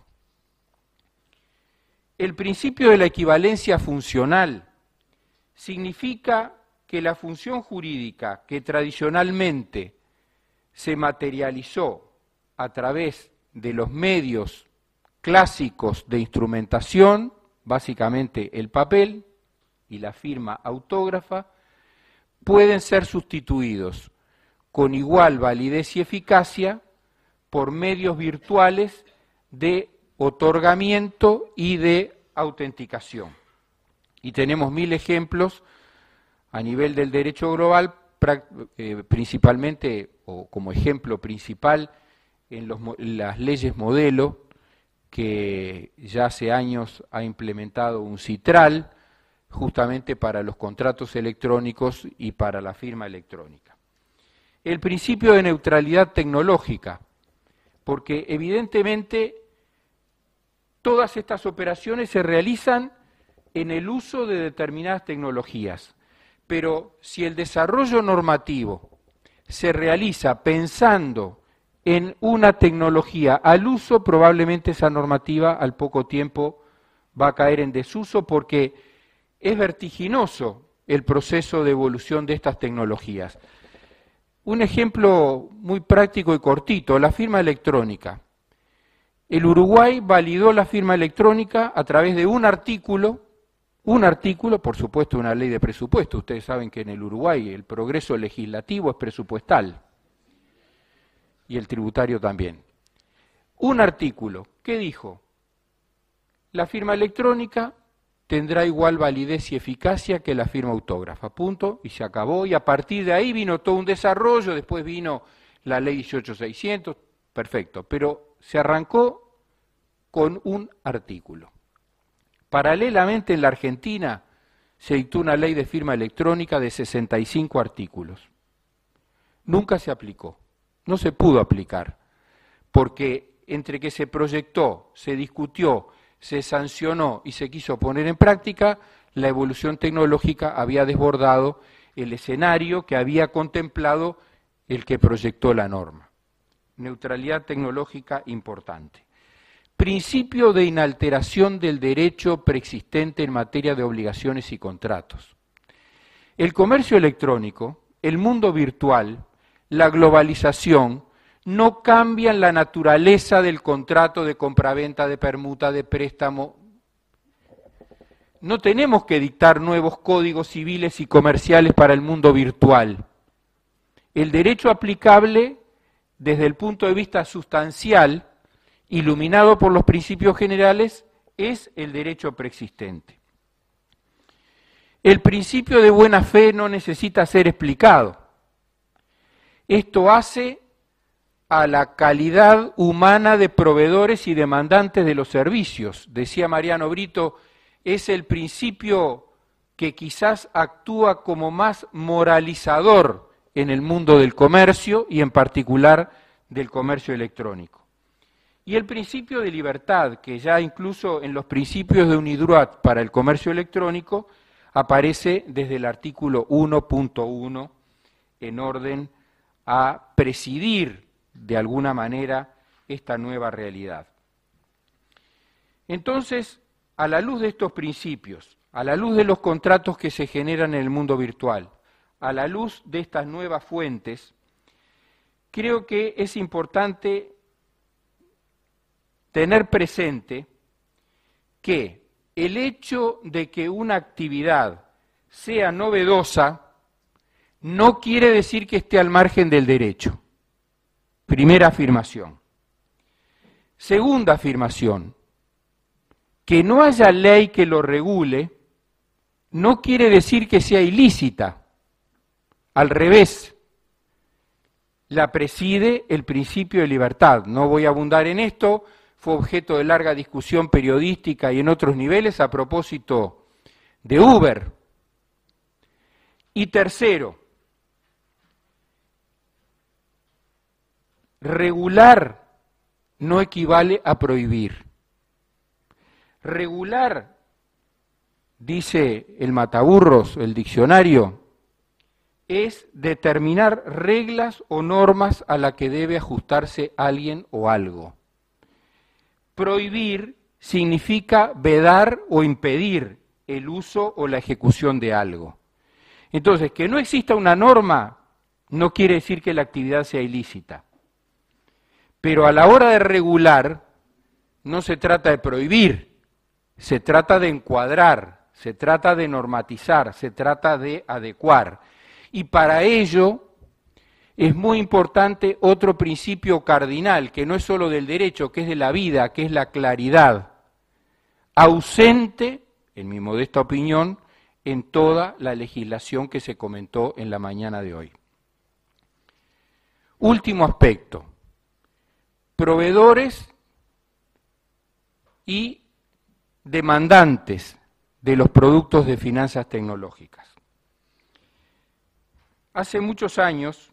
El principio de la equivalencia funcional significa que la función jurídica que tradicionalmente se materializó a través de los medios clásicos de instrumentación, básicamente el papel y la firma autógrafa, pueden ser sustituidos con igual validez y eficacia por medios virtuales de otorgamiento y de autenticación. Y tenemos mil ejemplos a nivel del derecho global, eh, principalmente, o como ejemplo principal, en, los, en las leyes modelo, que ya hace años ha implementado un CITRAL, justamente para los contratos electrónicos y para la firma electrónica. El principio de neutralidad tecnológica, porque evidentemente todas estas operaciones se realizan en el uso de determinadas tecnologías, pero si el desarrollo normativo se realiza pensando en una tecnología al uso, probablemente esa normativa al poco tiempo va a caer en desuso porque es vertiginoso el proceso de evolución de estas tecnologías. Un ejemplo muy práctico y cortito, la firma electrónica. El Uruguay validó la firma electrónica a través de un artículo un artículo, por supuesto una ley de presupuesto. Ustedes saben que en el Uruguay el progreso legislativo es presupuestal y el tributario también. Un artículo que dijo: la firma electrónica tendrá igual validez y eficacia que la firma autógrafa, punto, y se acabó, y a partir de ahí vino todo un desarrollo, después vino la ley dieciocho mil seiscientos, perfecto, pero se arrancó con un artículo. Paralelamente en la Argentina se dictó una ley de firma electrónica de sesenta y cinco artículos. Nunca se aplicó, no se pudo aplicar, porque entre que se proyectó, se discutió, se sancionó y se quiso poner en práctica, la evolución tecnológica había desbordado el escenario que había contemplado el que proyectó la norma. Neutralidad tecnológica importante. Principio de inalteración del derecho preexistente en materia de obligaciones y contratos. El comercio electrónico, el mundo virtual, la globalización, no cambian la naturaleza del contrato de compraventa, de permuta, de préstamo. No tenemos que dictar nuevos códigos civiles y comerciales para el mundo virtual. El derecho aplicable, desde el punto de vista sustancial, iluminado por los principios generales, es el derecho preexistente. El principio de buena fe no necesita ser explicado. Esto hace a la calidad humana de proveedores y demandantes de los servicios. Decía Mariano Brito, es el principio que quizás actúa como más moralizador en el mundo del comercio y en particular del comercio electrónico. Y el principio de libertad, que ya incluso en los principios de UNIDROIT para el comercio electrónico aparece desde el artículo uno punto uno en orden a presidir de alguna manera esta nueva realidad. Entonces, a la luz de estos principios, a la luz de los contratos que se generan en el mundo virtual, a la luz de estas nuevas fuentes, creo que es importante tener presente que el hecho de que una actividad sea novedosa no quiere decir que esté al margen del derecho. Primera afirmación. Segunda afirmación, que no haya ley que lo regule no quiere decir que sea ilícita. Al revés, la preside el principio de libertad. No voy a abundar en esto, fue objeto de larga discusión periodística y en otros niveles a propósito de Uber. Y tercero, regular no equivale a prohibir. Regular, dice el Mataburros, el diccionario, es determinar reglas o normas a las que debe ajustarse alguien o algo. Prohibir significa vedar o impedir el uso o la ejecución de algo. Entonces, que no exista una norma no quiere decir que la actividad sea ilícita. Pero a la hora de regular, no se trata de prohibir, se trata de encuadrar, se trata de normatizar, se trata de adecuar. Y para ello es muy importante otro principio cardinal, que no es solo del derecho, que es de la vida, que es la claridad, ausente, en mi modesta opinión, en toda la legislación que se comentó en la mañana de hoy. Último aspecto. Proveedores y demandantes de los productos de finanzas tecnológicas. Hace muchos años,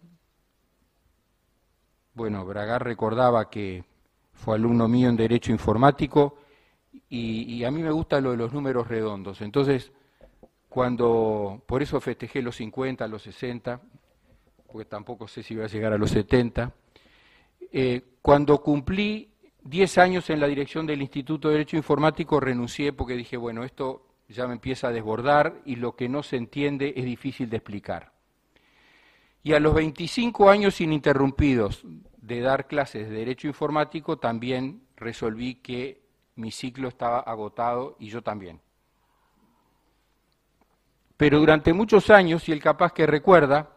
bueno, Bragar recordaba que fue alumno mío en Derecho Informático y, y a mí me gusta lo de los números redondos. Entonces, cuando, por eso festejé los cincuenta, los sesenta, porque tampoco sé si voy a llegar a los setenta, eh, cuando cumplí diez años en la dirección del Instituto de Derecho Informático renuncié porque dije, bueno, esto ya me empieza a desbordar y lo que no se entiende es difícil de explicar. Y a los veinticinco años ininterrumpidos de dar clases de Derecho Informático también resolví que mi ciclo estaba agotado y yo también. pero durante muchos años, y el capaz que recuerda,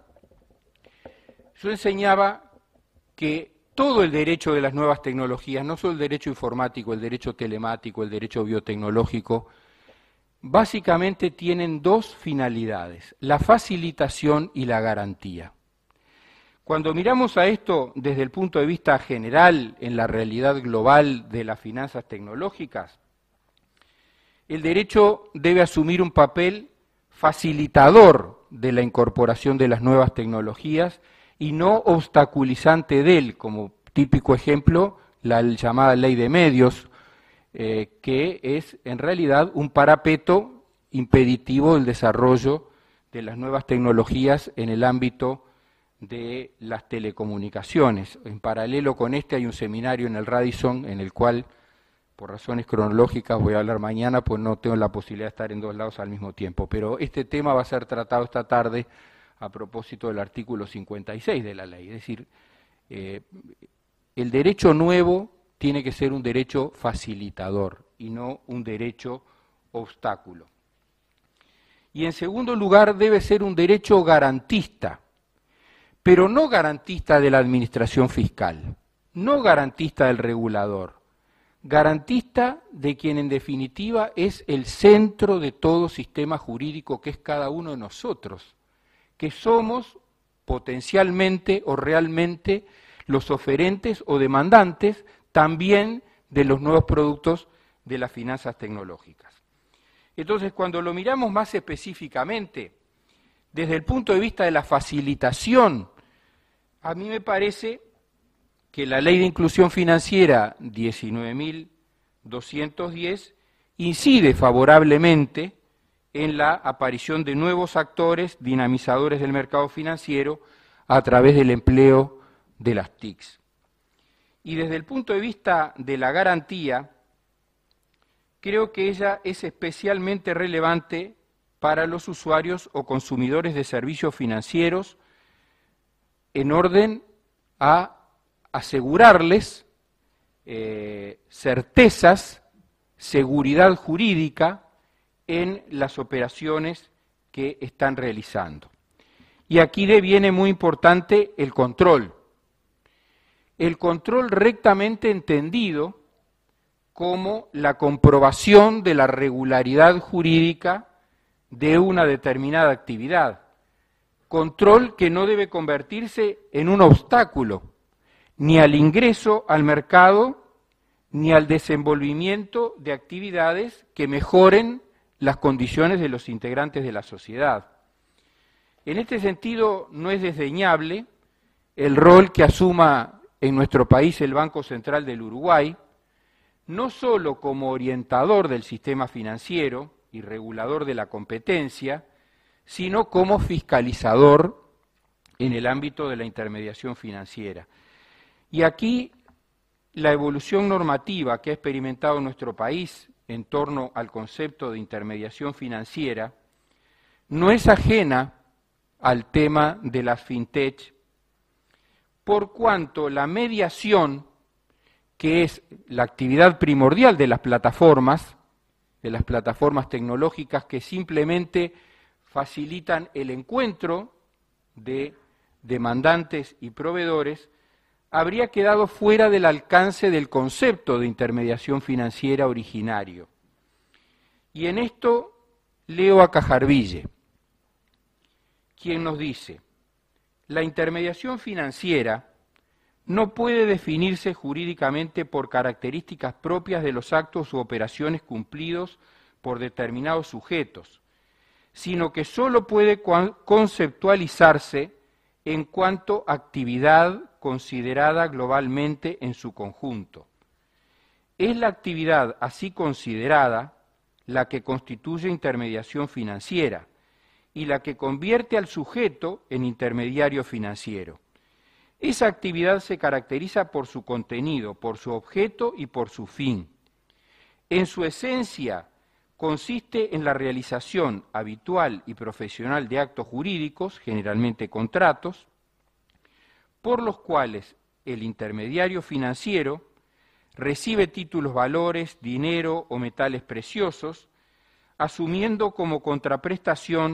yo enseñaba que todo el derecho de las nuevas tecnologías, no solo el derecho informático, el derecho telemático, el derecho biotecnológico, básicamente tienen dos finalidades, la facilitación y la garantía. Cuando miramos a esto desde el punto de vista general, en la realidad global de las finanzas tecnológicas, el derecho debe asumir un papel facilitador de la incorporación de las nuevas tecnologías y no obstaculizante de él, como típico ejemplo, la llamada ley de medios, eh, que es en realidad un parapeto impeditivo del desarrollo de las nuevas tecnologías en el ámbito de las telecomunicaciones. En paralelo con este hay un seminario en el Radisson en el cual, por razones cronológicas, voy a hablar mañana, pues no tengo la posibilidad de estar en dos lados al mismo tiempo, pero este tema va a ser tratado esta tarde a propósito del artículo cincuenta y seis de la ley. Es decir, eh, el derecho nuevo tiene que ser un derecho facilitador y no un derecho obstáculo. Y en segundo lugar, debe ser un derecho garantista, pero no garantista de la administración fiscal, no garantista del regulador, garantista de quien en definitiva es el centro de todo sistema jurídico, que es cada uno de nosotros, que somos potencialmente o realmente los oferentes o demandantes también de los nuevos productos de las finanzas tecnológicas. Entonces, cuando lo miramos más específicamente, desde el punto de vista de la facilitación, a mí me parece que la Ley de Inclusión Financiera diecinueve mil doscientos diez incide favorablemente en la aparición de nuevos actores dinamizadores del mercado financiero a través del empleo de las T I Cs. Y desde el punto de vista de la garantía, creo que ella es especialmente relevante para los usuarios o consumidores de servicios financieros en orden a asegurarles eh, certezas, seguridad jurídica en las operaciones que están realizando. Y aquí deviene muy importante el control. El control rectamente entendido como la comprobación de la regularidad jurídica de una determinada actividad. Control que no debe convertirse en un obstáculo, ni al ingreso al mercado, ni al desenvolvimiento de actividades que mejoren las condiciones de los integrantes de la sociedad. En este sentido, no es desdeñable el rol que asuma en nuestro país el Banco Central del Uruguay, no solo como orientador del sistema financiero y regulador de la competencia, sino como fiscalizador en el ámbito de la intermediación financiera. Y aquí la evolución normativa que ha experimentado nuestro país en torno al concepto de intermediación financiera no es ajena al tema de las fintech, por cuanto la mediación, que es la actividad primordial de las plataformas, de las plataformas tecnológicas que simplemente facilitan el encuentro de demandantes y proveedores, habría quedado fuera del alcance del concepto de intermediación financiera originario. Y en esto leo a Cajarville, quien nos dice: la intermediación financiera no puede definirse jurídicamente por características propias de los actos u operaciones cumplidos por determinados sujetos, sino que sólo puede conceptualizarse en cuanto a actividad considerada globalmente en su conjunto. Es la actividad así considerada la que constituye intermediación financiera y la que convierte al sujeto en intermediario financiero. Esa actividad se caracteriza por su contenido, por su objeto y por su fin. En su esencia, consiste en la realización habitual y profesional de actos jurídicos, generalmente contratos, por los cuales el intermediario financiero recibe títulos, valores, dinero o metales preciosos, asumiendo como contraprestación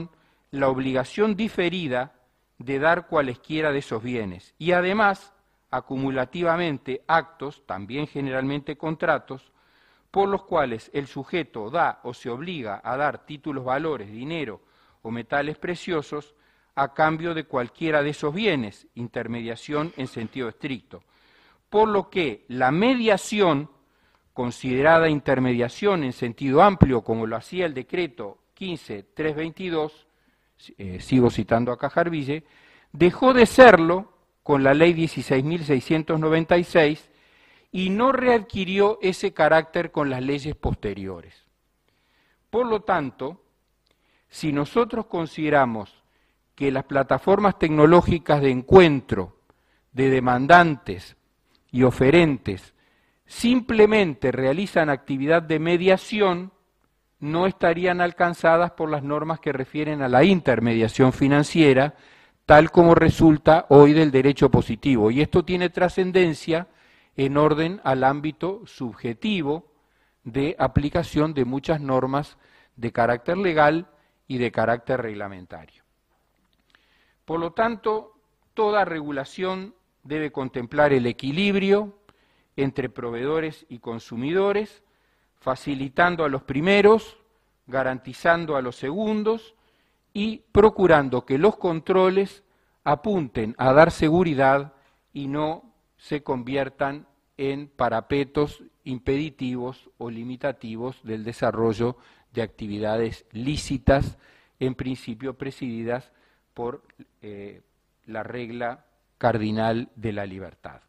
la obligación diferida de dar cualesquiera de esos bienes y además, acumulativamente, actos, también generalmente contratos, por los cuales el sujeto da o se obliga a dar títulos, valores, dinero o metales preciosos a cambio de cualquiera de esos bienes, intermediación en sentido estricto. Por lo que la mediación, considerada intermediación en sentido amplio, como lo hacía el decreto quince mil trescientos veintidós, eh, sigo citando a Cajarville, dejó de serlo con la ley dieciséis mil seiscientos noventa y seis y no readquirió ese carácter con las leyes posteriores. Por lo tanto, si nosotros consideramos que las plataformas tecnológicas de encuentro de demandantes y oferentes simplemente realizan actividad de mediación, no estarían alcanzadas por las normas que refieren a la intermediación financiera, tal como resulta hoy del derecho positivo. Y esto tiene trascendencia en orden al ámbito subjetivo de aplicación de muchas normas de carácter legal y de carácter reglamentario. Por lo tanto, toda regulación debe contemplar el equilibrio entre proveedores y consumidores, facilitando a los primeros, garantizando a los segundos y procurando que los controles apunten a dar seguridad y no se conviertan en parapetos impeditivos o limitativos del desarrollo de actividades lícitas, en principio presididas por eh, la regla cardinal de la libertad.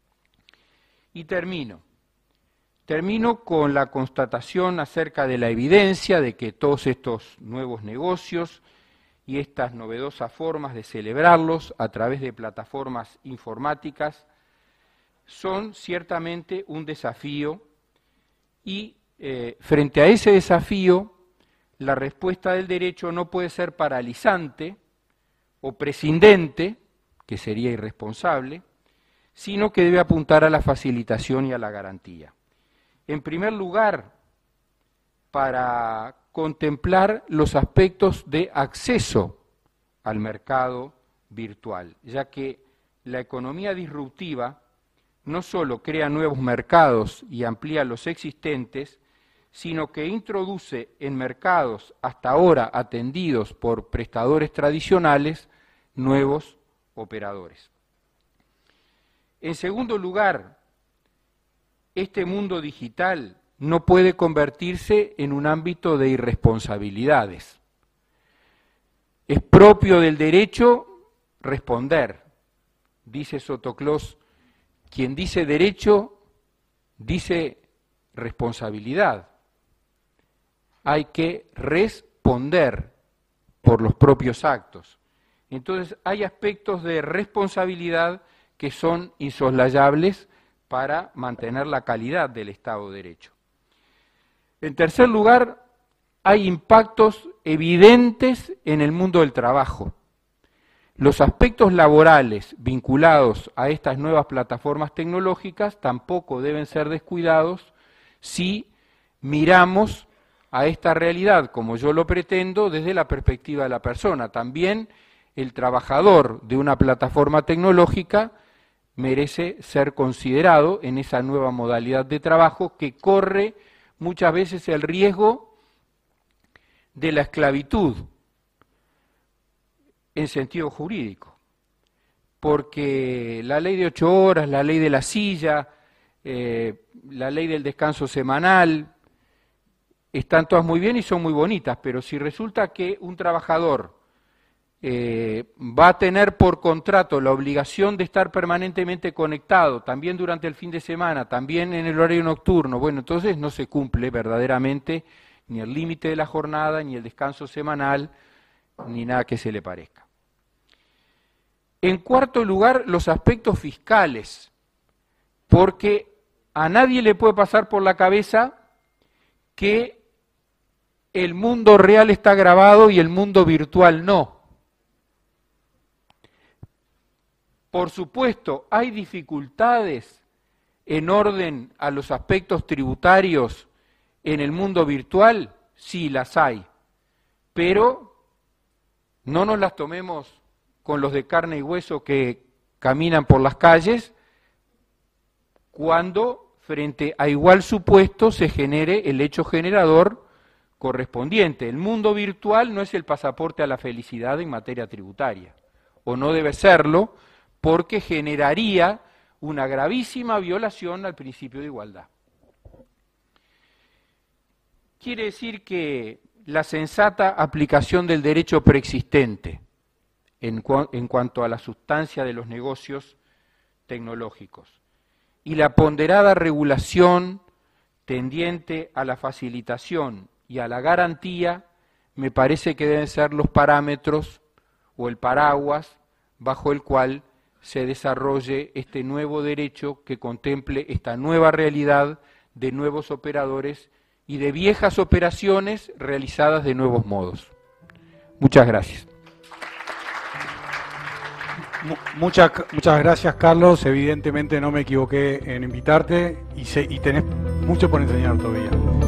Y termino. Termino con la constatación acerca de la evidencia de que todos estos nuevos negocios y estas novedosas formas de celebrarlos a través de plataformas informáticas son ciertamente un desafío y eh, frente a ese desafío la respuesta del derecho no puede ser paralizante o prescindente, que sería irresponsable, sino que debe apuntar a la facilitación y a la garantía. En primer lugar, para contemplar los aspectos de acceso al mercado virtual, ya que la economía disruptiva no solo crea nuevos mercados y amplía los existentes, sino que introduce en mercados hasta ahora atendidos por prestadores tradicionales nuevos operadores. En segundo lugar, este mundo digital no puede convertirse en un ámbito de irresponsabilidades. Es propio del derecho responder. Dice Sotoclós, quien dice derecho, dice responsabilidad. Hay que responder por los propios actos. Entonces, hay aspectos de responsabilidad que son insoslayables para mantener la calidad del Estado de Derecho. En tercer lugar, hay impactos evidentes en el mundo del trabajo. Los aspectos laborales vinculados a estas nuevas plataformas tecnológicas tampoco deben ser descuidados si miramos a esta realidad, como yo lo pretendo, desde la perspectiva de la persona. También el trabajador de una plataforma tecnológica merece ser considerado en esa nueva modalidad de trabajo que corre muchas veces el riesgo de la esclavitud en sentido jurídico, porque la ley de ocho horas, la ley de la silla, eh, la ley del descanso semanal, están todas muy bien y son muy bonitas, pero si resulta que un trabajador Eh, va a tener por contrato la obligación de estar permanentemente conectado, también durante el fin de semana, también en el horario nocturno, bueno, entonces no se cumple verdaderamente ni el límite de la jornada, ni el descanso semanal, ni nada que se le parezca. En cuarto lugar, los aspectos fiscales, porque a nadie le puede pasar por la cabeza que el mundo real está grabado y el mundo virtual no. Por supuesto, hay dificultades en orden a los aspectos tributarios en el mundo virtual, sí las hay, pero No nos las tomemos con los de carne y hueso que caminan por las calles, cuando frente a igual supuesto se genere el hecho generador correspondiente. El mundo virtual no es el pasaporte a la felicidad en materia tributaria, o no debe serlo, porque generaría una gravísima violación al principio de igualdad. Quiere decir que la sensata aplicación del derecho preexistente en, cu en cuanto a la sustancia de los negocios tecnológicos y la ponderada regulación tendiente a la facilitación y a la garantía, me parece que deben ser los parámetros o el paraguas bajo el cual se desarrolle este nuevo derecho que contemple esta nueva realidad de nuevos operadores y de viejas operaciones realizadas de nuevos modos. Muchas gracias. Muchas, muchas gracias, Carlos. Evidentemente no me equivoqué en invitarte y, se, y tenés mucho por enseñar todavía.